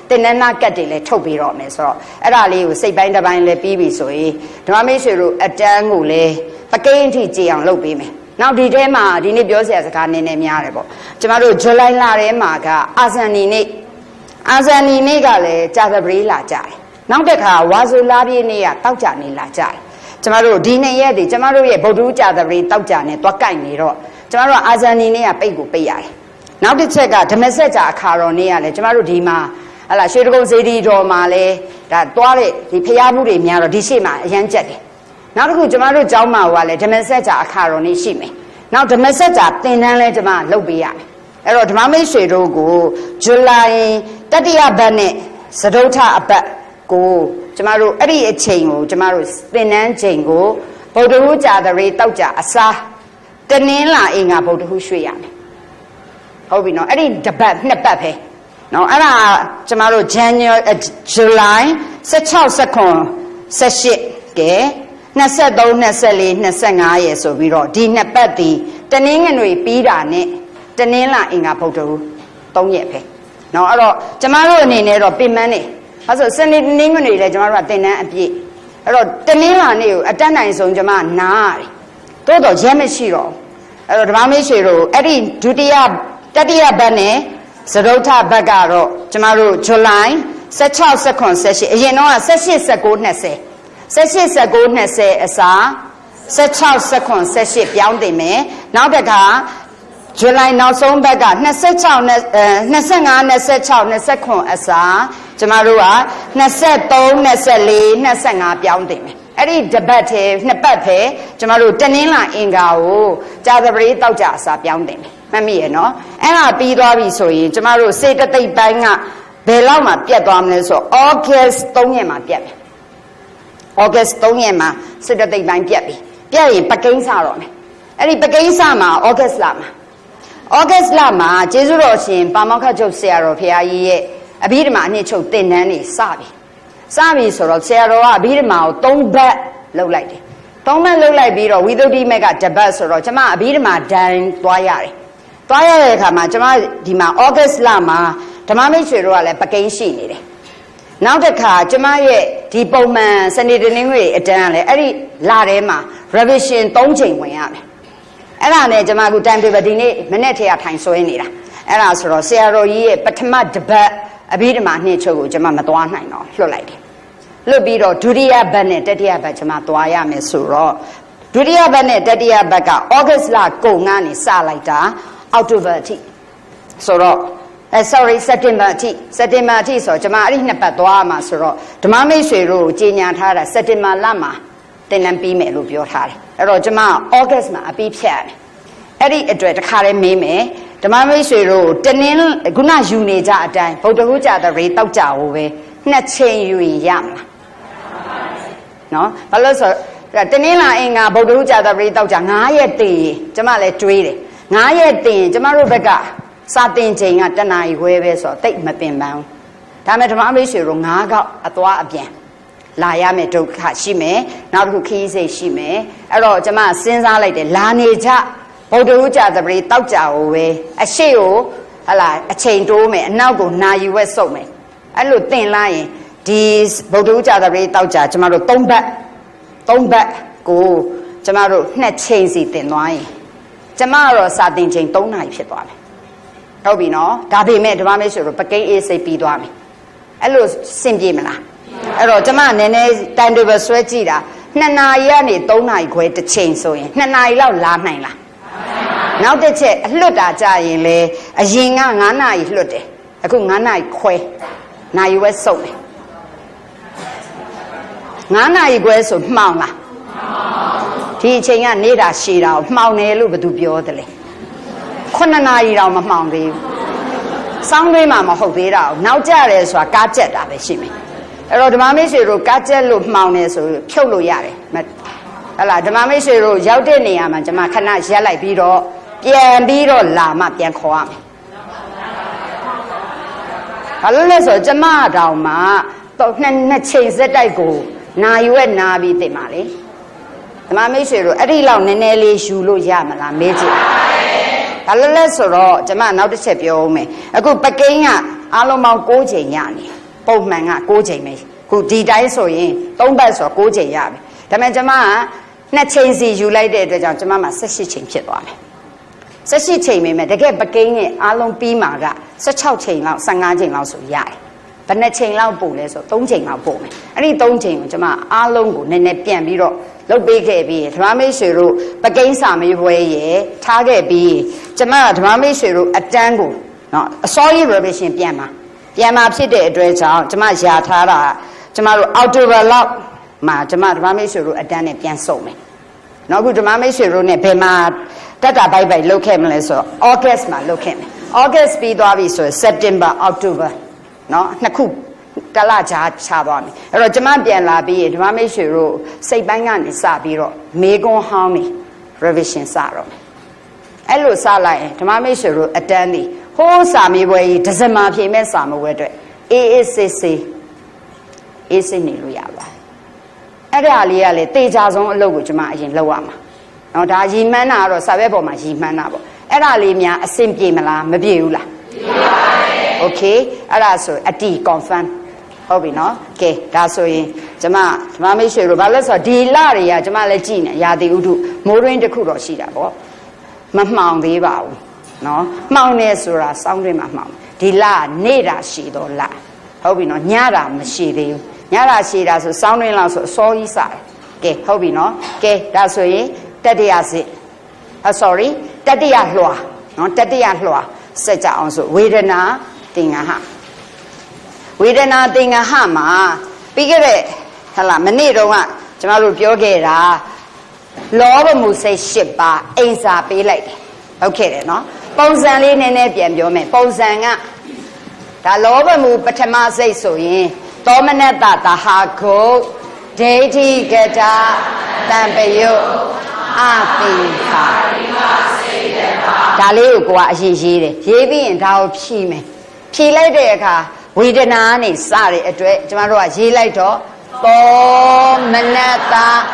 တင်နန်းနာကတ်တွေလည်းထုတ်ပြီးတော့မယ်ဆိုတော့အဲ့ဒါလေးကိုစိတ်ပိုင်းတစ်ပိုင်းလည်းပြီးပြီဆိုရင်ဓမ္မမိတ်ဆွေတို့အတန်းကိုလည်းပကိန်းအထိကြည်အောင်လုပ်ပေးမယ်နောက်ဒီထဲမှာဒီနေ့ပြောစရာစကားနည်းနည်းများတယ်ပေါ့ကျမတို့ဇူလိုင်လထဲမှာကအာဇန်နီနေ့ကလည်းကြာသပတေးလာကြတယ်နောက်တစ်ခါဝါဆိုလာပြည့်နေ့ကတောက်ကြနေလာကြတယ်ကျမတို့ဒီနေ့ရက်တွေကျမတို့ရဲ့ဗုဒ္ဓကြာသပတေးတောက်ကြနေသွားကြိုက်နေတော့ကျမတို့အာဇန်နီနေ့ကပိတ်ကိုပိတ်ရတယ်နောက်တစ်ချက်ကဓမ္မစကြာအခါတော်နေ့ကလည်းကျမတို့ဒီမှာဟလာရွှေတကုံစေတီတော်မှာလည်းဒါသွားတဲ့ဒီဖျားမှုတွေများတော့ဒီရှိမှအရန်ကြက်တယ်နောက်တစ်ခုကျမတို့ကျောင်းမှာကလည်းဓမ္မစကြာအခါတော်နေ့ရှိမယ်နောက်ဓမ္မစကြာသင်တန်းလဲကျမလုပ်ပေးရမယ်အဲ့တော့ဓမ္မမိတ်ဆွေတို့ကိုဇူလိုင်တတိယပတ်နဲ့စတုထအပတ်ကိုကျမတို့အဲ့ဒီအချိန်ကိုကျမတို့သင်တန်းချိန်ကိုဗုဒ္ဓဟူးကြာသပတေးတောက်ကြအစားတနင်္လာအင်္ဂါဗုဒ္ဓဟူးရွှေ့ရမယ်ဟုတ်ပြီနော်အဲ့ဒီတစ်ပတ်နှစ်ပတ်ပဲနော်အဲ့ဒါကျမတို့ July 16 18ကဲ23 24 25ရယ်ဆိုပြီးတော့ဒီနှစ်ပတ်ဒီတနင်္ဂနွေပြီးတာနဲ့တနင်္လာအင်္ဂါဗုဒ္ဓဟူး3ရက်ပဲနော်အဲ့တော့ကျမတို့အနေနဲ့တော့ပြင်ပန်းနေအဲဆိုစနေတနင်္ဂနွေလည်းကျမတို့ကသင်တန်းအပြည့်အဲ့တော့တနင်္လာနေ့ကိုအတက်နိုင်ဆုံးကျမနားရတယ်တိုးတော့ရဲမရှိတော့အဲ့တော့ဓမ္မမိတ်ဆွေတို့အဲ့ဒီဒုတိယတတိယဘက်နဲ့စတုထဘက်ကတော့ကျမတို့ဇူလိုင်16 18အရင်တော့18 19 20 18 19 20အစား16 19 18ပြောင်းတင်မယ်နောက်တစ်ခါဇူလိုင်နောက်ဆုံးဘက်က25 26 29အစားကျမတို့က23 24 25ပြောင်းတင်မယ်အဲ့ဒီတစ်ပတ်ထဲနှစ်ပတ်ပဲကျမတို့တနင်္လာအင်္ဂါကိုကြာသပတေးတောက်ကြအစားပြောင်းတင်မယ်မှတ်မိရနော်အဲ့ဒါပြီးသွားပြီဆိုရင်ကျမတို့စေတသိက်ပိုင်းကဘယ်လောက်မှပြတ်သွားမလဲဆိုတော့ August 3ရက်မှာပြတ်မယ် August 3ရက်မှာစေတသိက်ပိုင်းပြတ်ပြီပြတ်ရင်ပကိန်းစတော့မယ်အဲ့ဒီပကိန်းစမှာ August လမှာကျေးဇူးတော်ရှင်ပါမောက္ခချုပ်ဆရာတော်ဖရာကြီးရဲ့အဘိဓမ္မာအနှစ်ချုပ်သင်တန်းနေစပြီဆိုတော့ဆရာတော်ကအဘိဓမ္မာကို3ဘတ်လုပ်လိုက်တယ်3ဘတ်လုပ်လိုက်ပြီးတော့ဝိသုဒ္ဓိမက်က1ဘတ်ဆိုတော့ကျမအဘိဓမ္မာဒန်သွားရတယ်သွားရတဲ့အခါမှာကျမဒီမှာ August လမှာဓမ္မမိတ်ဆွေတို့ကလည်းပကိန်းရှိနေတယ်နောက်တစ်ခါကျမရဲ့ဒီပုံမှန်စနေတနင်္ဂနွေအတန်းကလည်းအဲ့ဒီလထဲမှာ revision 3ချိန်ဝင်ရမယ်အဲ့ဒါနဲ့ကျမအခု time table ဒီနေ့မနေ့ထဲကထိုင်ဆွဲနေတာအဲ့ဒါဆိုတော့ဆရာတော်ကြီးရဲ့ပထမတစ်ပတ်အဘိဓမ္မာနှစ်ချုပ်ကိုကျမမသွားနိုင်တော့လွတ်လိုက်တယ်လွတ်ပြီးတော့ဒုတိယပတ်နဲ့တတိယပတ်ကျမသွားရမယ်ဆိုတော့ဒုတိယပတ်နဲ့တတိယပတ်က August လကုန်ကနေစလိုက်တာ October အထိဆိုတော့September အထိဆိုတော့ကျမအဲ့ဒီနှစ်ပတ်သွားမှာဆိုတော့ဓမ္မမိတ်ဆွေတို့ကိုကြီးညာထားတာ September လမှာသင်တန်းပြီးမယ်လို့ပြောထားတယ်အဲ့တော့ကျမ August မှာအပြီးဖြတ်ရတယ်အဲ့ဒီအတွက်တခါတည်းမေးမယ်ဓမ္မမိတ်ဆွေတို့တနင်္ခုနယူနေကြအတိုင်းဗုဒ္ဓဟူးကြာသပတေးတောက်ကြကိုပဲ2ချိန်ယူရင်ရမလားနော်ဘာလို့ဆိုတနင်္လာအင်္ဂါဗုဒ္ဓဟူးကြာသပတေးတောက်ကြ9ရက်တည်ကျမလည်းတွေးတယ်9ရက်တည်ကျမတို့ဘက်ကစာတင်ချိန်ကတနာရီခွဲပဲဆိုတော့တိတ်မပင်ပန်းဒါမဲ့ဓမ္မမိတ်ဆွေတို့9ခေါက်အသွားအပြန်လာရမယ်ဒုက္ခရှိမယ်နောက်တစ်ခုခီးစိတ်ရှိမယ်အဲ့တော့ကျမစဉ်းစားလိုက်တယ်လာနေကြဗုဒ္ဓဟူးကြာသပတေးတောက်ကြကိုပဲအရှိကိုဟလာအချိန်တိုးမယ်အနောက်ကိုနာယူဝက်ဆုပ်မယ်အဲ့လိုသင်လိုက်ရင်ဒီဗုဒ္ဓဟူးကြာသပတေးတောက်ကြကျမတို့3ဘတ်ကိုကျမတို့2ချိန်စီသင်သွားရင်ကျမတော့စာသင်ချိန်3နာရီဖြစ်သွားတယ်ဟုတ်ပြီနော်ဒါပေမဲ့ဓမ္မမိတ်ဆွေတို့ပကိန်းအေးစိတ်ပြီးသွားပြီအဲ့လိုစင်ပြေမလားအဲ့တော့ကျမနည်းနည်း time table ဆွဲကြည့်တာ2နာရီကနေ3နာရီခွဲတစ်ချိန်ဆိုရင်2နာရီလောက်လာနိုင်လားနောက်တစ်ချက်အလွတ်တာကြရင်လေအရင်က9နာရီလွတ်တယ်အခု9နာရီခွဲနာရီဝက်စုပ်တယ်9နာရီခွဲဆိုမှောင်လားဒီအချိန်ကနေတာရှည်တာကိုမှောင်တယ်လို့ဘယ်သူပြောတယ်လဲ9နာရီတောင်မမှောင်သေးဘူးစောင်းသွေးမှာမဟုတ်သေးတာကိုနောက်ကျတယ်ဆိုတာကားကျက်တာပဲရှိမယ်အဲ့တော့ဓမ္မမိတ်ဆွေတို့ကားကျက်လို့မှောင်တယ်ဆိုဖြုတ်လို့ရတယ်ဟဲ့လားဓမ္မမိတ်ဆွေတို့ရောက်တဲ့နေရာမှာကျွန်မခဏရက်လိုက်ပြီးတော့ပြန်ပြီးတော့လာမှပြန်ခေါ်ရမယ်ဘာလို့လဲဆိုတော့ကျွန်မတောင်မှတော့နှစ်ချိန်စက်တိုက်ကိုနာယူဝဲနာပြီးတင်ပါလေဓမ္မမိတ်ဆွေတို့အဲ့ဒီလောက်နည်းနည်းလေးယူလို့ရမလားမေးကြည့်ဘာလို့လဲဆိုတော့ကျွန်မနောက်တစ်ချက်ပြောဦးမယ်အခုပကိန်းကအားလုံးပေါင်း6ချိန်ရနေပုံမှန်က6ချိန်ပဲခုဒီတိုင်းဆိုရင်3ပတ်ဆို6ချိန်ရပြီဒါပေမဲ့ကျမက2ချိန်စီယူလိုက်တဲ့အတွက်ကြောင့်ကျမမှာ18ချိန်ဖြစ်သွားတယ်18ချိန်ပဲတကယ်ပကိန်းရဲ့အားလုံးပြီးမှာက16ချိန်လောက်15ချိန်လောက်ဆိုရတယ်ဘယ်နှချိန်လောက်ပို့လဲဆို3ချိန်လောက်ပို့မယ်အဲ့ဒီ3ချိန်ကိုကျမအားလုံးကိုနည်းနည်းပြန်ပြီးတော့လုပ်ပေးခဲ့ပြီးဓမ္မမိတ်ဆွေတို့ပကိန်းစာမေးပွဲရဲ့ထားခဲ့ပြီးကျမဓမ္မမိတ်ဆွေတို့အတန်းကိုနော်အစောကြီး revision ပြန်မှာဖြစ်တဲ့အတွက်ကြောင့်ကျမယာထားတာကျမတို့အောက်တိုဘာလောက်မှာကျမဓမ္မမိတ်ဆွေတို့အတန်းနဲ့ပြန်စုံမယ်နောက်ခုဓမ္မမိတ်ဆွေတို့နဲ့ဘယ်မှာတက်တာဘိုက်လုပ်ခဲ့မလဲဆိုတော့ August မှာလုပ်ခဲ့မယ် August ပြီးသွားပြီဆိုရင် September October နော်နှစ်ခုတလကြာချသွားမယ်အဲ့တော့ကျမပြန်လာပြီးဓမ္မမိတ်ဆွေတို့စိတ်ပိုင်းကနေစပြီးတော့မေကွန်ဟောင်းနေ revision စတော့မယ်အဲ့လိုစလိုက်ရင်ဓမ္မမိတ်ဆွေတို့အတန်းနေဟိုးစာမေးပွဲကြီးဒီဇင်ဘာဖြေမဲ့စာမေးပွဲအတွက်အေးစစ်နေလို့ရပါတယ်အဲ့ဒါလေးကလေတေချာဆုံးအလုပ်ကိုကျမအရင်လုပ်ရမှာနော်ဒါရီမှန်းတာကတော့စာရွက်ပေါ်မှာရီမှန်းတာပေါ့အဲ့ဒါလေးများအဆင်ပြေမလားမပြေဘူးလားပြေပါတယ်โอเคအဲ့ဒါဆိုအတီ confirm ဟုတ်ပြီနော်ကဲဒါဆိုရင်ကျမဓမ္မမိတ်ဆွေတို့ဘာလဲဆိုတော့ဒီလတွေကကျမလည်းကြည်နေရာသီဥတုမိုးရင်းတစ်ခုတော့ရှိတာပေါ့မမှောင်သေးပါဘူးနော်မှောင်နေဆိုတာစောင်းတွင်းမှာမှောင်ဒီလနေတာရှိတော့လဟုတ်ပြီနော်ညတာမရှိသေးဘူးညတာရှိတာဆိုစောင်းတွင်းလောက်ဆိုအစောကြီးစားတယ်ကဲဟုတ်ပြီနော်ကဲဒါဆိုရင်တတိယစစ်sorry တတိယလွှာနော်တတိယလွှာစက်ကြအောင်ဆိုဝေဒနာသင်္ဃဟဝေဒနာသင်္ဃဟမှာပြီးခဲ့တဲ့ဟလာမနေ့တုန်းကကျမတို့ပြောခဲ့တာလောဘမှုစိတ်8ပါးအိမ်စာပေးလိုက်တယ်ဟုတ်ခဲ့တယ်နော်ပုံစံလေးနည်းနည်းပြန်ပြောမယ်ပုံစံကဒါလောဘမှုပထမစိတ်ဆိုရင်သောမနတသဟာကုဒိဋ္ဌိကတာတံပယုအသင်္ခါဒါလေးကိုကအရေးရေးတယ်ရေးပြီးရင်ဒါကိုဖြည့်မယ်ဖြည့်လိုက်တဲ့အခါဝေဒနာနဲ့စတဲ့အတွက်ကျမတို့ကရေးလိုက်တော့သောမနတ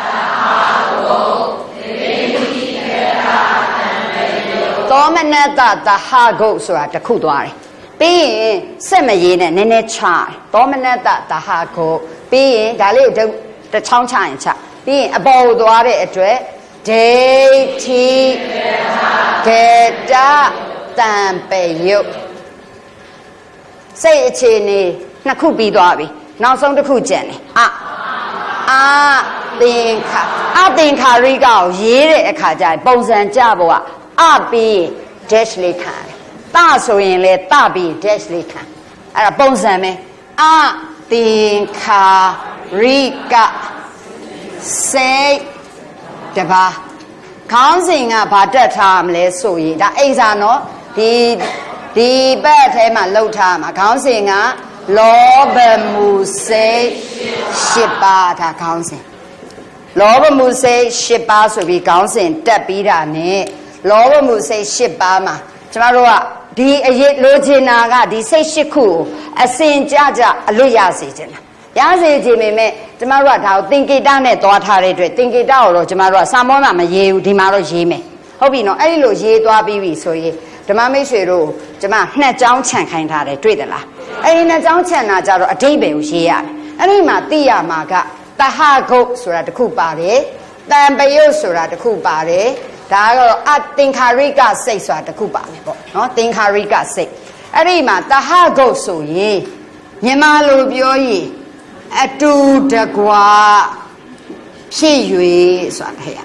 သောမနတသဟာကုဆိုတာတစ်ခုသွားတယ်ပြီးရင်စက်မရေးနဲ့နည်းနည်းချသောမနတသဟာကုပြီးရင်ဒါလေးကိုတစ်ချောင်းချရင်ချပြီးရင်အပေါ်ကိုသွားတဲ့အတွက်ဒိဋ္ဌိကတာတံပယုစိတ်အခြေအနေနှစ်ခုပြီးသွားပြီနောက်ဆုံးတစ်ခုကျန်တယ်အာသင်္ခါအသင်္ခါရိကကိုရေးတဲ့အခါကျရင်ပုံစံကြဖို့ကအပြီး dash လေးခံတယ်တဆိုရင်လေတပြီး dash လေးခံအဲ့ဒါပုံစံပဲအသင်္ခါရိကစိတ်တပါခေါင်းစဉ်ကဘာတက်ထားမလဲဆိုရင်ဒါအိစာနော်ဒီဘက်ထဲမှာလှုပ်ထားမှာခေါင်းစဉ်ကလောဘမှုစိတ်8ပါးဒါခေါင်းစဉ်လောဘမှုစိတ်8ပါးဆိုပြီးခေါင်းစဉ်တက်ပြီးတာနဲ့လောဘမှုစိတ်8ပါးမှာကျမတို့ကဒီအရေးလိုချင်တာကဒီစိတ်8ခုကိုအစဉ်ကြအလွတ်ရစေချင်တာရစေချင်ပေမဲ့ကျမတို့ကဒါကိုသင်္ကေတနဲ့သွားထားတဲ့အတွက်သင်္ကေတကိုတော့ကျမတို့ကစာမောမှာမရေးဘူးဒီမှာတော့ရေးမယ်ဟုတ်ပြီနော်အဲ့ဒီလိုရေးသွားပြီးပြီဆိုရင်ဓမ္မမိတ်ဆွေတို့ကျမ2ကြောင်းခြံခိုင်းထားတယ်တွေ့သလားအဲ့ဒီ2ကြောင်းခြံတာကြတော့အဓိပ္ပာယ်ကိုရေးရတယ်အဲ့ဒီမှာသိရမှာကတဟဂုတ်ဆိုတာတစ်ခုပါတယ်တံပယုတ်ဆိုတာတစ်ခုပါတယ်ဒါကတော့အသင်္ခါရိကစိတ်ဆိုတာတစ်ခုပါမယ်ပေါ့နော်သင်္ခါရိကစိတ်အဲ့ဒီမှာတဟဂုတ်ဆိုရင်မြန်မာလိုပြောရင်အတူတကွာဖြစ်၍ဆိုတာဟဲ့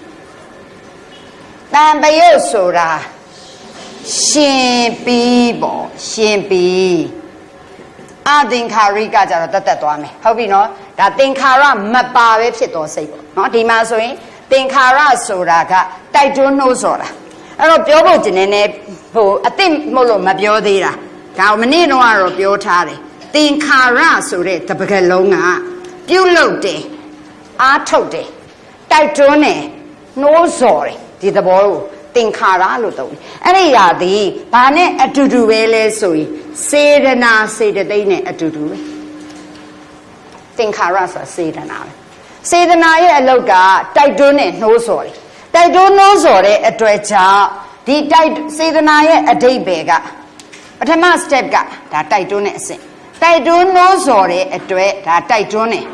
တံပယုတ်ဆိုတာရှင်ပြီးပေါ့ရှင်ပြီးအသင်္ခါရိကကြတော့တက်သွားမယ်ဟုတ်ပြီနော်ဒါသင်္ခါရမပါပဲဖြစ်တော်စိတ်ပေါ့နော်ဒီမှာဆိုရင်သင်္ခါရဆိုတာကတိုက်တွန်းနှိုးဆိုတာအဲ့တော့ပြောဖို့ကျင်နေဟိုအသိမဟုတ်လို့မပြောသေးတာဒါမနေ့တော့ကတော့ပြောထားတယ်သင်္ခါရဆိုတဲ့တပကလုံးကပြုတ်လုတယ်အားထုတ်တယ်တိုက်တွန်းတယ်နှိုးဆော်တယ်ဒီသဘောကိုသင်္ခါရလို့သုံးတယ်အဲ့ဒီရာသည်ဘာနဲ့အတူတူပဲလဲဆိုရင်စေတနာစေတသိက်နဲ့အတူတူပဲသင်္ခါရဆိုတာစေတနာပဲစေတနာရဲ့အလုပ်ကတိုက်တွန်းနဲ့နှိုးဆော်တယ်တိုက်တွန်းနှိုးဆော်တဲ့အတွက်ကြောင့်ဒီစေတနာရဲ့အဓိပ္ပာယ်ကပထမ step ကဒါတိုက်တွန်းတဲ့အဆင့်တိုက်တွန်းနှိုးဆော်တဲ့အတွက်ဒါတိုက်တွန်းတယ်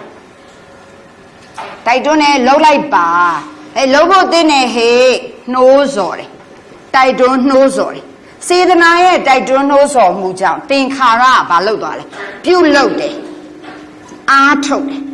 တိုက်တွန်းတယ်လှုပ်လိုက်ပါလှုပ်ဖို့တင်းနေဟေးနှိုးဆော်တယ်တိုက်တွန်းနှိုးဆော်တယ်စေတနာရဲ့တိုက်တွန်းနှိုးဆော်မှုကြောင့်သင်္ခါရကဘာလုပ်သွားလဲပြုတ်လုပ်တယ်အားထုတ်တယ်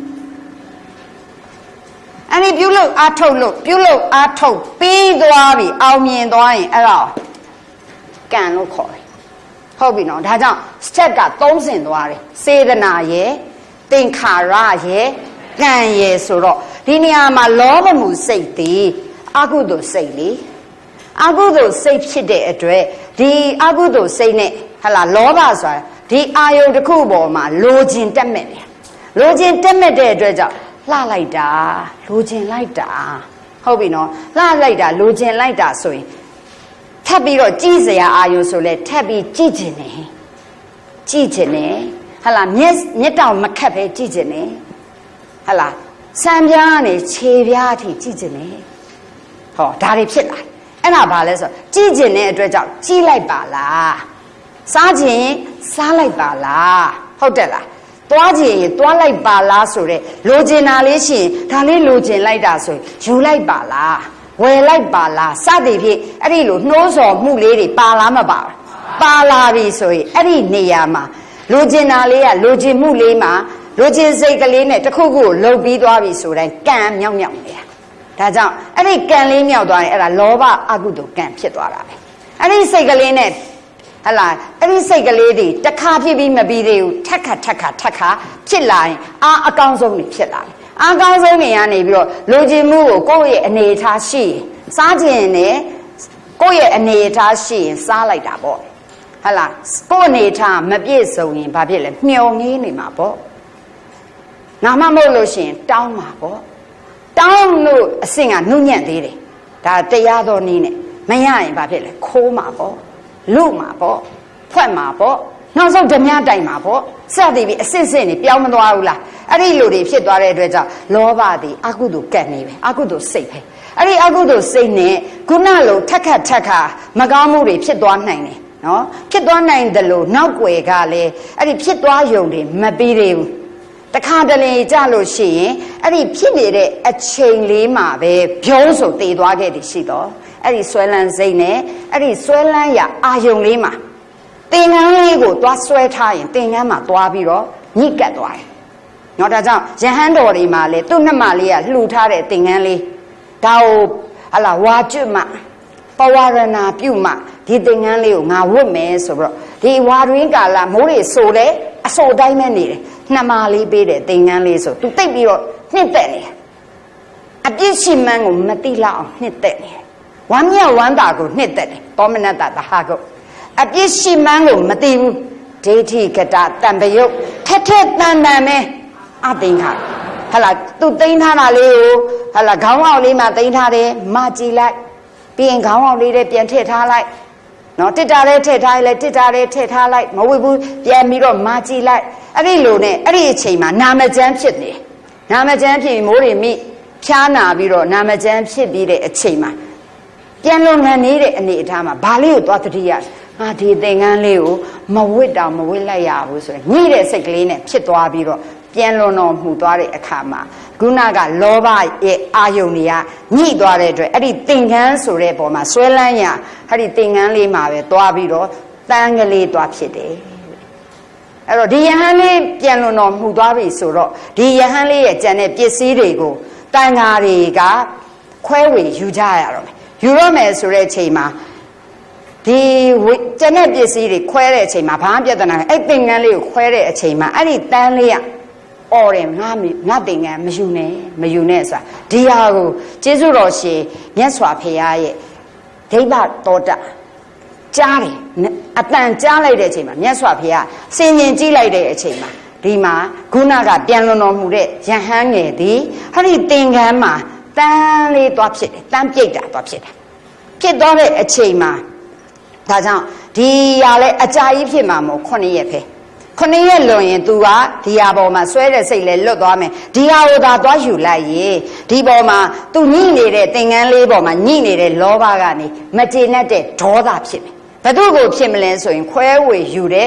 အဲ့ဒီပြုတ်လုပ်အားထုတ်လို့ပြုတ်လုပ်အားထုတ်ပြီးသွားပြီအောင်မြင်သွားရင်အဲ့ဒါကံလို့ခေါ်တယ်ဟုတ်ပြီနော်ဒါကြောင့် step က3ဆင့်သွားတယ်စေတနာရဲ့သင်္ခါရရဲ့ကံရဲ့ဆိုတော့ဒီနေရာမှာလောဘမှုစိတ်တည်အကုသိုလ်စိတ်လေအကုသိုလ်စိတ်ဖြစ်တဲ့အတွက်ဒီအကုသိုလ်စိတ်နဲ့ဟလာလောဘဆိုတာဒီအာယုန်တစ်ခုပေါ်မှာလိုချင်တက်မဲ့တယ်လိုချင်တက်မဲ့တဲ့အတွက်ကြောင့်လှလိုက်တာလိုချင်လိုက်တာဟုတ်ပြီနော်လှလိုက်တာလိုချင်လိုက်တာဆိုရင်ထပ်ပြီးတော့ကြည်စရာအာယုန်ဆိုလဲထပ်ပြီးကြည်ကျင်တယ်ကြည်ကျင်တယ်ဟလာမျက်တောင်မခတ်ပဲကြည်ကျင်တယ်ဟလာစံပြားကနေခြေပြားအထိကြည်ကျင်တယ်ဟောဒါတွေဖြစ်လာအဲ့ဒါဘာလဲဆိုကြည်ကျင်တဲ့အတွက်ကြောင့်ကြည်လိုက်ပါလားစားခြင်းစားလိုက်ပါလားဟုတ်တယ်လားသွားခြင်းသွားလိုက်ပါလားဆိုတဲ့လိုချင်တာလေးရှိရင်ဒါလေးလိုချင်လိုက်တာဆိုယူလိုက်ပါလားဝယ်လိုက်ပါလားစသည်ဖြင့်အဲ့ဒီလိုနှိုးဆော်မှုလေးတွေပါလားမပါပါလာပြီဆိုရင်အဲ့ဒီနေရာမှာလိုချင်တာလေးကလိုချင်မှုလေးမှာလိုချင်စိတ်ကလေးနဲ့တစ်ခုခုကိုလှုပ်ပြီးသွားပြီဆိုတိုင်းကံမြောက်နေတာဒါကြောင့်အဲ့ဒီကံလေးမြောက်သွားရင်အဲ့ဒါလောဘအကုသိုလ်ကံဖြစ်သွားတာပဲအဲ့ဒီစိတ်ကလေးနဲ့ဟလာအဲ့ဒီစိတ်ကလေးတွေတစ်ခါဖြစ်ပြီးမပြီးသေးဘူးထက်ခါဖြစ်လာရင်အကောင်းဆုံးနေဖြစ်လာတယ်အကောင်းဆုံးနေရနေပြီးတော့လိုချင်မှုကိုကိုယ့်ရဲ့အနေအထားရှိရင်စားခြင်းနဲ့ကိုယ့်ရဲ့အနေအထားရှိရင်စားလိုက်တာပေါ့ဟလာကိုယ့်အနေအထားမပြည့်စုံရင်ဘာဖြစ်လဲမျောငေးနေမှာပေါ့နာမမဟုတ်လို့ရှိရင်တောင်းမှာပေါ့တောင်းလို့အဆင့်ကနှုတ်ညံ့သေးတယ်ဒါတရားတော်နည်းနဲ့မရရင်ဘာဖြစ်လဲခိုးမှာပေါ့လူမှာပေါ့ဖွက်မှာပေါ့နောက်ဆုံးဓမြတိုင်မှာပေါ့စသည်ပြီးအစစ်စစ်နေပြောင်းမသွားဘူးလားအဲ့ဒီလိုတွေဖြစ်သွားတဲ့အတွက်ကြောင့်လောဘသည်အကုသိုလ်ကံနေပဲအကုသိုလ်စိတ်ပဲအဲ့ဒီအကုသိုလ်စိတ်နဲ့ခုနလိုထက်ခါမကောင်းမှုတွေဖြစ်သွားနိုင်တယ်နော်ဖြစ်သွားနိုင်တယ်လို့နောက်ွယ်ကလည်းအဲ့ဒီဖြစ်သွားယုံတွေမပြီးသေးဘူးတခါတလေကြလို့ရှိရင်အဲ့ဒီဖြစ်နေတဲ့အချိန်လေးမှာပဲဖြုံးဆိုတည်သွားခဲ့တယ်ရှိတော့အဲ့ဒီဆွဲလန်းစိတ်နဲ့အဲ့ဒီဆွဲလန်းရအာယုံလေးမှာသင်္ကန်းလေးကိုသွားဆွဲထားရင်သင်္ကန်းမှာသွားပြီးတော့ညှိကပ်သွားတယ်။နော်ဒါကြောင့်ယဟန်တော်တွေမှာလေသူ့နှမလေးကလှူထားတဲ့သင်္ကန်းလေးဒါကိုဟလာဝါကျွတ်မှပဝရဏပြုမှဒီသင်္ကန်းလေးကိုငါဝတ်မယ်ဆိုပြီးတော့ဒီဝါတွင်းကာလမိုးတွေဆိုလဲအစိုးတိုင်းပဲနေတယ်နှမလေးပေးတဲ့သင်္ကန်းလေးဆိုသူတိတ်ပြီးတော့နှစ်သက်နေတယ်အပြစ်ရှိမှန်းကိုမသိလောက်အောင်နှစ်သက်နေတယ်ဝမ်းမြောက်ဝမ်းသာကိုနှစ်သက်တယ်တောမနတ္တသဟာကိုအပြစ်ရှိမှန်းကိုမသိဘူးဒိဋ္ဌိကတတံပယုတ်ထက်တန်ပဲအသိခါဟလာသူသိမ်းထားတာလေးကိုဟလာခေါင်းအောင်လေးမှသိမ်းထားတယ်မကြည့်လိုက်ပြီးရင်ခေါင်းအောင်လေးတွေပြန်ထည့်ထားလိုက်နော်တစ်တာလေးထည့်ထားလိုက်တစ်တာလေးထည့်ထားလိုက်မဝိဘူးပြန်ပြီးတော့မကြည့်လိုက်အဲ့ဒီလိုနဲ့အဲ့ဒီအချိန်မှာနာမကျန်းဖြစ်နေနာမကျန်းဖြစ်မိုးတွေမိဖြားနာပြီးတော့နာမကျန်းဖြစ်ပြီးတဲ့အချိန်မှာပြန်လုံငံနေတဲ့အနေအထားမှာဘာလေးကိုသွားတတိယငါဒီသင်္ကန်းလေးကိုမဝစ်တောင်မဝစ်လိုက်ရဘူးဆိုရင်ညှိတဲ့စိတ်ကလေးနဲ့ဖြစ်သွားပြီးတော့ပြန်လွန်တော်မူသွားတဲ့အခါမှာခုနကလောဘရဲ့အာယုန်တွေကညှိသွားတဲ့အတွက်အဲ့ဒီသင်္ကန်းဆိုတဲ့ပုံမှာဆွဲလန်းရအဲ့ဒီသင်္ကန်းလေးမှာပဲသွားပြီးတော့တန်းကလေးသွားဖြစ်တယ်အဲ့တော့ဒီယဟန်လေးပြန်လွန်တော်မူသွားပြီဆိုတော့ဒီယဟန်လေးရဲ့ကြံတဲ့ပစ္စည်းတွေကိုတန်ဃာတွေကခွဲဝေယူကြရတော့မယ်ယူရမယ်ဆိုတဲ့အချိန်မှာဒီကျန်တဲ့ပစ္စည်းတွေခွဲတဲ့အချိန်မှာဘာမှပြဿနာအဲ့သင်္ကန်းလေးကိုခွဲတဲ့အချိန်မှာအဲ့ဒီတန်းလေးကအော်တယ်ငါသင်္ကန်းမယူနဲ့ဆိုတာဒီဟာကိုကျေးဇူးတော်ရှင်မြတ်စွာဘုရားရဲ့ဒိဗ္ဗတောတကြားတယ်အတန်ကြားလိုက်တဲ့အချိန်မှာမြတ်စွာဘုရားဆင်ញင်ကြည့်လိုက်တဲ့အချိန်မှာဒီမှာခုနကပြန်လွန်တော်မူတဲ့ယဟန်ငယ်သည်အဲ့ဒီသင်္ကန်းမှာတန်းလေးသွားဖြစ်တယ်တန်းပြိတ်တာသွားဖြစ်တယ်ဖြစ်သွားတဲ့အချိန်မှာဒါကြောင့်ဒီရလဲအကြာကြီးဖြစ်မှာမဟုတ်9ရက်ပဲ9ရက်လွန်ရင် तू ကဒီဟာပေါ်မှာဆွဲတဲ့စိတ်လဲလွတ်သွားမယ်ဒီဟာကိုသာသွားယူလိုက်ရေဒီပေါ်မှာ तू ညှိနေတဲ့သင်္ကန်းလေးပေါ်မှာညှိနေတဲ့လောဘကနေမကျေနပ်တဲ့ဒေါသဖြစ်မယ်ဘယ်သူကိုဖြစ်မလဲဆိုရင်ခွဲဝေယူတဲ့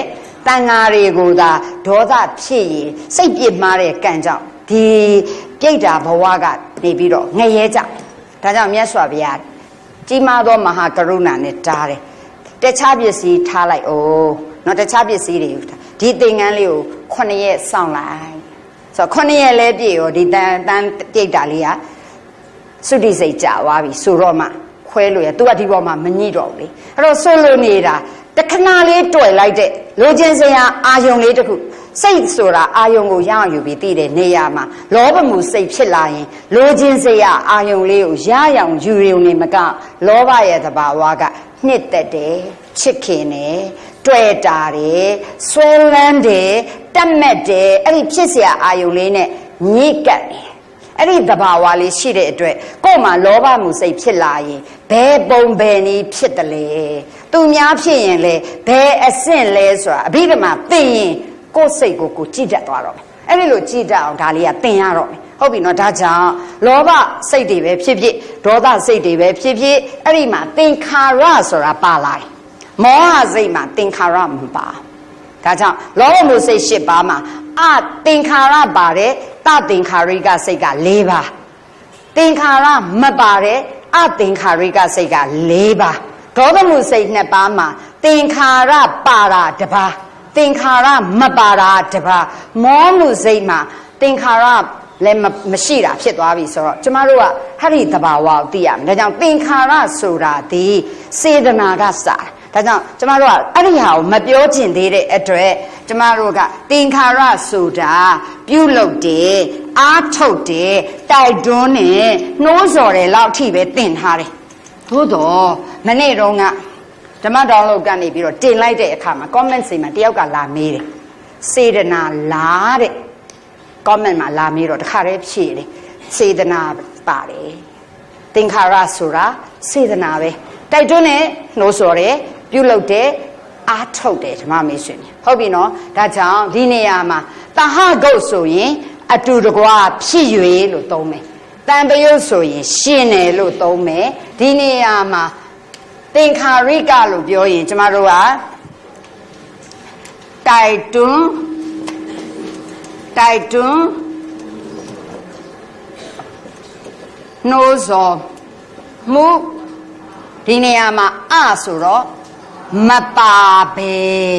တန်ဃာတွေကိုသာဒေါသဖြစ်ရင်စိတ်ပြစ်မှားတဲ့ကံကြောင့်ဒီပြိတ္တာဘဝကနေပြီးတော့ငရဲကြဒါကြောင့်မြတ်စွာဘုရားကြီးမားသောမဟာကရုဏာနဲ့တားတယ်တခြားပစ္စည်းထားလိုက်အောင်နော်တခြားပစ္စည်းတွေဒီသင်္ကန်းလေးကို9ရက်စောင့်လိုက်ဆိုတော့9ရက်လဲပြည့်ရောဒီတန်ပြိတ္တာလေးကသုတိစိတ်ကြသွားပြီဆိုတော့မှခွဲလို့ရသူကဒီပေါ်မှာမညှိတော့ဘူးလေအဲ့တော့ဆွလို့နေတာတခဏလေးတွေ့လိုက်တဲ့လိုချင်စရာအာယုံလေးတစ်ခုစိတ်ဆိုတာအာယုံကိုရအောင်ယူပြီးတည်တဲ့နေရာမှာလောဘမှုစိတ်ဖြစ်လာရင်လိုချင်စရာအာယုံလေးကိုရအောင်ယူရုံနဲ့မကလောဘရဲ့သဘာဝကနှစ်သက်တယ်ချစ်ခင်တယ်တွေ့တာတယ်ဆွဲလန်းတယ်တတ်မဲ့တယ်အဲ့ဒီဖြစ်စရာအာယုံလေးနဲ့ညှိကပ်တယ်အဲ့ဒီသဘာဝလေးရှိတဲ့အတွက်ကို့မှာလောဘမှုစိတ်ဖြစ်လာရင်ဘယ်ပုံဘယ်နည်းဖြစ်တယ်လေသူများဖြစ်ရင်လေဘယ်အဆင့်လဲဆိုတာအဘိဓမ္မာသိရင်ကိုယ်စိတ်ကိုကြည်တတ်သွားတော့မယ်အဲ့ဒီလိုကြည်တတ်အောင်ဒါလေးကသင်ရတော့မယ်ဟုတ်ပြီနော်ဒါကြောင့်လောဘစိတ်တွေပဲဖြစ်ဖြစ်ဒေါသစိတ်တွေပဲဖြစ်ဖြစ်အဲ့ဒီမှာသင်္ခါရဆိုတာပါလာတယ်မောဟစိတ်မှာသင်္ခါရမပါဒါကြောင့်လောဘမှုစိတ်၈ပါးမှာအသင်္ခါရပါတယ်တသင်္ခါရိကစိတ်က၄ပါးသင်္ခါရမပါတယ်အသင်္ခါရိကစိတ်က၄ပါးဒေါသမှုစိတ်2ပါးမှာသင်္ခါရပါတာတစ်ပါးသင်္ခါရမပါတာတစ်ပါးမောမှုစိတ်မှာသင်္ခါရလည်းမရှိတာဖြစ်သွားပြီဆိုတော့ကျမတို့ကဟရိသဘာဝကိုသိရမယ်ဒါကြောင့်သင်္ခါရဆိုတာဒီစေတနာကစာဒါကြောင့်ကျမတို့ကအဲ့ဒီဟာကိုမပြောချင်သေးတဲ့အတွက်ကျမတို့ကသင်္ခါရဆိုတာပြုလုပ်တယ်အားထုတ်တယ်တိုက်တွန်းတယ်နှိုးဆော်တယ်လောက်အထိပဲသင်ထားတယ်သို့တော့မနေ့တုန်းကဓမ္မဒေါင်းလုတ်ကနေပြီးတော့တင်လိုက်တဲ့အခါမှာ comment စီမှာတယောက်ကလာမေးတယ်စေတနာလားတဲ့ comment မှာလာမေးတော့တခါတည်းဖြေတယ်စေတနာပါတယ်သင်္ခါရဆိုတာစေတနာပဲတိုက်တွန်းတယ်နှိုးဆော်တယ်ပြုလုပ်တယ်အားထုတ်တယ်ဓမ္မမေးရှင်ဟုတ်ပြီနော်ဒါကြောင့်ဒီနေရာမှာတဟဂုတ်ဆိုရင်အတူတကွဖြစ်၍လို့သုံးမယ်တန်ပယုတ်ဆိုရင်ရှင်တယ်လို့သုံးမယ်ဒီနေရာမှာသင်္ခါရိကလို့ပြောရင်ကျမတို့ကတိုက်တွန်းနှိုးဆော်မှုဒီနေရာမှာအဆိုတော့မပါပဲ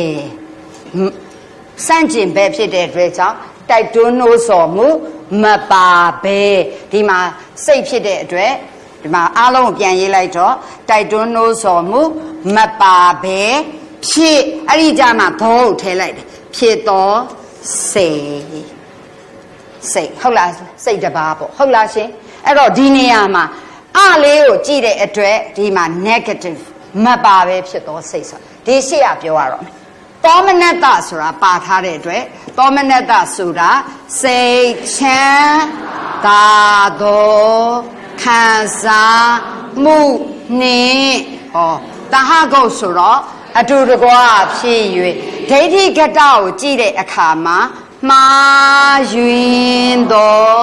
စန့်ကျင်ပဲဖြစ်တဲ့အတွက်ကြောင့်တိုက်တွန်းနှိုးဆော်မှုမပါပဲဒီမှာစိတ်ဖြစ်တဲ့အတွက်ဒီမှာအားလုံးကိုပြန်ရေးလိုက်တော့တိုက်တွန်းနှိုးဆော်မှုမပါပဲဖြစ်အဲ့ဒီကြမှာဘောကိုထည့်လိုက်တယ်ဖြစ်တော့စိတ်ဟုတ်လားစိတ်တစ်ပါးပေါ့ဟုတ်လားရှင်အဲ့တော့ဒီနေရာမှာအလေးကိုကြည့်တဲ့အတွက်ဒီမှာ negative မပါပဲဖြစ်တော့စိတ်ဆိုဒီရှေ့ကပြောရတော့မယ်သောမနတဆိုတာပါထားတဲ့အတွက်သောမနတဆိုတာစိတ်ချမ်းသာသောခံစားမှုနှင့်ဟောတဟဂုတ်ဆိုတော့အတူတကွဖြစ်၍ဒိဋ္ဌိကတ္တကိုကြည့်တဲ့အခါမှာမှားယွင်းသော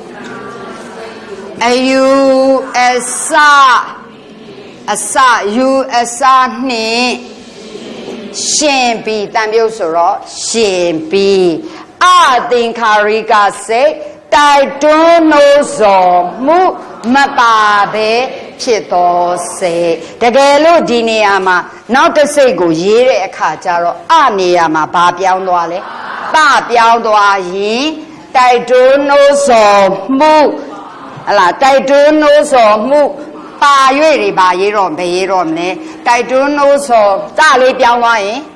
အယူအစယူအစနှင့်ရှင်ပြီးတန်ပြုတ်ဆိုတော့ရှင်ပြီးအသင်္ခါရိကစိတ်တိုက်တွန်းနှိုးဆော်မှုမပါပဲဖြစ်သောစိတ်တကယ်လို့ဒီနေရာမှာနောက်တစ်စိတ်ကိုရေးတဲ့အခါကျတော့အနေရာမှာဘာပြောင်းသွားလဲပပြောင်းသွားရင်တိုက်တွန်းနှိုးဆော်မှုဟလာတိုက်တွန်းနှိုးဆော်မှုပါ၍တွေပါရေးတော့မရေးတော့မလဲတိုက်တွန်းနှိုးဆော်တလေးပြောင်းသွားရင်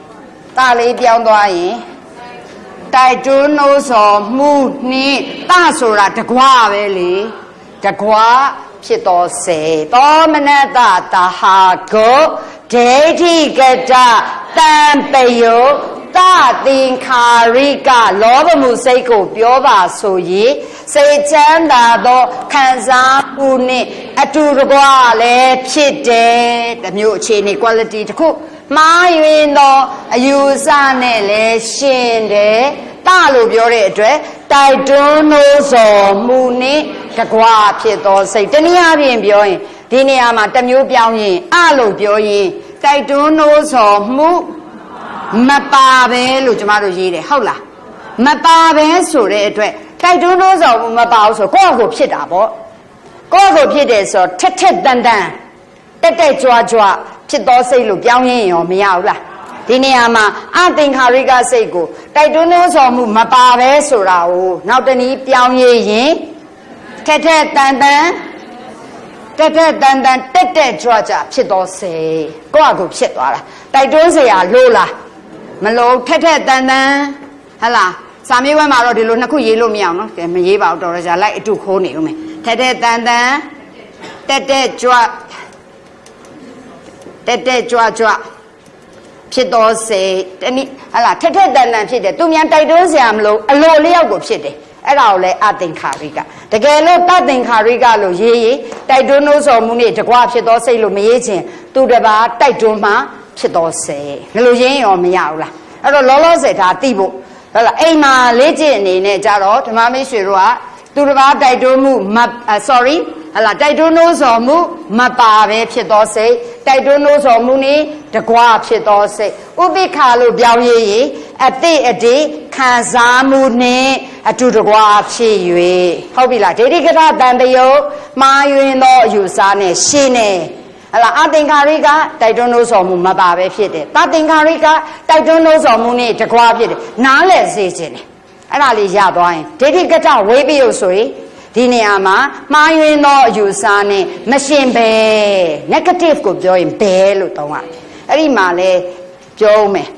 တိုက်တွန်းနှိုးဆော်မှုနှင့်တဆိုတာတကွာပဲလေတကွာဖြစ်သောစေသောမနတတဟာကိုဒိဋ္ဌိကတတံပယုသသင်္ခါရိကလောဘမှုစိတ်ကိုပြောပါဆိုရင်စိတ်ချမ်းသာသောခံစားမှုနဲ့အတူတကွလည်းဖြစ်တယ်တမျိုးအခြေအနေ quality တစ်ခုမှားယွင်းသောအယူအဆနဲ့လည်းရှင်တယ်တလို့ပြောတဲ့အတွက်တိုက်တွန်းနှိုးဆော်မှုနဲ့တကွဖြစ်သောစိတ်တနည်းအားဖြင့်ပြောရင်ဒီနေရာမှာတမျိုးပြောင်းရင်အလို့ပြောရင်တိုက်တွန်းနှိုးဆော်မှုမ Mapabe, Lujamaro Yere, Hola. Mapabe, so red. Taidonos of Mapao, go pit up. Go pit so tet dan. Tete Joa, Chidose, Lu Yang or Miaula. Diniama, I think Hariga Sego. Taidonos of Mapabe, so now the knee Piang Ye. Tete dan. Tete Georgia, Chidose, go Chitwala. Taidoze Lola. Malo, Tete dan. Hala, Sami Maro de Lunaku Yellow Miano, and Mayeva Doras, I like to call me. Tete dan. Tete Georgia. Chidose, Hala, Tete dan Chide, Tumian Taidoziam low, a low Leo Chide. Around Atin Cariga. The Galo Tatin Cariga lo ye, Taidonos or Muni, the Guap Chidose Lumiatin, to the bar, Taituma, Chidose, Luye or Miaula. A Lolo said Atibo, Ema Legend in a Jarot, Mami Shirua, to the bar Taidomu, sorry, Ala Taidonos or Mu, Mapave Chidose, Taidonos or Muni, the Guap Chidose, Ubi Kalu Biaye, a day, Kazamune. A to the guachi, Hobila, Dedicata, Dandayo, Mayu no Usane, Shine. I think Hariga, they don't know so Mumababe Fide. Nothing Hariga, they don't know so Muni, the guapi. Now let's see it. And Ali Yaboy, Dedicata, Wabi Usui, Diniama, Mayu no Usane, Machine Bay, negative could join Bay Lutawan. Erimale, Jome.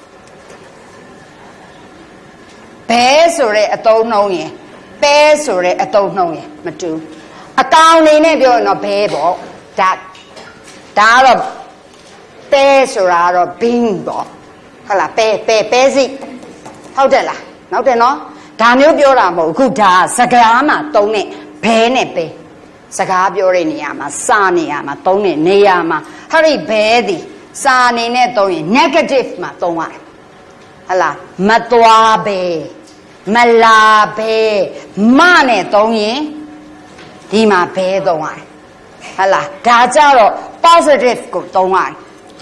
Bears or a don't know ye. Bears or a don't know ye. Matu. A town in a bill no payable. That of bears or a bingo. Hala, pay, how de la? Now they know. Daniel Bioramo, good da, Sagrama, Tone, Pene, Sagabio, Saniama, Tone, Neama, Hurry, Bedi, Sani, Netoni, negative Matoma. Hala, Matuabe, Malabe, Mane Tony, Dima Pedon. Hala, Tajaro, positive go Tongan.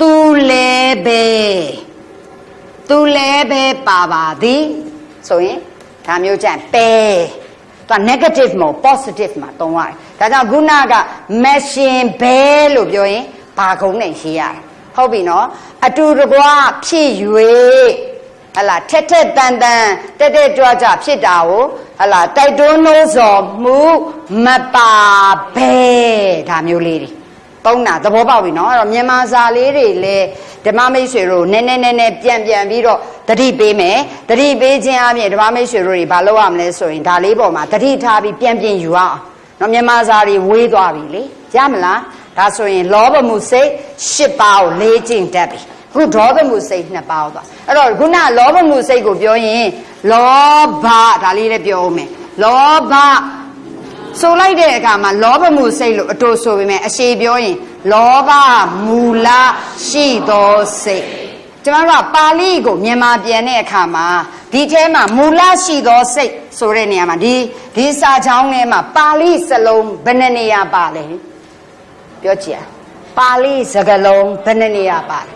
Tulebe, Pavadi. So, Tamu Jan, Pe. The negative mo, positive ma, don't worry. Taja Gunaga, machine, Belu, Yoe, Pagone here. Hobby no, I do the gua, P. Ala tete dandan tete Georgia Pidao, ala they don't know so mu mapa be damn you lady. Bona the Boba we know, Yamaza lady, the Mame Shiro, Nene, Pian Viro, the tea be me, the tea be jam, the Mame Shiro, Baloam leso in Taliboma, the tea tabi pian you are. No Yamazari, we do really. Jamla, that's when Loba Muse, ship out, laging Debbie. Who draw the Muse about that? Guna Loba Muse go bioin, Loba, Dalile biome, Loba. So like the Gama, Loba Muse look to so we may a she bioin, Loba, Mula, she does say. Jamara, Paligo, Yama Biane Kama, Ditema, Mula, she does say, Soreniama, these are Janema, Pali Salon, Benania Bale. Biotia, Pali Sagalon, Benania Bale.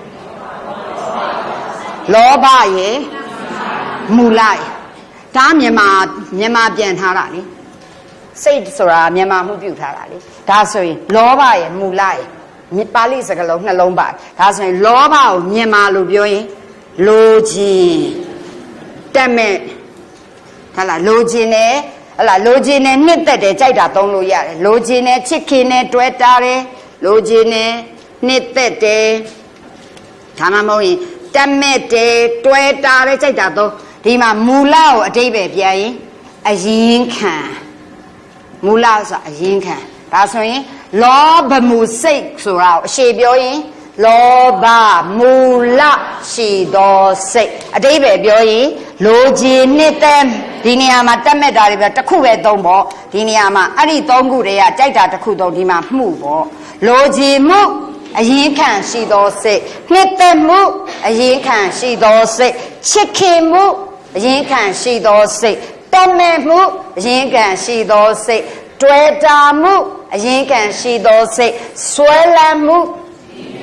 Loba ye, Mulai. Tam Yama Bien Harani. Say Sora, Yama Mubu Harani. That's why Loba ye, Mulai. Pali Sagalon, Lomba. That's why Loba, Yama Lubioy, Logi. Demme. Hala, Logine, Ala Logine, knit the Jada Toluya, Logine, chicken, duetare, Logine, knit the day. Tamamoi. Damete, Tueta, Jadato, Dima Mulao, a David Yai, a Yinka. Mulas a Yinka. That's why Loba Musik Surau, she bioy, Loba Mula, she does say. A David Bioy, Logi Nitem, Diniama Tamedari, the Kuwe Dombo, Diniama, Ari Dongurea, Jada Kudo Dima Mubo, Logi Mu. A yin can she does say, knit them moo, a yin can she does say, chicken moo, a yin can she does say, dome moo, a yin can she does say, tweta moo, a yin can she does say, swella moo,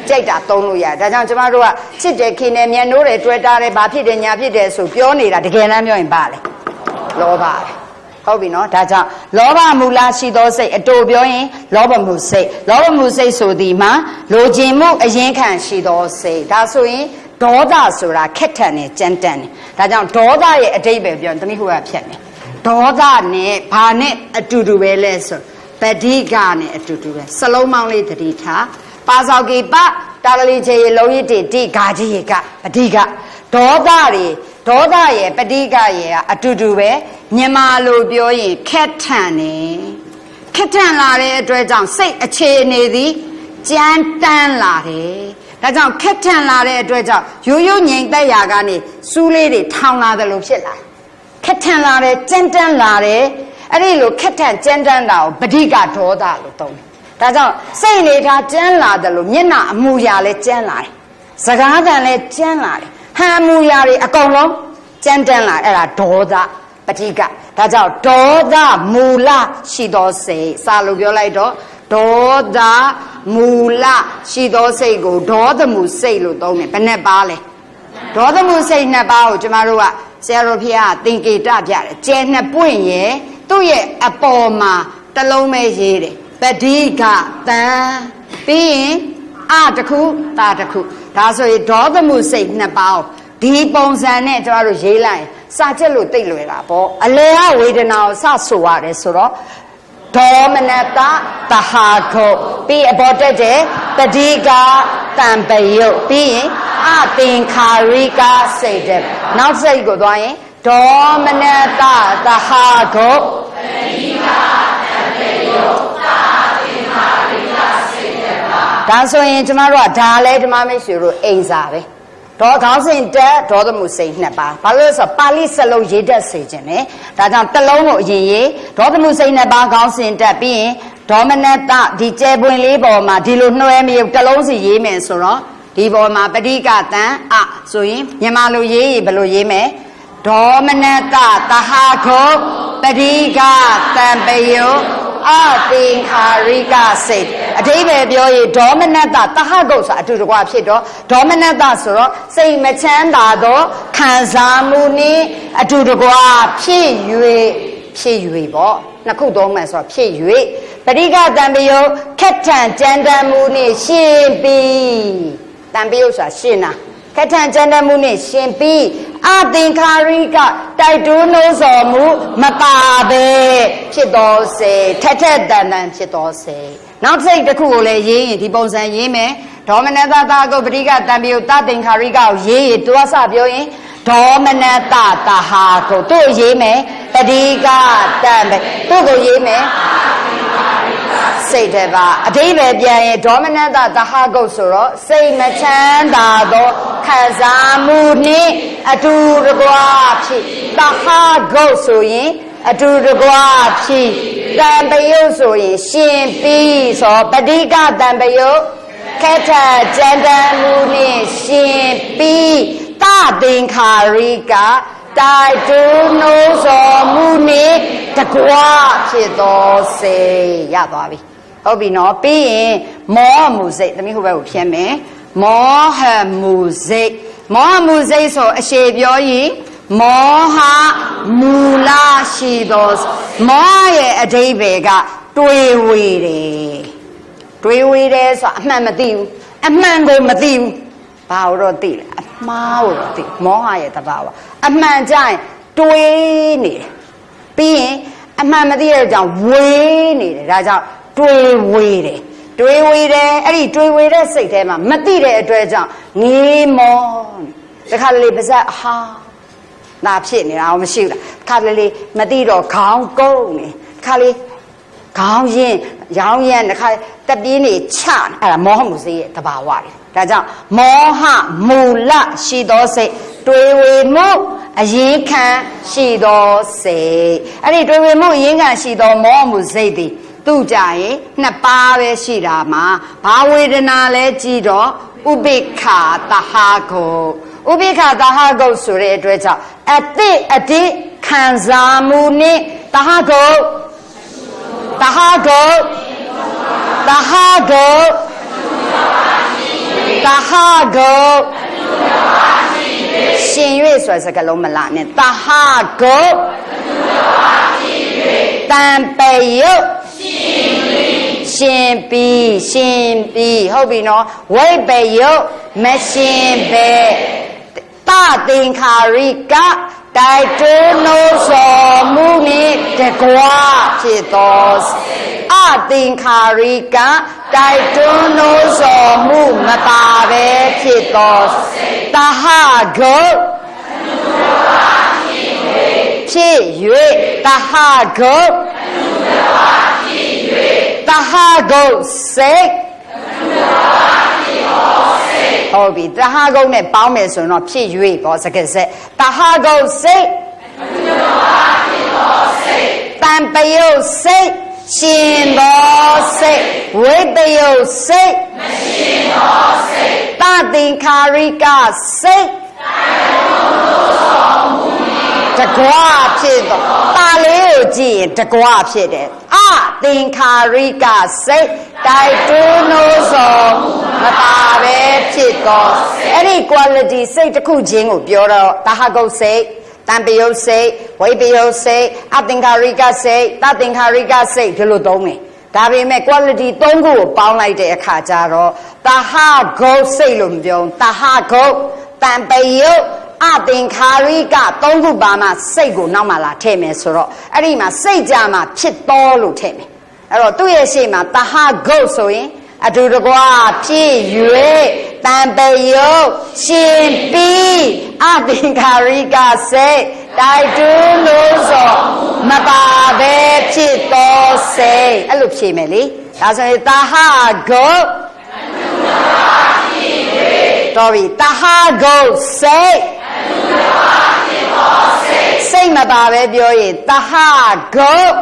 ကြိုက်တာသုံးလို့ရတယ်ဒါကြောင့်ကျမတို့ကချစ်တယ်ခင်တယ်မြန်နိုးတယ်တွေ့တာတယ်ဘာဖြစ်တယ်ညာဖြစ်တယ်ဆိုပြောနေတာတကယ်တမ်းပြောရင်ပါလေလောဘပဲဟုတ်ပြီနော်ဒါကြောင့်လောဘမူလရှိသောစိတ်အတူပြောရင်လောဘမှုစိတ်ဆိုသည်မှာလိုချင်မှုအရင်ခံရှိသောစိတ်ဒါဆိုရင်ဒေါသဆိုတာခက်ထန်နေကြမ်းတမ်းနေဒါကြောင့်ဒေါသရဲ့အတိတ်ပဲပြောရင်တမိဟိုကဖြတ်နေဒေါသနဲ့ဘာနဲ့အတူတူပဲလဲဆိုပဋိကနဲ့အတူတူပဲစလုံးမောင်းလေးတတိထားပါစောက်ကေပတာလီချေလုံးရစ်တိဂါကြီးကပဋိကဒေါသရဲ့ပဋိကရဲ့အတူတူပဲမြန်မာလိုပြောရင်ခက်ထန်နေခက်ထန်လာတဲ့အတွက်ကြောင့်စိတ်အခြေအနေသည်ကြမ်းတမ်းလာတယ်ဒါကြောင့်ခက်ထန်လာတဲ့အတွက်ကြောင့်ရိုးရိုးငြိမ်သက်ရာကနေစူးလေးတွေထောင်လာတယ်လို့ဖြစ်လာခက်ထန်လာတယ်ကြမ်းတမ်းလာတယ်အဲ့ဒီလိုခက်ထန်ကြမ်းတမ်းတာကိုပဋိကဒေါသလို့သုံးတယ်ဒါကြောင့်စိတ်နေထားကြမ်းလာတယ်လို့မျက်နှာအမူအရာလည်းကြမ်းလာတယ်စကားသံလည်းကြမ်းလာတယ်ဟန်အမူအရာတွေအကုန်လုံးကြမ်းတမ်းလာအဲ့ဒါဒေါသပဋိကဒါကြောင့်ဒေါသမူလရှိသောစိတ်စာလို့ပြောလိုက်တော့ဒေါသမူလရှိသောစိတ်ကိုဒေါသမူစိတ်လို့သုံးတယ်ဘယ်နဲ့ပါလဲဒေါသမူစိတ်နှစ်ပါးကိုကျမတို့ကဆရာတော်ဖျားသင်္ကေတပြတယ်ကျဲနှစ်ပွင့်ရဲ့သူ့ရဲ့အပေါ်မှာတစ်လုံးပဲရေးတယ်ပဋိကတံပြီးရင်အတစ်ခုတာတစ်ခုဒါဆိုရင်ဒေါသမူစိတ်နှစ်ပါးကိုဒီပုံစံနဲ့ကျမတို့ရေးလိုက်စာချက်လို့သိလွယ်တာပေါ့အလေကဝေဒနာကိုစဆိုရတယ်ဆိုတော့ဒေါမနတတဟာခုပြီးအပေါ်တက်တဲ့ပဋိကတံပယုတ်ပြီးရင်အသင်္ခါရိကစိတ်တဲ့နောက်စိတ်ကိုသွားရင်ဒေါမနတတဟာခုပဋိကတံပယုတ်အသင်္ခါရိကစိတ်တဲ့ဒါဆိုရင်ကျမတို့ကဒါလဲဓမ္မမိတ်ဆွေတို့အိမ်စာပဲဒေါခေါင်းစဉ်တက်ဒေါသမှုစိတ်နှစ်ပါးဘာလို့လဲဆိုတော့ပါဠိစလုံးရေးတတ်စေခြင်းနဲ့ဒါကြောင့်တစ်လုံးကိုအရင်ရေးဒေါသမှုစိတ်နှစ်ပါးခေါင်းစဉ်တက်ပြီးရင်ဒေါမနတဒီကျဲပွင့်လေးပေါ်မှာဒီလိုနှွဲမရုပ်တစ်လုံးစီရေးမယ်ဆိုတော့ဒီပေါ်မှာပဋိကတံအဆိုရင်မြန်မာလိုရေးရင်ဘယ်လိုရေးမလဲဒေါမနတတဟာခုပဋိကတံပယုအသင်္ခါရိကစိတ်အဓိပ္ပာယ်ပြောရင်ဒေါမနတတဟဂုတ်ဆိုအတူတကွဖြစ်တော့ဒေါမနတဆိုတော့စိတ်မချမ်းသာသောခံစားမှုနှင့်အတူတကွဖြစ်၍ပေါ့နှစ်ခုသုံးမယ်ဆိုတော့ဖြစ်၍ပဋိကတံပယုခက်ထန်ကြမ်းတမ်းမှုနှင့်ရှင်ပြီးတံပယုဆိုတာရှင်းတာခက်ထန်ကြမ်းတမ်းမှုနှင့်ရှင်ပြီးအသင်္ခါရိကတိုက်တွန်းလို့ဆိုမှုမပါပဲဖြစ်တော်စေထက်ထက်တန်တန်ဖြစ်တော်စေနောက်စိတ်တစ်ခုကိုလည်းရေးရင်ဒီပုံစံရေးမယ်ဒေါမနတတကုပဋိကတံပယုသသင်္ခါရိကကိုရေးရင်သူကစပြောရင်ဒေါမနတတဟာကိုသူ့ရေးမယ်ပဋိကတံပဲသူ့ကိုရေးမယ်စိတ်တပါအဓိပ္ပာယ်ပြန်ရင်ဒေါမနတတဟဂုတ်ဆိုတော့စိတ်မချမ်းသာသောခံစားမှုနှင့်အတူတကွဖြစ်တဟဂုတ်ဆိုရင်အတူတကွဖြစ်တံပယုတ်ဆိုရင်ရှင်ပြီးဆိုပဋိကတံပယုတ်ခက်ထကြံတမ်းမှုနှင့်ရှင်ပြီးတသင်္ခါရိကတိုက်တွန်းလို့ဆိုမှုနှင့်တကွဖြစ်သောစေရသွားပြီဟုတ်ပြီနော်ပြီးရင်မောဟမှုစိတ်သမီးဟိုဘက်ကိုဖြတ်မယ်မောဟမှုစိတ်ဆိုအရှေပြောရင်မောဟမူလရှိသောမောဟရဲ့အဓိပ္ပာယ်ကတွေးဝေတယ်ဆိုအမှန်မသိဘူးအမှန်ကိုမသိဘူးဘာလို့တော့သိလဲအမှားကိုတော့သိမောဟရဲ့သဘာဝအမှန်ကြရင်တွေးနေတယ်ပြီးရင်အမှန်မသိတဲ့ကြောင့်ဝေးနေတယ်ဒါကြောင့်တွေးဝေတယ်အဲ့ဒီတွေးဝေတဲ့စိတ်ထဲမှာမသိတဲ့အတွက်ကြောင့်ငေးမောတခါလေပါဇက်ဟာနာဖြစ်နေတာမရှိဘူးလားတခါလေမသိတော့ခေါင်းကုန်းနေတခါလေခေါင်းရင်ရောင်းရမ်းတခါတပြေးနေချအဲ့ဒါမောဟမှုစိတ်ရဲ့သဘာဝတွေဒါကြောင့်မောဟမူလရှိသောစိတ်တွေးဝေမှုအရင်ခံရှိသောစိတ်အဲ့ဒီတွေးဝေမှုအရင်ခံရှိသောမောဟမှုစိတ်သည်သူ့ကြရင်နှစ်ပါးပဲရှိတာမှာဘာဝေဒနာလဲကြည့်တော့ဥပိ္ပခာတဟာကုဥပိ္ပခာတဟာကုဆိုတဲ့အတွက်ကြောင့်အတိခံစားမှုနဲ့တဟာကု ha go xin yue so sa ka long ma la ne ta ha go tan pe yo xin piဟုတ်ပြီနော်ဝိပေယုမရှင်ပဲတသင်္ခါရိကတိုက်တွန်းလို့ဆိုမှုနှင့်တကွာဖြစ်သောအသင်္ခါရိကတိုက်တွန်းလို့ဆိုမှုမပါပဲဖြစ်သောတဟဂုဖြစ်၍တဟဂုတဟဂုစိတ်ဟုတ်ပြီတဟဂုနဲ့ပေါင်းမယ်ဆိုတော့ဖြစ်၍ပေါ့စကားဆက်တဟဂုစိတ်တံပယုစိတ်ရှင်သောစိတ်ဝိတယုစိတ်မရှင်သောစိတ်တသင်္ခါရိကစိတ်တကွာဖြစ်တော့တာလေးကိုကြည့်ရင်တကွာဖြစ်တယ်အသင်္ခါရိကစိတ်တိုက်တွန်းလို့ဆိုမပါပဲဖြစ်တော့အဲ့ဒီ quality စိတ်တစ်ခုချင်းကိုပြောတော့တဟဂုတ်စိတ်တံပယုတ်စိတ်ဝိပယုတ်စိတ်အသင်္ခါရိကစိတ်တသင်္ခါရိကစိတ်ဒီလိုသုံးတယ်ဒါပေမဲ့ quality ၃ခုကိုပေါင်းလိုက်တဲ့အခါကျတော့တဟဂုတ်စိတ်လို့မပြောတဟဂုတ်တံပယုတ်အသင်္ခါရိက၃ခုပါမှစိတ်ကိုနောက်မှလာထည့်မယ်ဆိုတော့အဲ့ဒီမှာစိတ်ကြမှာဖြစ်တော်လို့ထည့်မယ်အဲ့တော့သူ့ရဲ့ရှေ့မှာတဟဂုတ်ဆိုရင်အတူတကွဖြစ်၍တံပယုတ်ရှင်ပြီးအသင်္ခါရိကစိတ်တိုက်တွန်းလို့ဆိုမပါပဲဖြစ်တော်စိတ်အဲ့လိုဖြေမယ်လေဒါဆိုရင်တဟဂုတ်တော်ပြီတဟဂုတ်စိတ်စိတ်မပါပဲပြောရင်တဟဂုတ်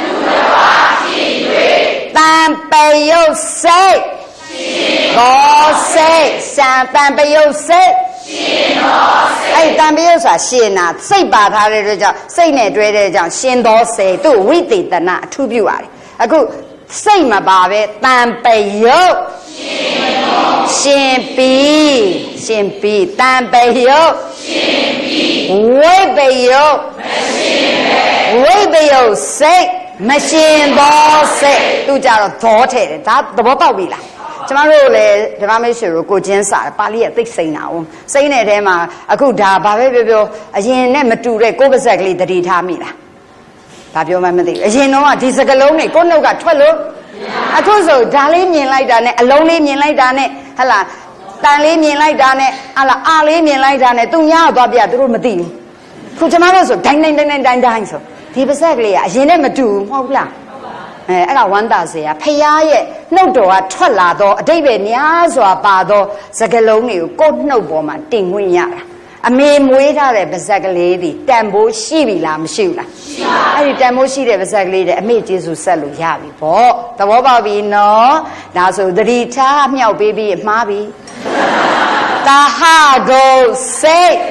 တံပယုတ်စိတ်ဘောစိတ်စံတံပယုတ်စိတ်အဲ့တံပယုတ်ဆိုတာရှင်နာစိတ်ပါထားတဲ့အတွက်ကြောင့်စိတ်နဲ့တွဲတဲ့ကြောင့်ရှင်သောစိတ်သူ့ဝိသေသနာအထူးပြုပါတယ်အခုစိတ်မပါပဲတံပယုတ်ရှင်ပြီးတံပယုတ်ဝိပယုတ်ဝိပယုတ်စိတ်မရှင်သောစိတ်သူကြတော့သောထဲတယ်ဒါသဘောပေါက်ပြီလားကျမတို့လည်းဓမ္မမိတ်ဆွေတို့ကိုချင်းစာပါဠိရဲ့သိစိန်တာအောင်စိန်တဲ့ထဲမှာအခုဒါဘာပဲပြောပြောအရင်နဲ့မတူတဲ့ကိုယ်ပါဇက်ကလေးတတိထားမိလားဘာပြောမှမသိဘူးအရင်တော့ဒီစကလုံးတွေကိုနှုတ်ကထွက်လို့အခုဆိုဒါလေးမြင်လိုက်တာနဲ့အလုံးလေးမြင်လိုက်တာနဲ့ဟလာတန်လေးမြင်လိုက်တာနဲ့ဟာလာအာလေးမြင်လိုက်တာနဲ့သူများတော့သွားပြသူတို့မသိဘူးခုကျမတို့ဆိုဒိုင်းဆိုဒီပါဇက်ကလေးကအရင်နဲ့မတူဘူးမဟုတ်လားအဲ့ဒါဝမ်းသာစရာဖရာရဲ့နှုတ်တော်ကထွက်လာတော့အတိတ်ပဲများစွာပါတော့စကလုံးတွေကိုကိုယ်နှုတ်ပေါ်မှာတင်ခွင့်ရတာအမေမွေးထားတဲ့ပါဇက်ကလေးတွေတန်ဖိုးရှိပြီလားမရှိဘူးလားရှိပါဘူးအဲ့ဒီတန်ဖိုးရှိတဲ့ပါဇက်ကလေးတွေအမေကျေးဇူးဆက်လို့ရပြီပေါ့သဘောပေါက်ပြီနော်ဒါဆိုသတိထားမြောက်ပေးပြီးမှားပြီတဟဂုတ်စိတ်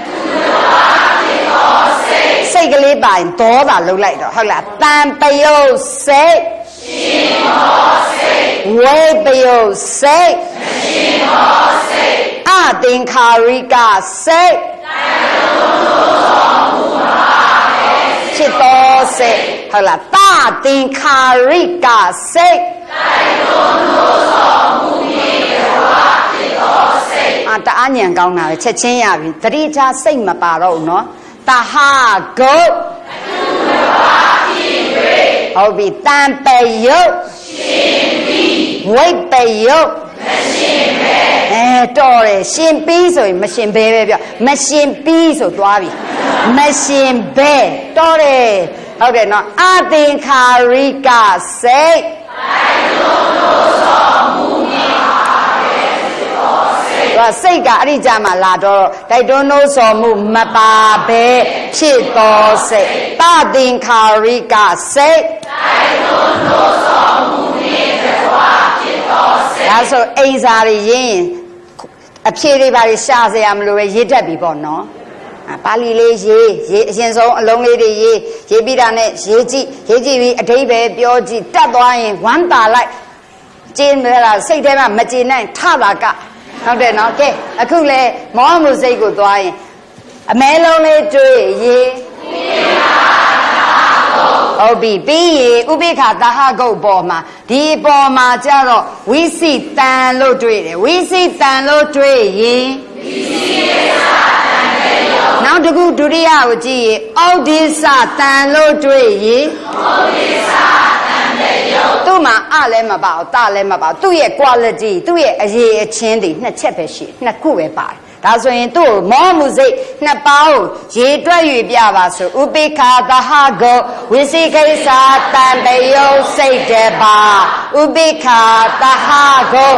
စိတ်ကလေးပိုင်ဒေါသလှုပ်လိုက်တော့ဟုတ်လားတံပယုတ်စိတ်ရှင်သောစိတ်ဝိပယုတ်စိတ်မရှင်သောစိတ်အသင်္ခါရိကစိတ်ဖြစ်သောစိတ်ဟုတ်လားတသင်္ခါရိကစိတ်တအားညံကောင်းတာပဲချက်ချင်းရပြီတတိထားစိတ်မပါတော့ဘူးနော်တဟဂုတ်ဟုတ်ပြီတံပယုတ်ဝိပယုတ်တော်တယ်ရှင်ပြီးဆိုရင်မရှင်ဘဲပဲပြောမရှင်ပြီးဆိုသွားပြီမရှင်ဘဲတော်တယ်ဟုတ်တယ်နော်အသင်္ခါရိကစိတ်စိတ်ကအဲ့ဒီကြမှာလာတော့တိုက်တွန်းလို့ဆိုမှုမပါပဲဖြစ်သောစိတ်တသင်္ခါရိကစိတ်တိုက်တွန်းလို့ဆိုမှုနှင့်တကွာဖြစ်သောစိတ်ဒါဆိုအိမ်စာတွေရင်းအဖြေတွေပါရှာစရာမလိုပဲရေးတတ်ပြီပေါ့နော်ပါဠိလေးရေးအရင်ဆုံးအလုံးလေးတွေရေးပြီးတာနဲ့ရေးကြည့်ပြီးအဓိပ္ပာယ်ပြောကြည့်တတ်သွားရင်ဝမ်းသာလိုက်ကျင်းလာစိတ်ထဲမှာမကျေနပ်ထတာကဟုတ်တယ်နော်ကဲအခုလေမောဟမှုစိတ်ကိုသွားရင်အမဲလုံးလေးတွေးရေဟုတ်ပြီပြီးရင်ဥပိ္ပခာတဟဂုတ်ပေါ်မှာဒီပေါ်မှာကျတော့ဝိစိတံလို့တွေ့တယ်ဝိစိတံလို့တွေ့ရင်နောက်တစ်ခုဒုတိယကိုကြည့်ရင်ဩဒိသတံလို့တွေ့ရင်သူ့မှာအလည်းမပါဘူးတလည်းမပါဘူးသူ့ရဲ့ quality သူ့ရဲ့အရေးအချင်းတွေနှစ်ချက်ပဲရှိနှစ်ခုပဲပါတယ်ဒါဆိုရင်သူ့ကိုမောမှုစိတ်နှစ်ပေါင်းရေတွက်၍ပြပါဆိုဥပိ္ပခာတဟဂုဝိသိကိစ္စတံပယုစိတ်တပါဥပိ္ပခာတဟဂု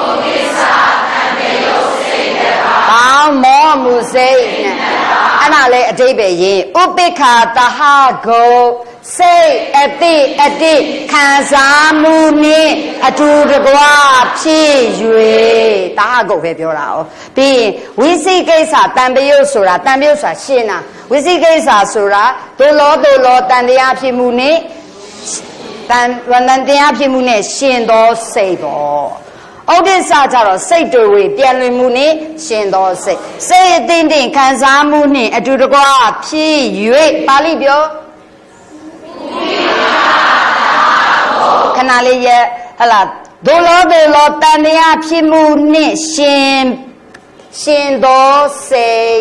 ပေါင်းမောမှုစိတ်နဲ့အဲ့ဒါလေအတိတ်ပဲရင်ဥပိ္ပခာတဟဂုစိတ်အတိခံစားမှုနဲ့အတူတကွဖြစ်၍တာဟဂုတ်ပဲပြောတာ哦ပြီးရင်ဝိသိကိစ္စတံပယုတ်ဆိုတာတံပယုတ်ဆိုတာရှင်းတာဝိသိကိစ္စဆိုတာဒုလောတန်တရားဖြစ်မှုနဲ့တန်တရားဖြစ်မှုနဲ့ရှင်သောစိတ်ပေါ့ဩဒိသကြတော့စိတ်တွေပြန်လွင်မှုနဲ့ရှင်သောစိတ်အတိခံစားမှုနဲ့အတူတကွဖြစ်၍ပါဠိပြောခဏလေးရဟလာဒုလောတန်တရားဖြစ်မှုနဲ့ရှင်သောစိတ်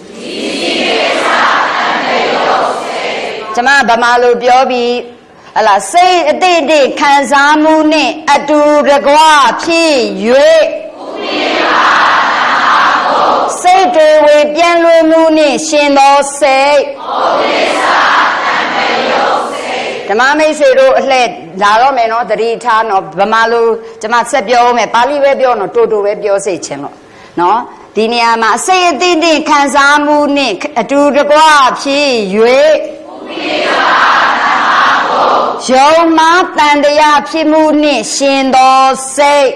ကျွန်မဗမာလိုပြောပြီးဟလာစိတ်အတိခံစားမှုနဲ့အတူတကွဖြစ်၍စိတ်တွေပြန်လွင်မှုနဲ့ရှင်သောစိတ်ဓမ္မမိတ်ဆွေတို့အလှည့်လာတော့မယ်နော်တတိထားနော်ဗမာလိုကျွန်မဆက်ပြောမယ်ပါဠိပဲပြောနော်တိုးပဲပြောစေချင်လို့နော်ဒီနေရာမှာစိတ်အတိခံစားမှုနဲ့အတူတကွဖြစ်၍ယုံမှားတန်တရားဖြစ်မှုနဲ့ရှင်သောစိတ်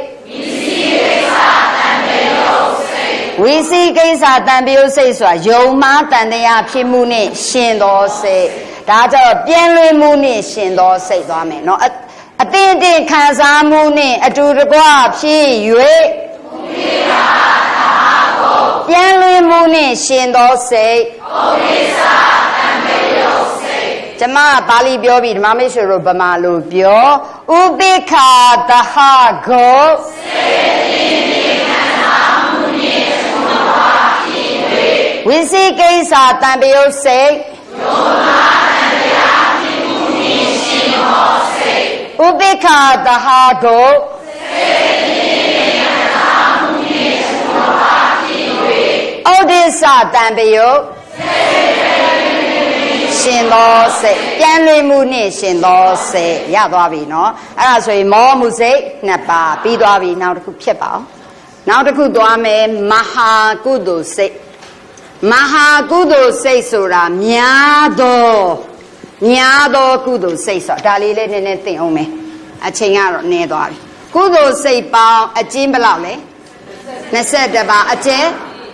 ဝိသိကိစ္စတံပယုတ်စိတ်ဆိုတာယုံမှားတန်တရားဖြစ်မှုနဲ့ရှင်သောစိတ်ဒါကြောင့်ပြန်လွင်မှုနဲ့ရှင်သောစိတ်သွားမယ်နော်အတိခံစားမှုနဲ့အတူတကွဖြစ်၍ပြန်လွင်မှုနဲ့ရှင်သောစိတ်ကျမပါဠိပြောပြီးဓမ္မမိတ်ဆွေတို့ဗမာလိုပြောဥပိ္ပခာတဟဂုဝိသိကိစ္စတံပယုတ်စိတ်ဥပိ္ပခာတဟဂုဩဒိသတံပယုတ်ရှင်သောစိတ်ပြန်လွင်မှုနဲ့ရှင်သောစိတ်ရသွားပြီနော်အဲ့ဒါဆိုရင်မောမှုစိတ်နှစ်ပါးပြီးသွားပြီနောက်တစ်ခုဖြစ်ပါအောင်နောက်တစ်ခုသွားမယ်မဟာကုသိုလ်စိတ်မဟာကုသိုလ်စိတ်ဆိုတာများသောကုသိုလ်စိတ်ဆိုဒါလေးလေးနည်းနည်းသိအောင်မယ်အချိန်ကတော့နည်းသွားပြီကုသိုလ်စိတ်ပေါင်းအကျဉ်းဘယ်လောက်လဲ21ပါအကျဉ်း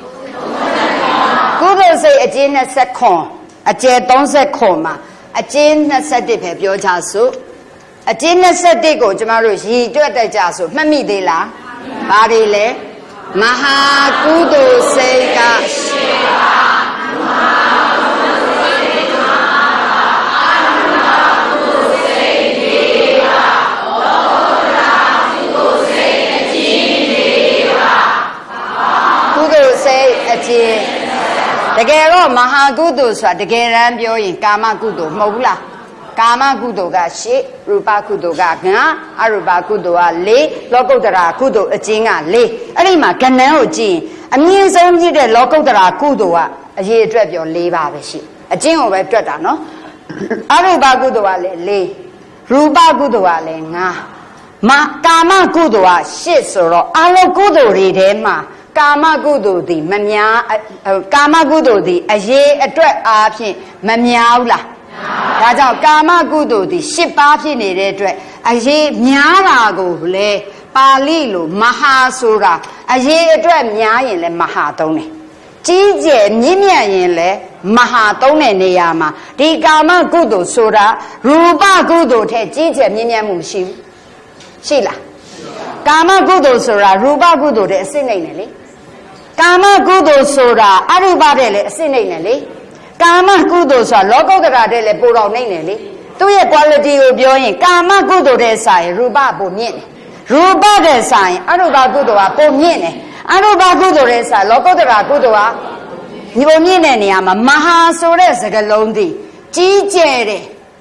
ကုသိုလ်စိတ်အကျဉ်း29အကျယ်30မှာအကျဉ်း21ပဲပြောကြစို့အကျဉ်း21ကိုကျမတို့ရည်တွက်တတ်ကြစို့မှတ်မိသေးလားဘာတွေလဲမဟာကုသိုလ်စိတ်ကကုသိုလ်စိတ်အကျဉ်းတကယ်တော့မဟာကုသိုလ်ဆိုတာတကယ်တမ်းပြောရင်ကာမကုသိုလ်မဟုတ်ဘူးလားကာမကုသိုလ်က8ရူပကုသိုလ်က9အရူပကုသိုလ်က4လောကုတ္တရာကုသိုလ်အကျဉ်းက4အဲ့ဒီမှာကဏ္ဍကိုကြည့်ရင်အမြင့်ဆုံးဖြစ်တဲ့လောကုတ္တရာကုသိုလ်ကအရေးအတွက်ပြော4ပါပဲရှိအကျဉ်းကိုပဲတွက်တာနော်အရူပကုသိုလ်ကလည်း4ရူပကုသိုလ်ကလည်း9ကာမကုသိုလ်က8ဆိုတော့အလုံးကုသိုလ်တွေထဲမှာကာမကုသိုလ်သည်မများကာမကုသိုလ်သည်အရေးအတွက်အားဖြင့်မများဘူးလားဒါကြောင့်ကာမကုသိုလ်သည်10ပါးဖြစ်နေတဲ့အတွက်အရေးများတာကိုလေပါဠိလိုမဟာဆိုတာအရေးအတွက်များရင်လည်းမဟာသုံးတယ်ကြီးကျယ်မြင့်မြတ်ရင်လည်းမဟာသုံးတဲ့နေရာမှာဒီကာမကုသိုလ်ဆိုတာရူပကုသိုလ်ထက်ကြီးကျယ်မြင့်မြတ်မှုမရှိဘူးရှိလားကာမကုသိုလ်ဆိုတာရူပကုသိုလ်တဲ့အစစ်နိုင်တယ်လေကာမကုသိုလ်ဆိုတာအရူပတဲ့လည်းအစစ်နိုင်တယ်လေကာမကုသိုလ်ဆိုတာလောကုတ္တရာတဲ့လည်းပိုတော်နိုင်တယ်လေသူ့ရဲ့ quality ကိုပြောရင်ကာမကုသိုလ်တဲ့ဆိုင်ရူပပိုမြင့်တယ်ရူပတဲ့ဆိုင်အရူပကုသိုလ်ကပိုမြင့်တယ်အရူပကုသိုလ်တဲ့ဆိုင်လောကုတ္တရာကုသိုလ်ကညီပုံမြင့်တဲ့နေရာမှာမဟာဆိုတဲ့စကားလုံးသည်ကြီးကျယ်တယ်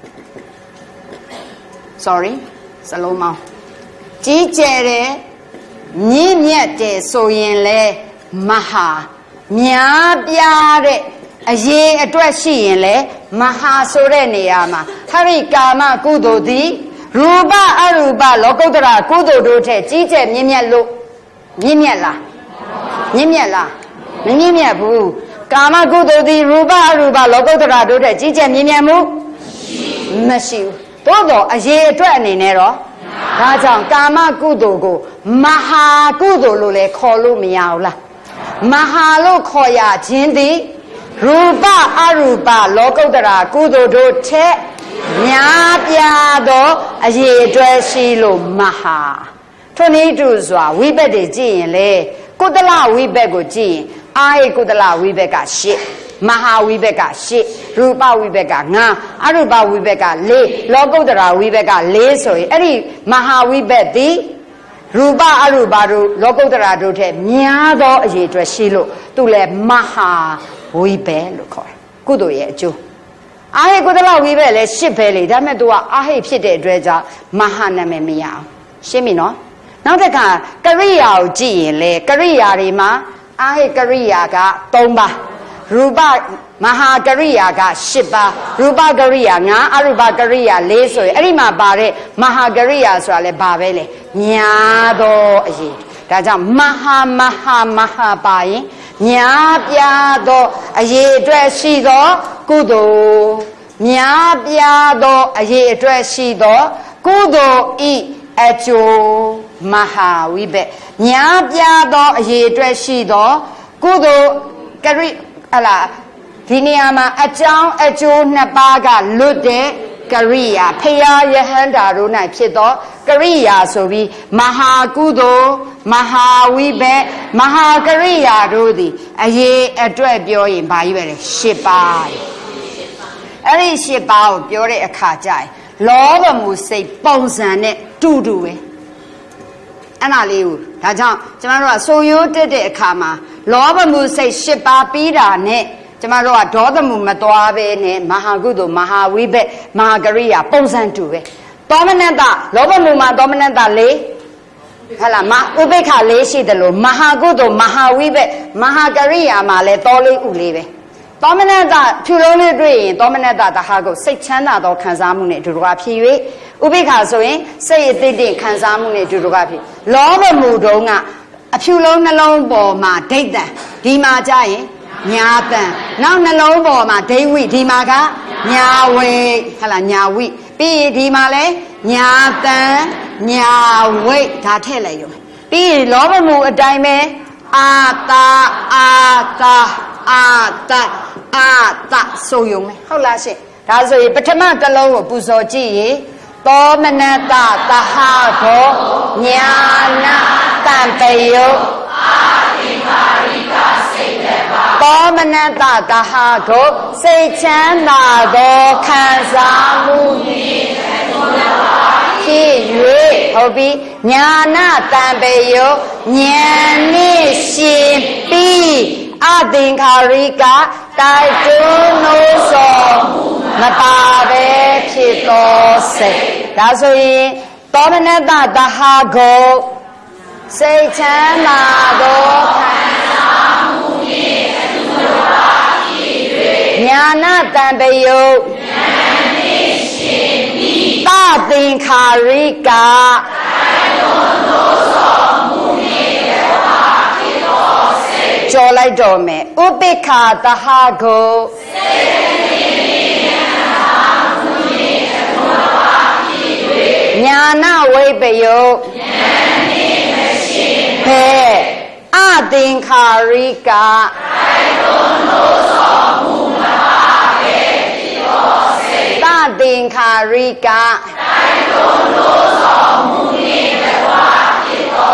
sorry စလုံးမောင်းကြီးကျယ်တယ်မြင့်မြတ်တယ်ဆိုရင်လေမဟာများပြားတဲ့အရေးအတွက်ရှိရင်လေမဟာဆိုတဲ့နေရာမှာဟရိကာမကုသိုလ်သည်ရူပအရူပလောကုတ္တရာကုသိုလ်တို့ထက်ကြီးကျယ်မြင့်မြတ်လို့မြင့်မြတ်လားမြင့်မြတ်လားမမြင့်မြတ်ဘူးကာမကုသိုလ်သည်ရူပအရူပလောကုတ္တရာတို့ထက်ကြီးကျယ်မြင့်မြတ်မှုမရှိဘူးသို့တော့အရေးအတွက်အနေနဲ့တော့ဒါကြောင့်ကာမကုသိုလ်ကိုမဟာကုသိုလ်လို့လည်းခေါ်လို့မရဘူးလားမဟာလို့ခေါ်ရခြင်းသည်ရူပအရူပလောကုတ္တရာကုသိုလ်တို့ထက်များပြားသောအရေးအတွက်ရှိလို့မဟာထိုနည်းတူစွာဝိဘက်တွေကြည့်ရင်လေကုသလဝိဘက်ကိုကြည့်ရင်အာဟိကုသလဝိဘက်က8မဟာဝိဘက်က8ရူပဝိဘက်က9အရူပဝိဘက်က4လောကုတ္တရာဝိဘက်က4ဆိုရင်အဲ့ဒီမဟာဝိဘက်သည်ရူပအရူပတို့လောကုတ္တရာတို့ထက်များသောအရေးအတွက်ရှိလို့သူလည်းမဟာဝိဘက်လို့ခေါ်တယ်ကုသိုလ်ရဲ့အကျိုးအာဟိကုသလဝိဘက်လည်း8ပဲလေဒါပေမဲ့ तू ကအာဟိဖြစ်တဲ့အတွက်ကြောင့်မဟာနာမည်မရအောင်ရှင်းပြီနော်နောက်တစ်ခါကရိယာကိုကြည့်ရင်လေကရိယာတွေမှာအာဟိကရိယာက3ပါရူပမဟာကရိယာက8ပါရူပကရိယာ9အရူပကရိယာ4ဆိုရင်အဲ့ဒီမှာပါတဲ့မဟာကရိယာဆိုတာလဲဘာပဲလဲများသောအရေးဒါကြောင့်မဟာပါရင်များပြားသောအရေးအတွက်ရှိသောကုသိုလ်များပြားသောအရေးအတွက်ရှိသောကုသိုလ်ဤအကျိုးမဟာဝိဘက်များပြားသောအရေးအတွက်ရှိသောကုသိုလ်ကရိဟလာဒီနေရာမှာအကြောင်းအကျိုးနှစ်ပါးကလွတ်တဲ့ကရိယာဖရာယဟန္တာတို့၌ဖြစ်သောကရိယာဆိုပြီးမဟာကုသိုလ်မဟာဝိဘက်မဟာကရိယာတို့သည်အရေးအတွက်ပြောရင်ဘာကြီးပဲလဲ10ပါးအဲ့ဒီ10ပါးကိုပြောတဲ့အခါကျရင်လောဘမှုစိတ်ပုံစံနဲ့တူတူပဲအဲ့ဒါလေးကိုဒါကြောင့်ကျမတို့ကဆိုရိုးတက်တဲ့အခါမှာလောဘမှုစိတ်10ပါးပြီးတာနဲ့ကျမတို့ကဒေါသမှုမသွားပဲနဲ့မဟာကုသိုလ်မဟာဝိဘက်မဟာကရိယာပုံစံတူပဲသောမနတလောဘမှုမှာသောမနတ4ဟဲ့လားဥပိ္ပခ4ရှိတယ်လို့မဟာကုသိုလ်မဟာဝိဘက်မဟာကရိယာမှာလည်းသောလေးဥလေးပဲသောမနတဖြူလုံးလေးတွေ့ရင်သောမနတတဟာကိုစိတ်ချမ်းသာသောခံစားမှုနဲ့ဒုဒကဖြစ်၍ဥပိ္ပခဆိုရင်စိတ်အသိတင်ခံစားမှုနဲ့ဒုဒကဖြစ်လောဘမှုတုံးကအဖြူလုံးနှလုံးပေါ်မှာဒိဋ္ဌံဒီမှာကြရင်ညာတန်နောက်နှလုံးပေါ်မှာဒိဋ္ဌဝိဒီမှာကညာဝိဟလာညာဝိပြီးရင်ဒီမှာလဲညာတန်ညာဝိဒါထည့်လိုက်ရုံပြီးရင်လောဘမှုအတိုင်းပဲအာတာဆိုရုံပဲဟုတ်လားရှင့်ဒါဆိုရင်ပထမတစ်လုံးကိုပူဇော်ကြည့်ရင်သောမနတသဟဘောညာနာတံတယုအာတိမာရိကစိတ်သက်ပါသောမနတသဟကိုစိတ်ချမ်းသာသောခံစားမှုဖြင့်ဖြစ်၍ဟုတ်ပြီညာနာတံပေယဉာဏ်နှင့်ရှင်ပြီးအသင်္ခါရိကတိုက်တွန်းလို့ဆိုမပါပဲဖြစ်သောစိတ်ဒါဆိုရင်သောမနတသဟကိုစိတ်ချမ်းသာသောခံစားမှုဖြင့်အတူတူပါဖြစ်၍ညာနာတံပေယဉာဏ်နှင့်ရှင်ပြီးသသင်္ခါရိကတိုက်တွန်းလို့ဆိုမှုဖြင့်ဖြစ်သောစိတ်ကြော်လိုက်တော်မယ်ဥပိ္ပခသဟကိုစိတ်ညာနာဝိပယုဉာဏ်နှင့်မရှိဘဲအသင်္ခါရိကတိုက်တွန်းလို့ဆိုမှုမပါပဲဖြစ်သောစိတ်သသင်္ခါရိကတိုက်တွန်းလို့ဆိုမှုနှင့်တကွဖြစ်သော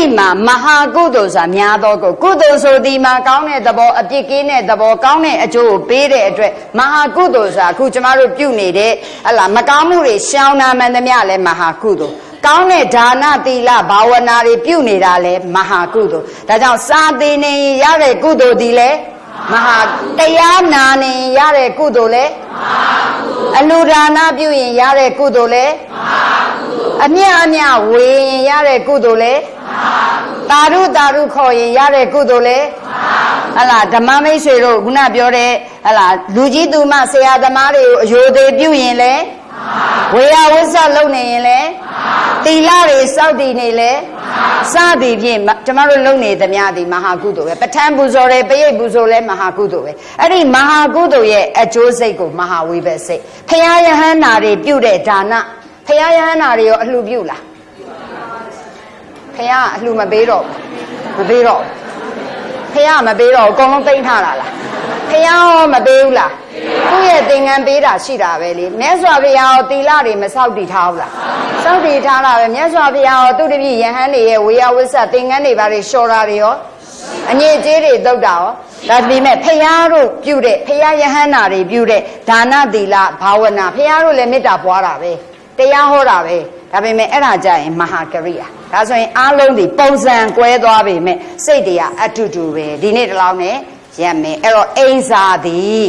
ဒီမှာမဟာကုသိုလ်ဆိုတာများသောကုသိုလ်ဆိုဒီမှာကောင်းတဲ့သဘောအပြစ်ကင်းတဲ့သဘောကောင်းတဲ့အကျိုးကိုပေးတဲ့အတွက်မဟာကုသိုလ်ဆိုတာအခုကျမတို့ပြုနေတဲ့ဟလာမကောင်းမှုတွေရှောင်နာမှန်သမျှလဲမဟာကုသိုလ်ကောင်းတဲ့ဒါနသီလဘာဝနာတွေပြုနေတာလဲမဟာကုသိုလ်ဒါကြောင့်စာသင်နေရတဲ့ကုသိုလ်ဒီလဲမဟာတရားနာနေရတဲ့ကုသိုလ်လဲမဟာကုသိုလ်အလူဒါနပြုရင်ရတဲ့ကုသိုလ်လဲမဟာကုသိုလ်အမြတ်ဝေရင်ရတဲ့ကုသိုလ်လဲမဟာကုသိုလ်တာရုခေါ်ရင်ရတဲ့ကုသိုလ်လဲမဟာကုသိုလ်ဟလာဓမ္မမိတ်ဆွေတို့ခုနပြောတဲ့ဟလာလူကြီးသူမဆရာသမားတွေကိုအယိုသေးပြုရင်လဲဝေယဝစ္စလုပ်နေရင်လဲသီလတွေစောင့်တည်နေလဲစသည်ဖြင့်ကျမတို့လုပ်နေသမျှဒီမဟာကုသိုလ်ပဲပဋ္ဌာန်းပူဇော်တယ်ပရိတ်ပူဇော်လဲမဟာကုသိုလ်ပဲအဲ့ဒီမဟာကုသိုလ်ရဲ့အကျိုးစိတ်ကိုမဟာဝိဘတ်စိတ်ဖရာယဟန္တာတွေပြုတဲ့ဒါနဖရာယဟန္တာတွေရောအလှပြုလားဖရာအလှမပေးတော့မပေးတော့ဖရာမပေးတော့အကုန်လုံးသိမ်းထားတာလားဖရာရောမပေးဘူးလားသူ့ရဲ့သင်္ကန်းပေးတာရှိတာပဲလေမြတ်စွာဘုရားရောသီလတွေမဆောက်တည်ထားဘူးလားစောင့်တည်ထားတာပဲမြတ်စွာဘုရားရောသူတပည့်ယဟန်တွေရဲ့ဝေယဝစ္စသင်္ကန်းတွေဘာတွေလျှော်တာတွေရောအညစ်အကြေးတွေတုတ်တာရောဒါပေမဲ့ဖရာတို့ပြုတဲ့ဖရာယဟန်နာတွေပြုတဲ့ဒါနသီလဘာဝနာဖရာတို့လည်းမေတ္တာပွားတာပဲတရားဟောတာပဲဒါပေမဲ့အဲ့ဒါကြရင်မဟာကရိယာဒါဆိုရင်အားလုံးဒီပုံစံကွဲသွားပေမဲ့စိတ်တွေကအတူတူပဲဒီနေ့တလောင်းနဲ့ရက်မယ်အဲ့တော့အိမ်စာသည်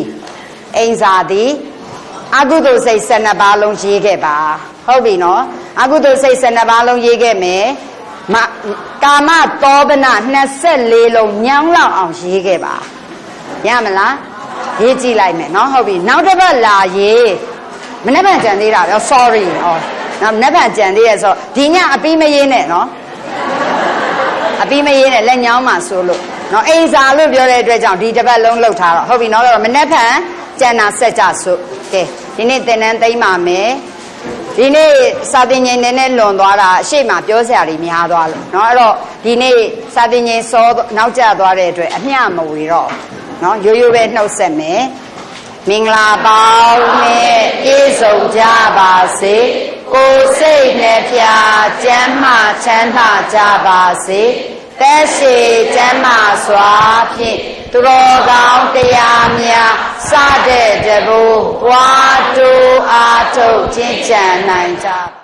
အကုသိုလ်စိတ်12ပါးလုံးရေးခဲ့ပါဟုတ်ပြီနော်အကုသိုလ်စိတ်12ပါးလုံးရေးခဲ့မယ်ကာမသောဘန24လုံးညောင်းလောက်အောင်ရေးခဲ့ပါရမလားရေးကြည့်လိုက်မယ်နော်ဟုတ်ပြီနောက်တစ်ပတ်လာရေးမနေ့ကကြံသေးတာပဲ sorry ဟောနောက်မနေ့ကကြံသေးရဆိုဒီညအပြီးမရေးနဲ့နော်အပြီးမရေးနဲ့လက်ညောင်းမှဆိုလို့နော်အိမ်စာလို့ပြောတဲ့အတွက်ကြောင့်ဒီတစ်ပတ်လုံးလှုပ်ထားတော့ဟုတ်ပြီနော်တော့မနေ့ကကျန်တာဆက်ကြစို့ကဲဒီနေ့သင်တန်းသိမ်းပါမယ်ဒီနေ့စာသင်ချိန်နဲ့လွန်သွားတာအရှိမပြောစရာတွေများသွားလို့เนาะအဲ့တော့ဒီနေ့စာသင်ချိန်စောနောက်ကျသွားတဲ့အတွက်အမျှမဝေတော့เนาะရိုးရိုးပဲနှုတ်ဆက်မယ်မင်္ဂလာပေါင်းနဲ့ပြည့်စုံကြပါစေကိုယ်စိတ်နဲ့ဖြာကျမ်းမှချမ်းသာကြပါစေသက်ရှိကျမ်းမှစွာဖြင့်သူတော်ကောင်းတရားများစတဲ့တဘိုးပွားတူအားထုတ်ခြင်းကြံနိုင်ကြ